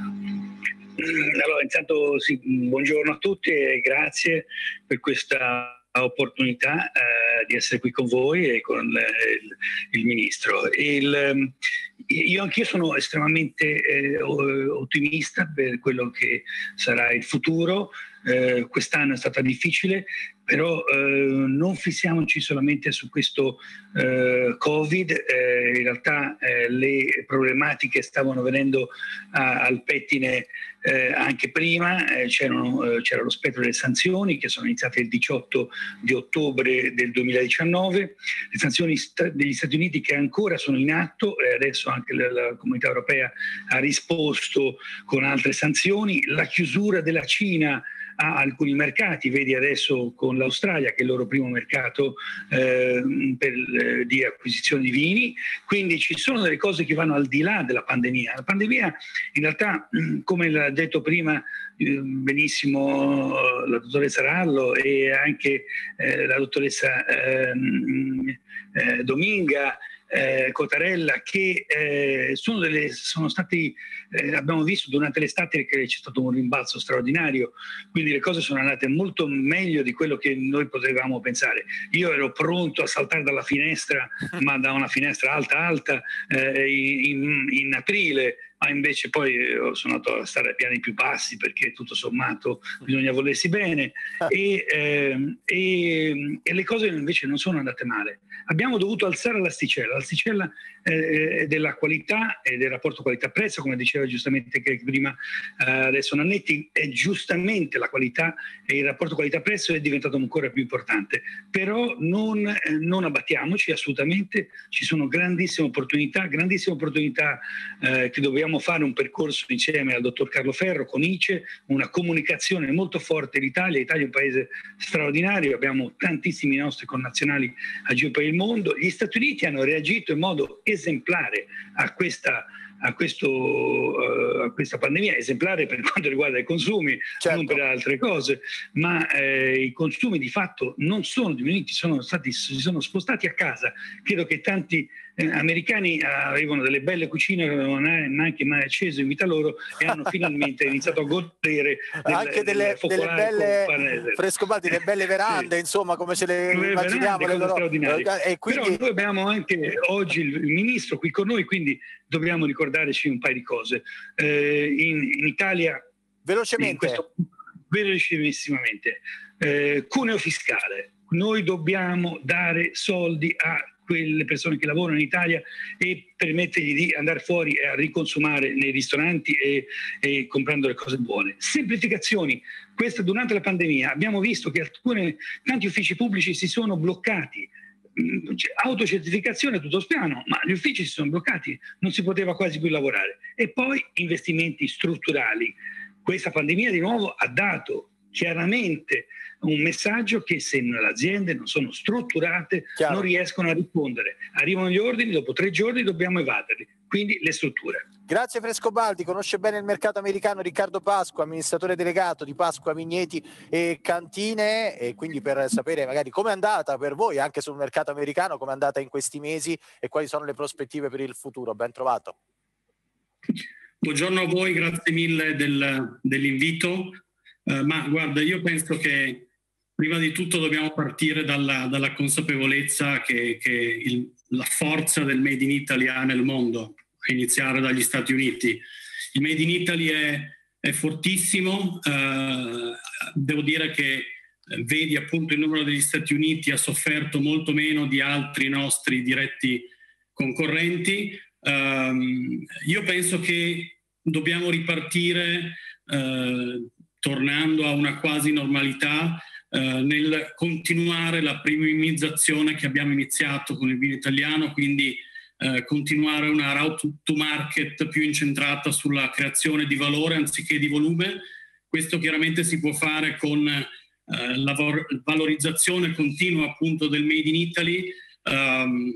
Allora, intanto sì, buongiorno a tutti e grazie per questa opportunità eh, di essere qui con voi e con eh, il, il ministro. Il, io anch'io sono estremamente eh, ottimista per quello che sarà il futuro. Eh, quest'anno è stata difficile, però eh, non fissiamoci solamente su questo eh, Covid. Eh, in realtà eh, le problematiche stavano venendo a, al pettine eh, anche prima. Eh, c'erano, eh, c'era lo spettro delle sanzioni che sono iniziate il diciotto di ottobre del duemiladiciannove, le sanzioni st- degli Stati Uniti che ancora sono in atto, e adesso anche la, la Comunità Europea ha risposto con altre sanzioni, la chiusura della Cina a alcuni mercati, vedi adesso con l'Australia che è il loro primo mercato eh, per, eh, di acquisizione di vini. Quindi ci sono delle cose che vanno al di là della pandemia. La pandemia in realtà, come l'ha detto prima eh, benissimo la dottoressa Rallo e anche eh, la dottoressa eh, eh, Dominga, Eh, Cotarella, che eh, sono, delle, sono stati, eh, abbiamo visto durante l'estate che c'è stato un rimbalzo straordinario, quindi le cose sono andate molto meglio di quello che noi potevamo pensare. Io ero pronto a saltare dalla finestra, ma da una finestra alta alta, eh, in, in aprile, ma invece poi eh, sono andato a stare a piani più bassi perché tutto sommato bisogna volersi bene e, eh, e, e le cose invece non sono andate male. Abbiamo dovuto alzare l'asticella, l'asticella eh, della qualità e del rapporto qualità-prezzo, come diceva giustamente prima eh, adesso Nannetti, è giustamente la qualità e il rapporto qualità-prezzo è diventato ancora più importante, però non, eh, non abbattiamoci assolutamente, ci sono grandissime opportunità, grandissime opportunità eh, che dobbiamo fare un percorso insieme al dottor Carlo Ferro con I C E, una comunicazione molto forte in Italia. L'Italia è un paese straordinario, abbiamo tantissimi nostri connazionali a giro per il mondo. Gli Stati Uniti hanno reagito in modo esemplare a questa A, questo, uh, a questa pandemia, esemplare per quanto riguarda i consumi, certo, non per altre cose, ma eh, i consumi di fatto non sono diminuiti, sono stati, si sono spostati a casa. Credo che tanti eh, americani avevano delle belle cucine, non avevano neanche mai acceso in vita loro e hanno finalmente iniziato a godere del, anche delle, del delle belle Frescobaldi, delle belle verande, sì, insomma, come ce le, le immaginiamo le loro... e quindi... Però noi abbiamo anche oggi il ministro qui con noi, quindi dobbiamo ricordarci un paio di cose. Eh, in, in Italia, velocemente, in questo, velocissimamente, eh, cuneo fiscale. Noi dobbiamo dare soldi a quelle persone che lavorano in Italia e permettergli di andare fuori a riconsumare nei ristoranti e, e comprando le cose buone. Semplificazioni. Questa, durante la pandemia abbiamo visto che alcuni, tanti uffici pubblici si sono bloccati. Autocertificazione tutto spiano, ma gli uffici si sono bloccati, non si poteva quasi più lavorare. E poi investimenti strutturali. Questa pandemia di nuovo ha dato chiaramente un messaggio che se le aziende non sono strutturate, chiaro, non riescono a rispondere. Arrivano gli ordini, dopo tre giorni dobbiamo evaderli, quindi le strutture. Grazie Frescobaldi, conosce bene il mercato americano Riccardo Pasqua, amministratore delegato di Pasqua Vigneti e Cantine, e quindi per sapere magari com'è andata per voi anche sul mercato americano, com'è andata in questi mesi e quali sono le prospettive per il futuro. Ben trovato. Buongiorno a voi, grazie mille del, dell'invito. Uh, ma guarda, io penso che prima di tutto dobbiamo partire dalla, dalla consapevolezza che, che il, la forza del Made in Italy ha nel mondo, a iniziare dagli Stati Uniti. Il Made in Italy è, è fortissimo, uh, devo dire che vedi appunto il numero degli Stati Uniti ha sofferto molto meno di altri nostri diretti concorrenti. Um, io penso che dobbiamo ripartire uh, tornando a una quasi normalità eh, nel continuare la premiumizzazione che abbiamo iniziato con il vino italiano, quindi eh, continuare una route to market più incentrata sulla creazione di valore anziché di volume. Questo chiaramente si può fare con eh, la valorizzazione continua appunto del Made in Italy ehm,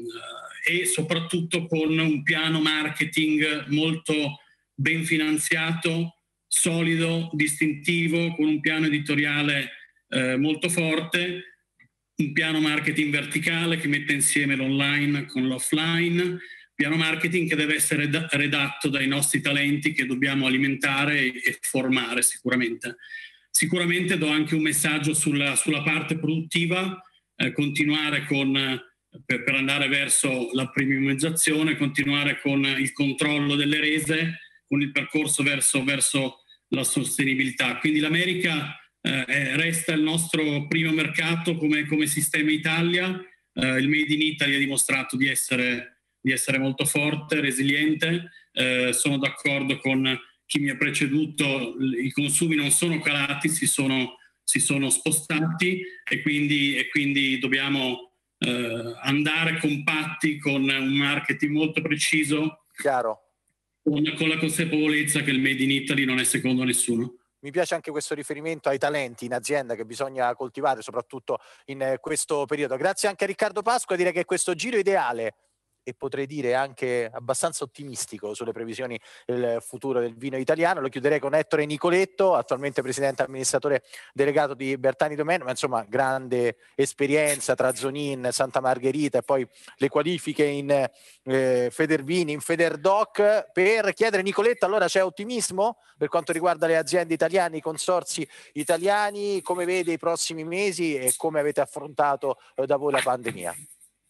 e soprattutto con un piano marketing molto ben finanziato, solido, distintivo, con un piano editoriale eh, molto forte, un piano marketing verticale che mette insieme l'online con l'offline, piano marketing che deve essere redatto dai nostri talenti che dobbiamo alimentare e, e formare sicuramente. Sicuramente do anche un messaggio sulla, sulla parte produttiva, eh, continuare con, per, per andare verso la premiumizzazione, continuare con il controllo delle rese, con il percorso verso, verso la sostenibilità. Quindi l'America eh, resta il nostro primo mercato come, come sistema Italia. Eh, il Made in Italy ha dimostrato di essere, di essere molto forte, resiliente. Eh, sono d'accordo con chi mi ha preceduto, i consumi non sono calati, si sono, si sono spostati e quindi, e quindi dobbiamo eh, andare compatti con un marketing molto preciso. Chiaro. Con, con la consapevolezza che il Made in Italy non è secondo a nessuno. Mi piace anche questo riferimento ai talenti in azienda che bisogna coltivare soprattutto in questo periodo. Grazie anche a Riccardo Pasqua, direi che questo giro ideale e potrei dire anche abbastanza ottimistico sulle previsioni del futuro del vino italiano. Lo chiuderei con Ettore Nicoletto, attualmente presidente amministratore delegato di Bertani Domaine, ma insomma grande esperienza tra Zonin, Santa Margherita e poi le qualifiche in eh, Federvini, in Federdoc. Per chiedere Nicoletto, allora c'è ottimismo per quanto riguarda le aziende italiane, i consorzi italiani? Come vede i prossimi mesi e come avete affrontato eh, da voi la pandemia?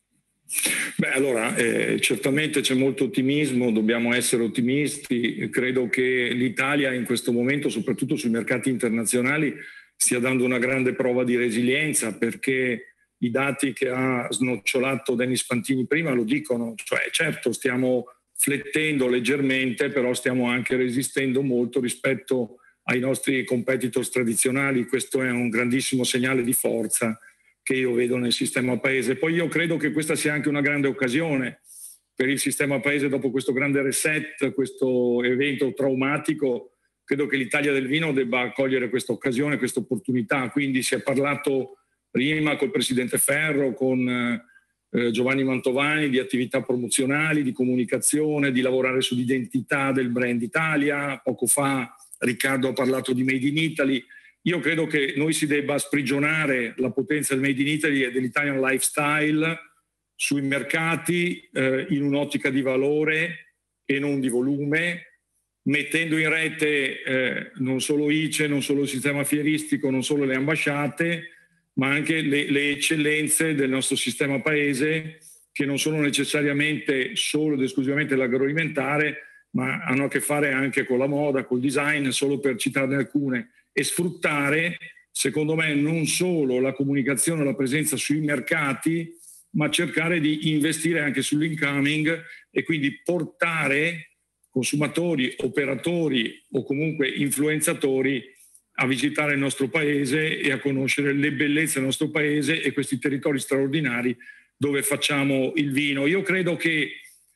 Beh, allora, eh, certamente c'è molto ottimismo, dobbiamo essere ottimisti. Credo che l'Italia in questo momento, soprattutto sui mercati internazionali, stia dando una grande prova di resilienza, perché i dati che ha snocciolato Dennis Fantini prima lo dicono. Cioè, certo, stiamo flettendo leggermente, però stiamo anche resistendo molto rispetto ai nostri competitors tradizionali. Questo è un grandissimo segnale di forza che io vedo nel sistema paese. Poi io credo che questa sia anche una grande occasione per il sistema paese dopo questo grande reset, questo evento traumatico. Credo che l'Italia del vino debba cogliere questa occasione, questa opportunità. Quindi si è parlato prima col Presidente Ferro, con eh, Giovanni Mantovani, di attività promozionali, di comunicazione, di lavorare sull'identità del brand Italia. Poco fa Riccardo ha parlato di Made in Italy. Io credo che noi si debba sprigionare la potenza del Made in Italy e dell'Italian lifestyle sui mercati eh, in un'ottica di valore e non di volume, mettendo in rete eh, non solo I C E, non solo il sistema fieristico, non solo le ambasciate, ma anche le, le eccellenze del nostro sistema paese, che non sono necessariamente solo ed esclusivamente l'agroalimentare, ma hanno a che fare anche con la moda, col design, solo per citarne alcune. E sfruttare, secondo me, non solo la comunicazione e la presenza sui mercati, ma cercare di investire anche sull'incoming e quindi portare consumatori, operatori o comunque influenzatori a visitare il nostro paese e a conoscere le bellezze del nostro paese e questi territori straordinari dove facciamo il vino. Io credo che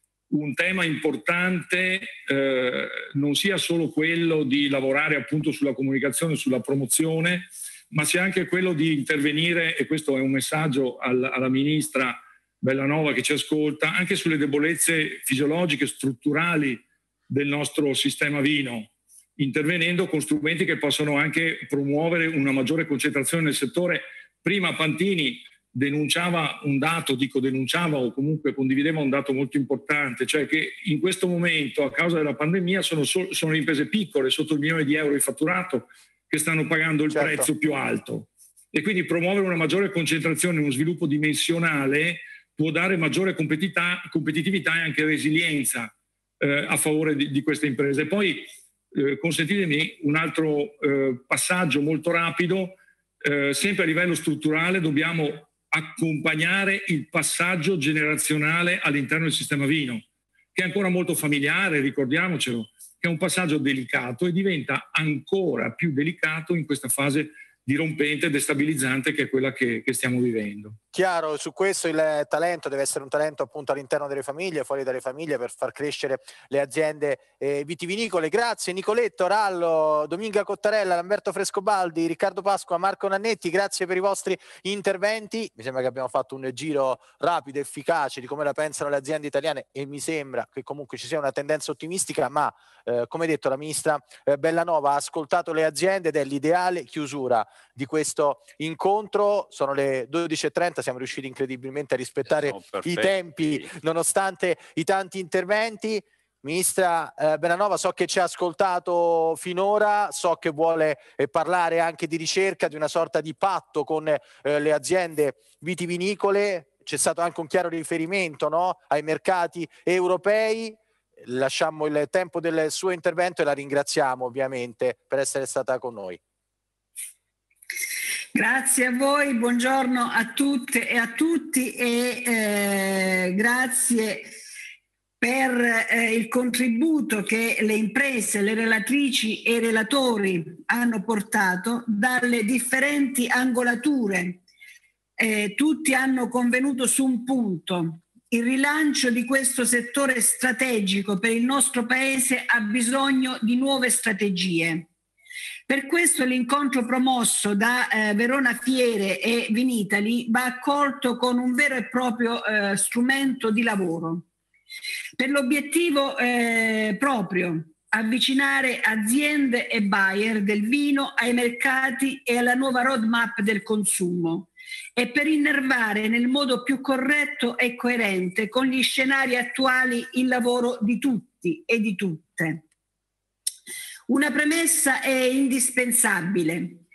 un tema importante eh, non sia solo quello di lavorare appunto sulla comunicazione, sulla promozione, ma sia anche quello di intervenire, e questo è un messaggio al, alla ministra Bellanova che ci ascolta, anche sulle debolezze fisiologiche, strutturali del nostro sistema vino, intervenendo con strumenti che possono anche promuovere una maggiore concentrazione nel settore. Prima Pantini denunciava un dato, dico denunciava o comunque condivideva un dato molto importante, cioè che in questo momento a causa della pandemia sono, so, sono imprese piccole, sotto il milione di euro di fatturato, che stanno pagando il certo. prezzo più alto, e quindi promuovere una maggiore concentrazione, uno sviluppo dimensionale può dare maggiore competitività e anche resilienza eh, a favore di, di queste imprese. Poi eh, consentitemi un altro eh, passaggio molto rapido, eh, sempre a livello strutturale dobbiamo accompagnare il passaggio generazionale all'interno del sistema vino, che è ancora molto familiare, ricordiamocelo, che è un passaggio delicato e diventa ancora più delicato in questa fase dirompente e destabilizzante che è quella che, che stiamo vivendo. Chiaro, su questo il talento deve essere un talento appunto all'interno delle famiglie, fuori dalle famiglie, per far crescere le aziende eh, vitivinicole. Grazie Nicoletto, Rallo, Dominga Cottarella, Lamberto Frescobaldi, Riccardo Pasqua, Marco Nannetti, grazie per i vostri interventi. Mi sembra che abbiamo fatto un giro rapido, efficace di come la pensano le aziende italiane e mi sembra che comunque ci sia una tendenza ottimistica, ma eh, come detto la ministra eh, Bellanova ha ascoltato le aziende ed è l'ideale chiusura di questo incontro. Sono le dodici e trenta, siamo riusciti incredibilmente a rispettare i tempi nonostante i tanti interventi. Ministra eh, Bellanova, so che ci ha ascoltato finora, so che vuole eh, parlare anche di ricerca, di una sorta di patto con eh, le aziende vitivinicole. C'è stato anche un chiaro riferimento, no, ai mercati europei. Lasciamo il tempo del suo intervento e la ringraziamo ovviamente per essere stata con noi. Grazie a voi, buongiorno a tutte e a tutti e eh, grazie per eh, il contributo che le imprese, le relatrici e i relatori hanno portato dalle differenti angolature. Eh, tutti hanno convenuto su un punto: il rilancio di questo settore strategico per il nostro Paese ha bisogno di nuove strategie. Per questo l'incontro promosso da eh, Verona Fiere e Vinitaly va accolto con un vero e proprio eh, strumento di lavoro. Per l'obiettivo eh, proprio avvicinare aziende e buyer del vino ai mercati e alla nuova roadmap del consumo, e per innervare nel modo più corretto e coerente con gli scenari attuali il lavoro di tutti e di tutte. Una premessa è indispensabile.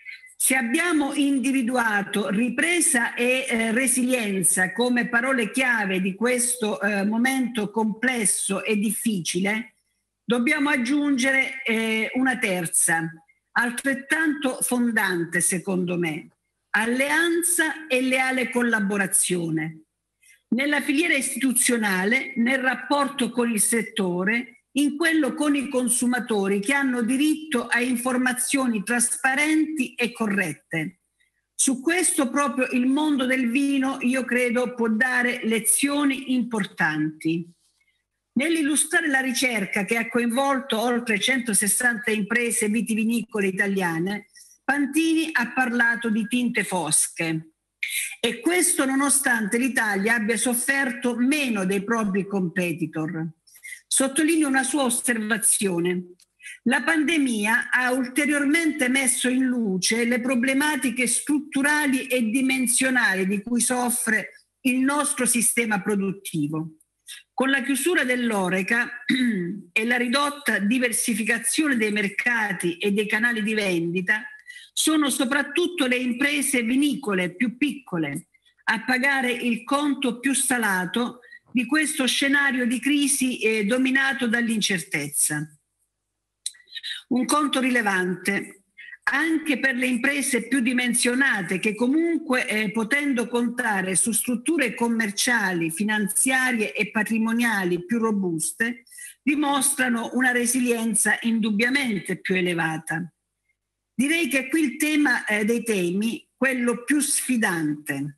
Se abbiamo individuato ripresa e eh, resilienza come parole chiave di questo eh, momento complesso e difficile, dobbiamo aggiungere eh, una terza, altrettanto fondante secondo me: alleanza e leale collaborazione. Nella filiera istituzionale, nel rapporto con il settore, in quello con i consumatori che hanno diritto a informazioni trasparenti e corrette. Su questo proprio il mondo del vino, io credo, può dare lezioni importanti. Nell'illustrare la ricerca che ha coinvolto oltre centosessanta imprese vitivinicole italiane, Pantini ha parlato di tinte fosche. E questo nonostante l'Italia abbia sofferto meno dei propri competitor. Sottolineo una sua osservazione. La pandemia ha ulteriormente messo in luce le problematiche strutturali e dimensionali di cui soffre il nostro sistema produttivo. Con la chiusura dell'Horeca e la ridotta diversificazione dei mercati e dei canali di vendita, sono soprattutto le imprese vinicole più piccole a pagare il conto più salato di questo scenario di crisi eh, dominato dall'incertezza. Un conto rilevante anche per le imprese più dimensionate che comunque eh, potendo contare su strutture commerciali, finanziarie e patrimoniali più robuste, dimostrano una resilienza indubbiamente più elevata. Direi che qui il tema eh, dei temi, quello più sfidante.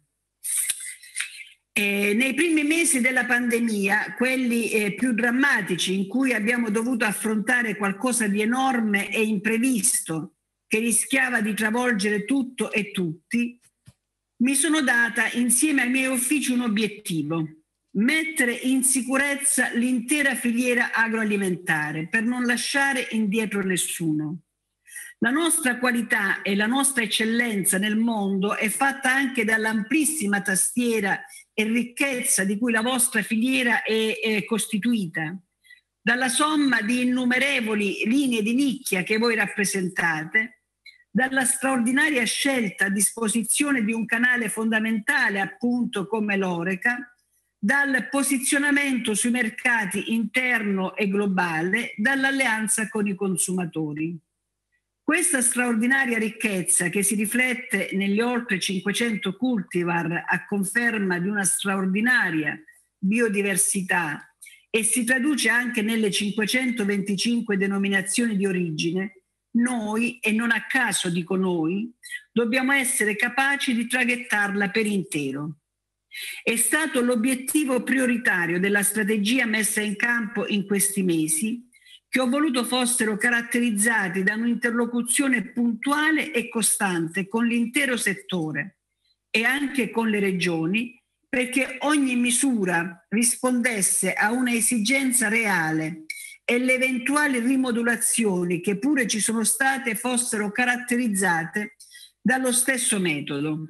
Eh, nei primi mesi della pandemia, quelli eh, più drammatici, in cui abbiamo dovuto affrontare qualcosa di enorme e imprevisto, che rischiava di travolgere tutto e tutti, mi sono data insieme ai miei uffici un obiettivo: mettere in sicurezza l'intera filiera agroalimentare per non lasciare indietro nessuno. La nostra qualità e la nostra eccellenza nel mondo è fatta anche dall'amplissima tastiera e ricchezza di cui la vostra filiera è, è costituita, dalla somma di innumerevoli linee di nicchia che voi rappresentate, dalla straordinaria scelta a disposizione di un canale fondamentale appunto come l'Horeca, dal posizionamento sui mercati interno e globale, dall'alleanza con i consumatori. Questa straordinaria ricchezza, che si riflette negli oltre cinquecento cultivar a conferma di una straordinaria biodiversità e si traduce anche nelle cinquecentoventicinque denominazioni di origine, noi, e non a caso dico noi, dobbiamo essere capaci di traghettarla per intero. È stato l'obiettivo prioritario della strategia messa in campo in questi mesi, che ho voluto fossero caratterizzati da un'interlocuzione puntuale e costante con l'intero settore e anche con le regioni, perché ogni misura rispondesse a una esigenza reale e le eventuali rimodulazioni che pure ci sono state fossero caratterizzate dallo stesso metodo.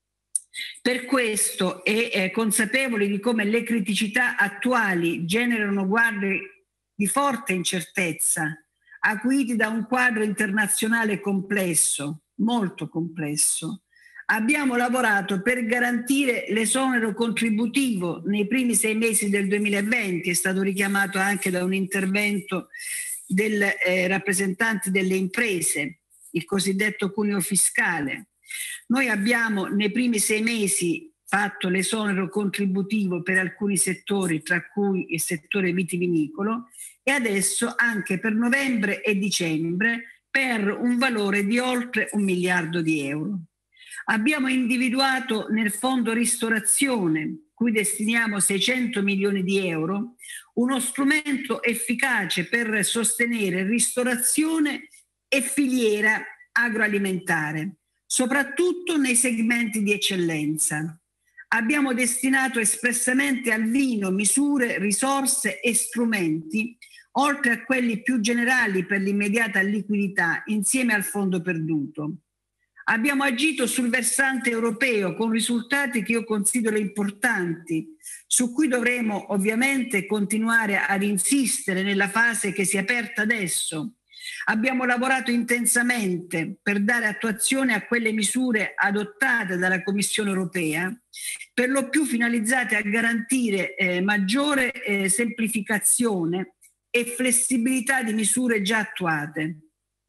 Per questo, e eh, consapevoli di come le criticità attuali generano guardi di forte incertezza, acuiti da un quadro internazionale complesso, molto complesso, abbiamo lavorato per garantire l'esonero contributivo nei primi sei mesi del duemilaventi, è stato richiamato anche da un intervento del eh, rappresentante delle imprese, il cosiddetto cuneo fiscale. Noi abbiamo nei primi sei mesi fatto l'esonero contributivo per alcuni settori, tra cui il settore vitivinicolo, e adesso anche per novembre e dicembre per un valore di oltre un miliardo di euro. Abbiamo individuato nel fondo ristorazione, cui destiniamo seicento milioni di euro, uno strumento efficace per sostenere ristorazione e filiera agroalimentare, soprattutto nei segmenti di eccellenza. Abbiamo destinato espressamente al vino misure, risorse e strumenti, oltre a quelli più generali per l'immediata liquidità, insieme al fondo perduto. Abbiamo agito sul versante europeo con risultati che io considero importanti, su cui dovremo ovviamente continuare ad insistere nella fase che si è aperta adesso, Abbiamo lavorato intensamente per dare attuazione a quelle misure adottate dalla Commissione europea, per lo più finalizzate a garantire eh, maggiore eh, semplificazione e flessibilità di misure già attuate.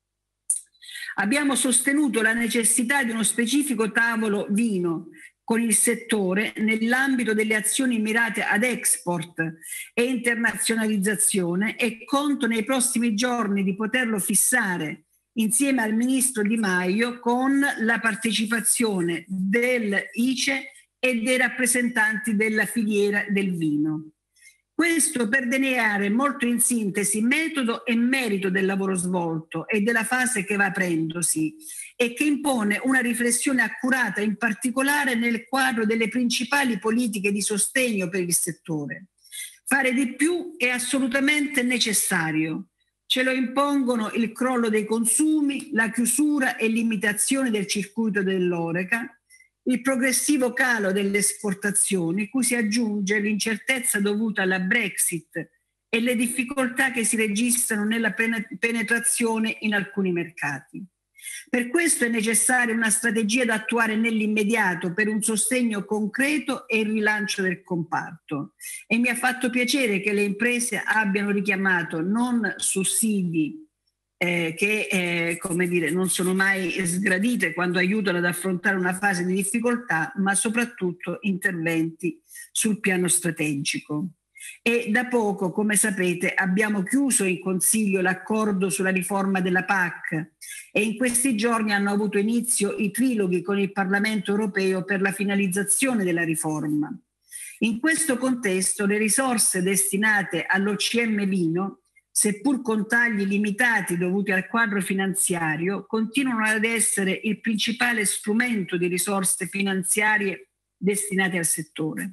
Abbiamo sostenuto la necessità di uno specifico tavolo vino con il settore nell'ambito delle azioni mirate ad export e internazionalizzazione e conto nei prossimi giorni di poterlo fissare insieme al Ministro Di Maio con la partecipazione dell'I C E e dei rappresentanti della filiera del vino. Questo per delineare molto in sintesi metodo e merito del lavoro svolto e della fase che va aprendosi e che impone una riflessione accurata, in particolare nel quadro delle principali politiche di sostegno per il settore. Fare di più è assolutamente necessario. Ce lo impongono il crollo dei consumi, la chiusura e limitazione del circuito dell'Horeca, il progressivo calo delle esportazioni, cui si aggiunge l'incertezza dovuta alla Brexit e le difficoltà che si registrano nella penetrazione in alcuni mercati. Per questo è necessaria una strategia da attuare nell'immediato per un sostegno concreto e il rilancio del comparto. E mi ha fatto piacere che le imprese abbiano richiamato non sussidi Eh, che eh, come dire, non sono mai sgradite quando aiutano ad affrontare una fase di difficoltà, ma soprattutto interventi sul piano strategico. E da poco, come sapete, abbiamo chiuso in Consiglio l'accordo sulla riforma della P A C e in questi giorni hanno avuto inizio i triloghi con il Parlamento europeo per la finalizzazione della riforma. In questo contesto le risorse destinate all'O C M Vino, seppur con tagli limitati dovuti al quadro finanziario, continuano ad essere il principale strumento di risorse finanziarie destinate al settore.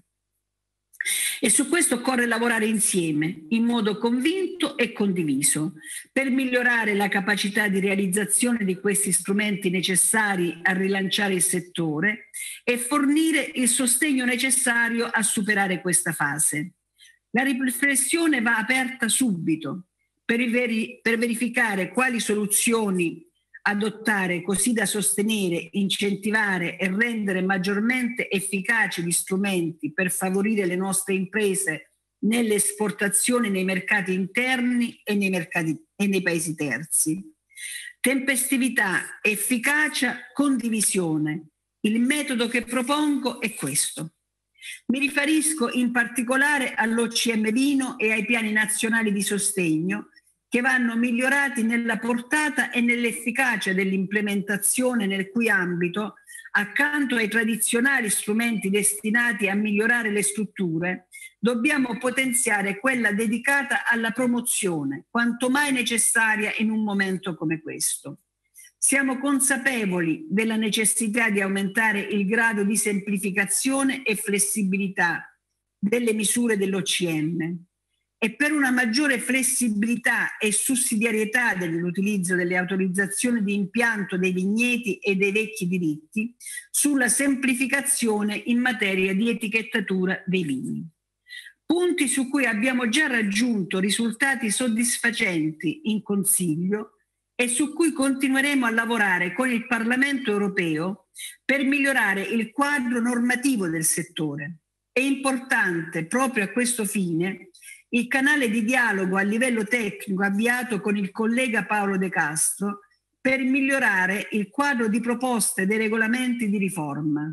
E su questo occorre lavorare insieme, in modo convinto e condiviso, per migliorare la capacità di realizzazione di questi strumenti necessari a rilanciare il settore e fornire il sostegno necessario a superare questa fase. La riflessione va aperta subito, Per, veri, per verificare quali soluzioni adottare così da sostenere, incentivare e rendere maggiormente efficaci gli strumenti per favorire le nostre imprese nelle esportazioni nei mercati interni e nei, mercati, e nei paesi terzi. Tempestività, efficacia, condivisione. Il metodo che propongo è questo. Mi riferisco in particolare all'O C M Vino e ai piani nazionali di sostegno che vanno migliorati nella portata e nell'efficacia dell'implementazione, nel cui ambito, accanto ai tradizionali strumenti destinati a migliorare le strutture, dobbiamo potenziare quella dedicata alla promozione, quanto mai necessaria in un momento come questo. Siamo consapevoli della necessità di aumentare il grado di semplificazione e flessibilità delle misure dell'O C M e per una maggiore flessibilità e sussidiarietà dell'utilizzo delle autorizzazioni di impianto dei vigneti e dei vecchi diritti sulla semplificazione in materia di etichettatura dei vini. Punti su cui abbiamo già raggiunto risultati soddisfacenti in Consiglio e su cui continueremo a lavorare con il Parlamento europeo per migliorare il quadro normativo del settore. È importante, proprio a questo fine, il canale di dialogo a livello tecnico avviato con il collega Paolo De Castro per migliorare il quadro di proposte dei regolamenti di riforma.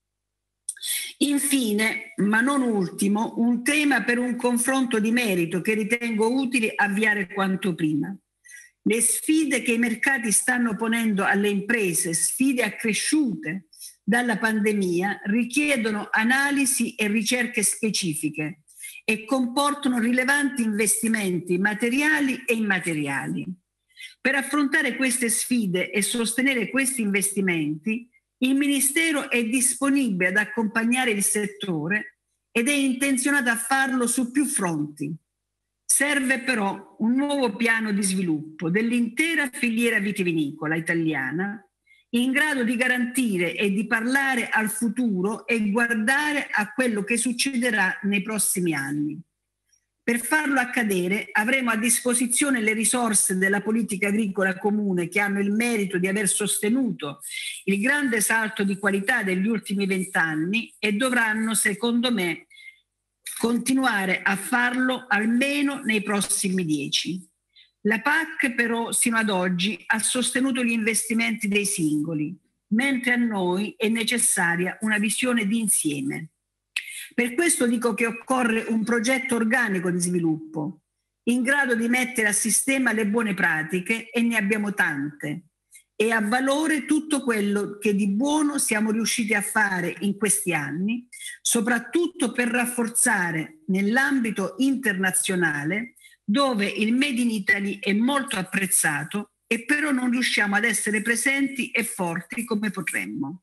Infine, ma non ultimo, un tema per un confronto di merito che ritengo utile avviare quanto prima. Le sfide che i mercati stanno ponendo alle imprese, sfide accresciute dalla pandemia, richiedono analisi e ricerche specifiche e comportano rilevanti investimenti materiali e immateriali. Per affrontare queste sfide e sostenere questi investimenti, il Ministero è disponibile ad accompagnare il settore ed è intenzionato a farlo su più fronti. Serve però un nuovo piano di sviluppo dell'intera filiera vitivinicola italiana in grado di garantire e di parlare al futuro e guardare a quello che succederà nei prossimi anni. Per farlo accadere avremo a disposizione le risorse della politica agricola comune che hanno il merito di aver sostenuto il grande salto di qualità degli ultimi vent'anni e dovranno, secondo me, continuare a farlo almeno nei prossimi dieci. La P A C però sino ad oggi ha sostenuto gli investimenti dei singoli, mentre a noi è necessaria una visione d'insieme. Per questo dico che occorre un progetto organico di sviluppo, in grado di mettere a sistema le buone pratiche, e ne abbiamo tante, e a valore tutto quello che di buono siamo riusciti a fare in questi anni, soprattutto per rafforzare nell'ambito internazionale, dove il Made in Italy è molto apprezzato e però non riusciamo ad essere presenti e forti come potremmo.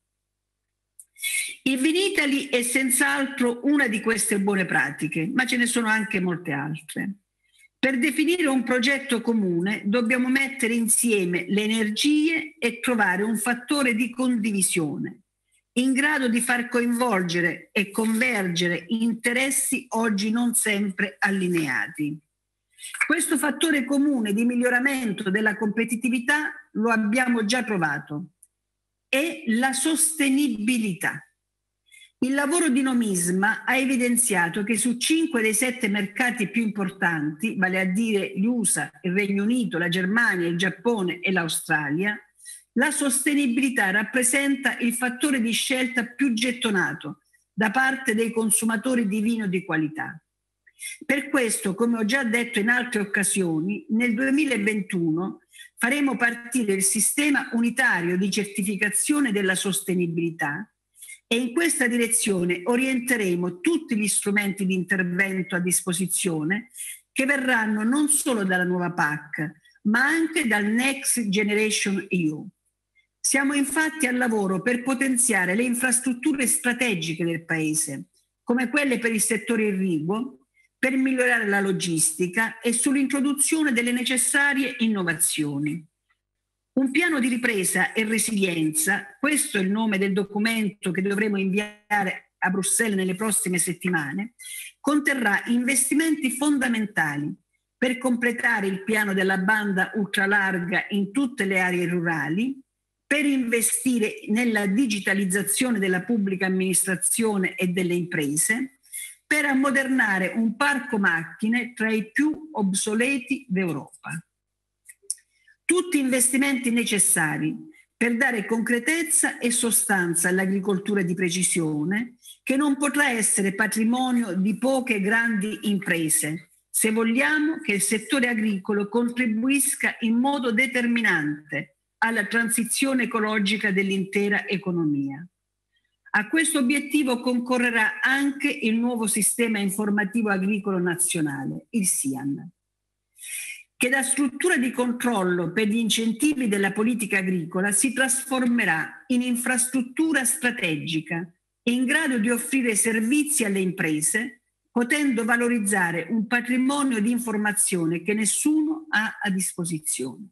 Il Vinitaly è senz'altro una di queste buone pratiche, ma ce ne sono anche molte altre. Per definire un progetto comune dobbiamo mettere insieme le energie e trovare un fattore di condivisione, in grado di far coinvolgere e convergere interessi oggi non sempre allineati. Questo fattore comune di miglioramento della competitività lo abbiamo già trovato. È la sostenibilità. Il lavoro di Nomisma ha evidenziato che su cinque dei sette mercati più importanti, vale a dire gli U S A, il Regno Unito, la Germania, il Giappone e l'Australia, la sostenibilità rappresenta il fattore di scelta più gettonato da parte dei consumatori di vino di qualità. Per questo, come ho già detto in altre occasioni, nel duemilaventuno faremo partire il sistema unitario di certificazione della sostenibilità e in questa direzione orienteremo tutti gli strumenti di intervento a disposizione che verranno non solo dalla nuova P A C, ma anche dal Next Generation E U. Siamo infatti al lavoro per potenziare le infrastrutture strategiche del Paese, come quelle per il settore irriguo, per migliorare la logistica e sull'introduzione delle necessarie innovazioni. Un piano di ripresa e resilienza, questo è il nome del documento che dovremo inviare a Bruxelles nelle prossime settimane, conterrà investimenti fondamentali per completare il piano della banda ultralarga in tutte le aree rurali, per investire nella digitalizzazione della pubblica amministrazione e delle imprese, per ammodernare un parco macchine tra i più obsoleti d'Europa. Tutti investimenti necessari per dare concretezza e sostanza all'agricoltura di precisione, che non potrà essere patrimonio di poche grandi imprese, se vogliamo che il settore agricolo contribuisca in modo determinante alla transizione ecologica dell'intera economia. A questo obiettivo concorrerà anche il nuovo sistema informativo agricolo nazionale, il SIAN, che da struttura di controllo per gli incentivi della politica agricola si trasformerà in infrastruttura strategica in grado di offrire servizi alle imprese, potendo valorizzare un patrimonio di informazione che nessuno ha a disposizione.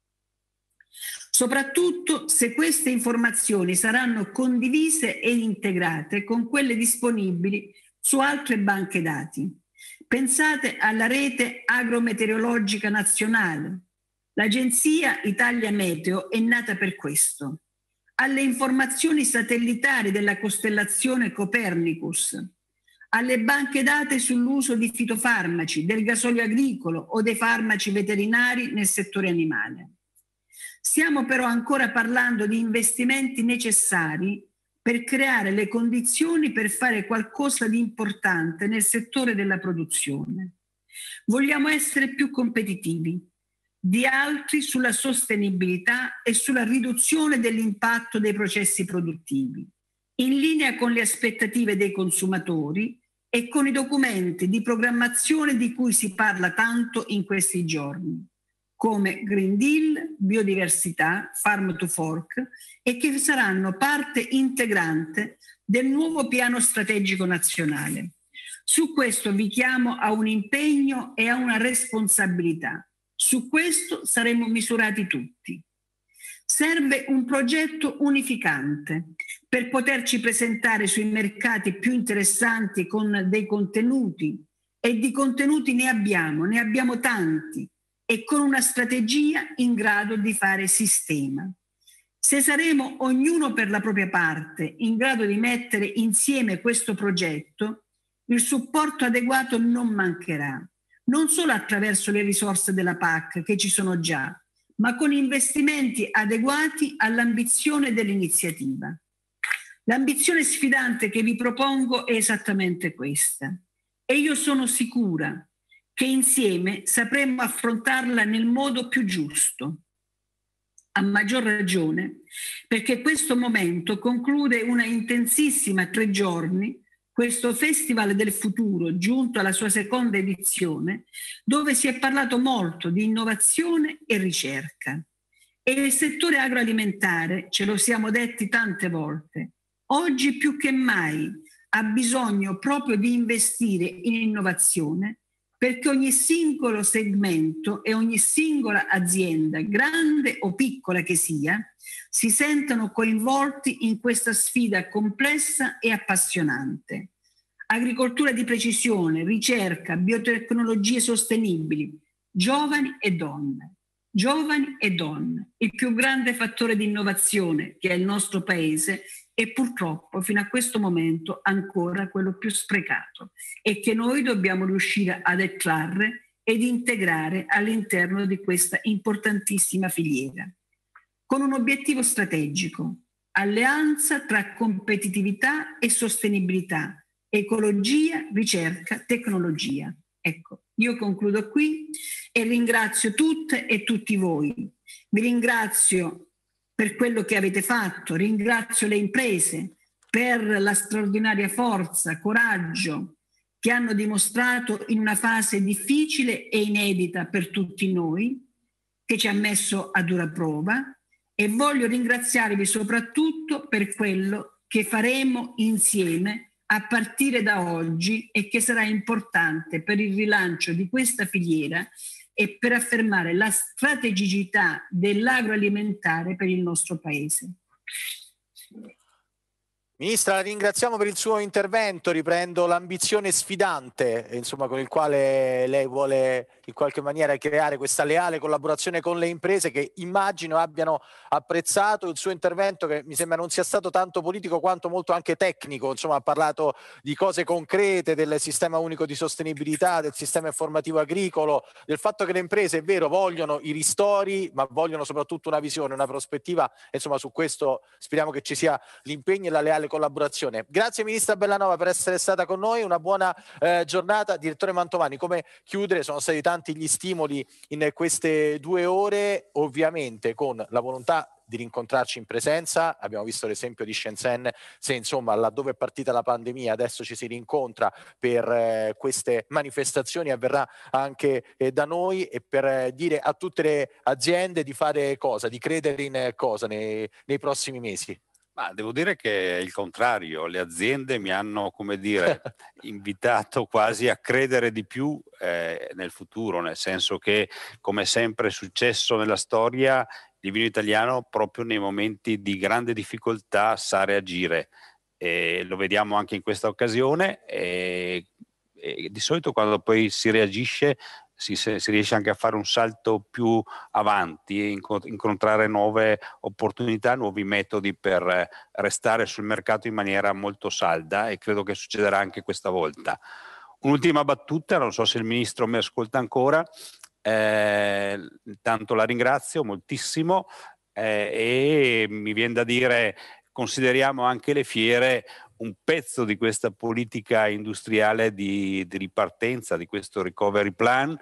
Soprattutto se queste informazioni saranno condivise e integrate con quelle disponibili su altre banche dati. Pensate alla rete agrometeorologica nazionale. L'agenzia Italia Meteo è nata per questo. Alle informazioni satellitari della costellazione Copernicus, alle banche date sull'uso di fitofarmaci, del gasolio agricolo o dei farmaci veterinari nel settore animale. Stiamo però ancora parlando di investimenti necessari per creare le condizioni per fare qualcosa di importante nel settore della produzione. Vogliamo essere più competitivi di altri sulla sostenibilità e sulla riduzione dell'impatto dei processi produttivi, in linea con le aspettative dei consumatori e con i documenti di programmazione di cui si parla tanto in questi giorni, come Green Deal, biodiversità, Farm to Fork, e che saranno parte integrante del nuovo piano strategico nazionale. Su questo vi chiamo a un impegno e a una responsabilità. Su questo saremo misurati tutti. Serve un progetto unificante per poterci presentare sui mercati più interessanti con dei contenuti E di contenuti ne abbiamo, ne abbiamo tanti, e con una strategia in grado di fare sistema. Se saremo ognuno per la propria parte in grado di mettere insieme questo progetto, il supporto adeguato non mancherà, non solo attraverso le risorse della P A C che ci sono già, ma con investimenti adeguati all'ambizione dell'iniziativa. L'ambizione sfidante che vi propongo è esattamente questa, e io sono sicura che insieme sapremo affrontarla nel modo più giusto. A maggior ragione perché questo momento conclude una intensissima tre giorni, questo Festival del Futuro giunto alla sua seconda edizione, dove si è parlato molto di innovazione e ricerca. E il settore agroalimentare, ce lo siamo detti tante volte, oggi più che mai ha bisogno proprio di investire in innovazione, perché ogni singolo segmento e ogni singola azienda, grande o piccola che sia, si sentono coinvolti in questa sfida complessa e appassionante. Agricoltura di precisione, ricerca, biotecnologie sostenibili, giovani e donne. Giovani e donne, il più grande fattore di innovazione che ha il nostro paese e purtroppo fino a questo momento ancora quello più sprecato e che noi dobbiamo riuscire ad attrarre ed integrare all'interno di questa importantissima filiera. Con un obiettivo strategico, alleanza tra competitività e sostenibilità, ecologia, ricerca, tecnologia. Ecco, io concludo qui e ringrazio tutte e tutti voi. Vi ringrazio per quello che avete fatto, ringrazio le imprese per la straordinaria forza, coraggio che hanno dimostrato in una fase difficile e inedita per tutti noi, che ci ha messo a dura prova, e voglio ringraziarvi soprattutto per quello che faremo insieme a partire da oggi e che sarà importante per il rilancio di questa filiera e per affermare la strategicità dell'agroalimentare per il nostro Paese. Ministra, la ringraziamo per il suo intervento. Riprendo l'ambizione sfidante, insomma, con il quale lei vuole in qualche maniera creare questa leale collaborazione con le imprese, che immagino abbiano apprezzato il suo intervento, che mi sembra non sia stato tanto politico quanto molto anche tecnico. Insomma, ha parlato di cose concrete, del sistema unico di sostenibilità, del sistema informativo agricolo, del fatto che le imprese, è vero, vogliono i ristori, ma vogliono soprattutto una visione, una prospettiva. Insomma, su questo speriamo che ci sia l'impegno e la leale collaborazione. Grazie Ministra Bellanova per essere stata con noi, una buona eh, giornata. Direttore Mantovani, come chiudere? Sono stati tanti gli stimoli in queste due ore, ovviamente con la volontà di rincontrarci in presenza. Abbiamo visto l'esempio di Shenzhen, se insomma laddove è partita la pandemia adesso ci si rincontra per eh, queste manifestazioni, avverrà anche eh, da noi, e per eh, dire a tutte le aziende di fare cosa, di credere in eh, cosa nei, nei prossimi mesi. Ma devo dire che è il contrario, le aziende mi hanno, come dire, invitato quasi a credere di più eh, nel futuro, nel senso che, come sempre è successo nella storia, il vino italiano proprio nei momenti di grande difficoltà sa reagire, e lo vediamo anche in questa occasione, e, e di solito quando poi si reagisce Si, si riesce anche a fare un salto più avanti e incontrare nuove opportunità, nuovi metodi per restare sul mercato in maniera molto salda, e credo che succederà anche questa volta. Un'ultima battuta, non so se il Ministro mi ascolta ancora, eh, intanto la ringrazio moltissimo eh, e mi viene da dire, consideriamo anche le fiere un pezzo di questa politica industriale di, di ripartenza, di questo recovery plan,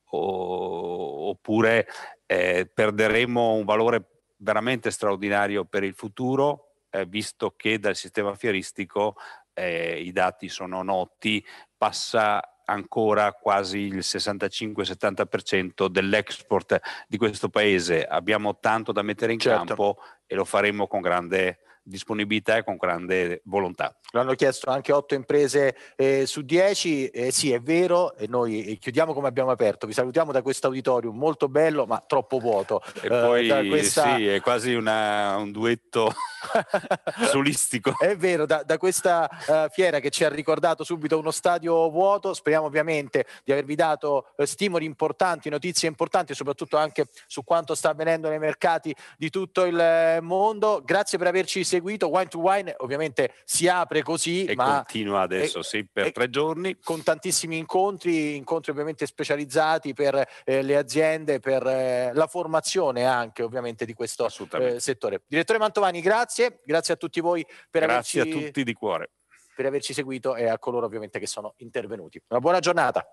o, oppure eh, perderemo un valore veramente straordinario per il futuro, eh, visto che dal sistema fieristico eh, i dati sono noti, passa ancora quasi il sessantacinque settanta per cento dell'export di questo paese. Abbiamo tanto da mettere in certo. campo, e lo faremo con grande disponibilità e con grande volontà. L'hanno chiesto anche otto imprese eh, su dieci, eh, sì è vero, e noi chiudiamo come abbiamo aperto, vi salutiamo da questo auditorium molto bello ma troppo vuoto. E poi eh, questa... sì, è quasi una, un duetto solistico. È vero, da, da questa uh, fiera che ci ha ricordato subito uno stadio vuoto, speriamo ovviamente di avervi dato uh, stimoli importanti, notizie importanti, soprattutto anche su quanto sta avvenendo nei mercati di tutto il mondo. Grazie per averci seguito. Wine to Wine ovviamente si apre così e ma continua adesso e, sì per tre giorni con tantissimi incontri incontri ovviamente specializzati per eh, le aziende, per eh, la formazione anche ovviamente di questo eh, settore. Direttore Mantovani, grazie grazie a tutti voi per grazie averci, a tutti di cuore per averci seguito e a coloro ovviamente che sono intervenuti. Una buona giornata.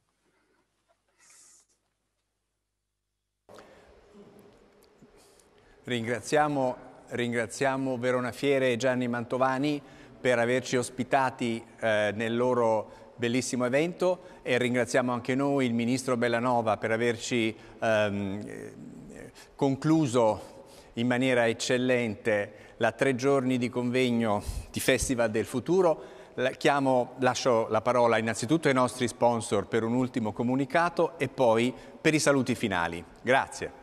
Ringraziamo, ringraziamo Verona Fiere e Gianni Mantovani per averci ospitati eh, nel loro bellissimo evento, e ringraziamo anche noi il Ministro Bellanova per averci ehm, concluso in maniera eccellente la tre giorni di convegno di Festival del Futuro. Chiamo, lascio la parola innanzitutto ai nostri sponsor per un ultimo comunicato e poi per i saluti finali. Grazie.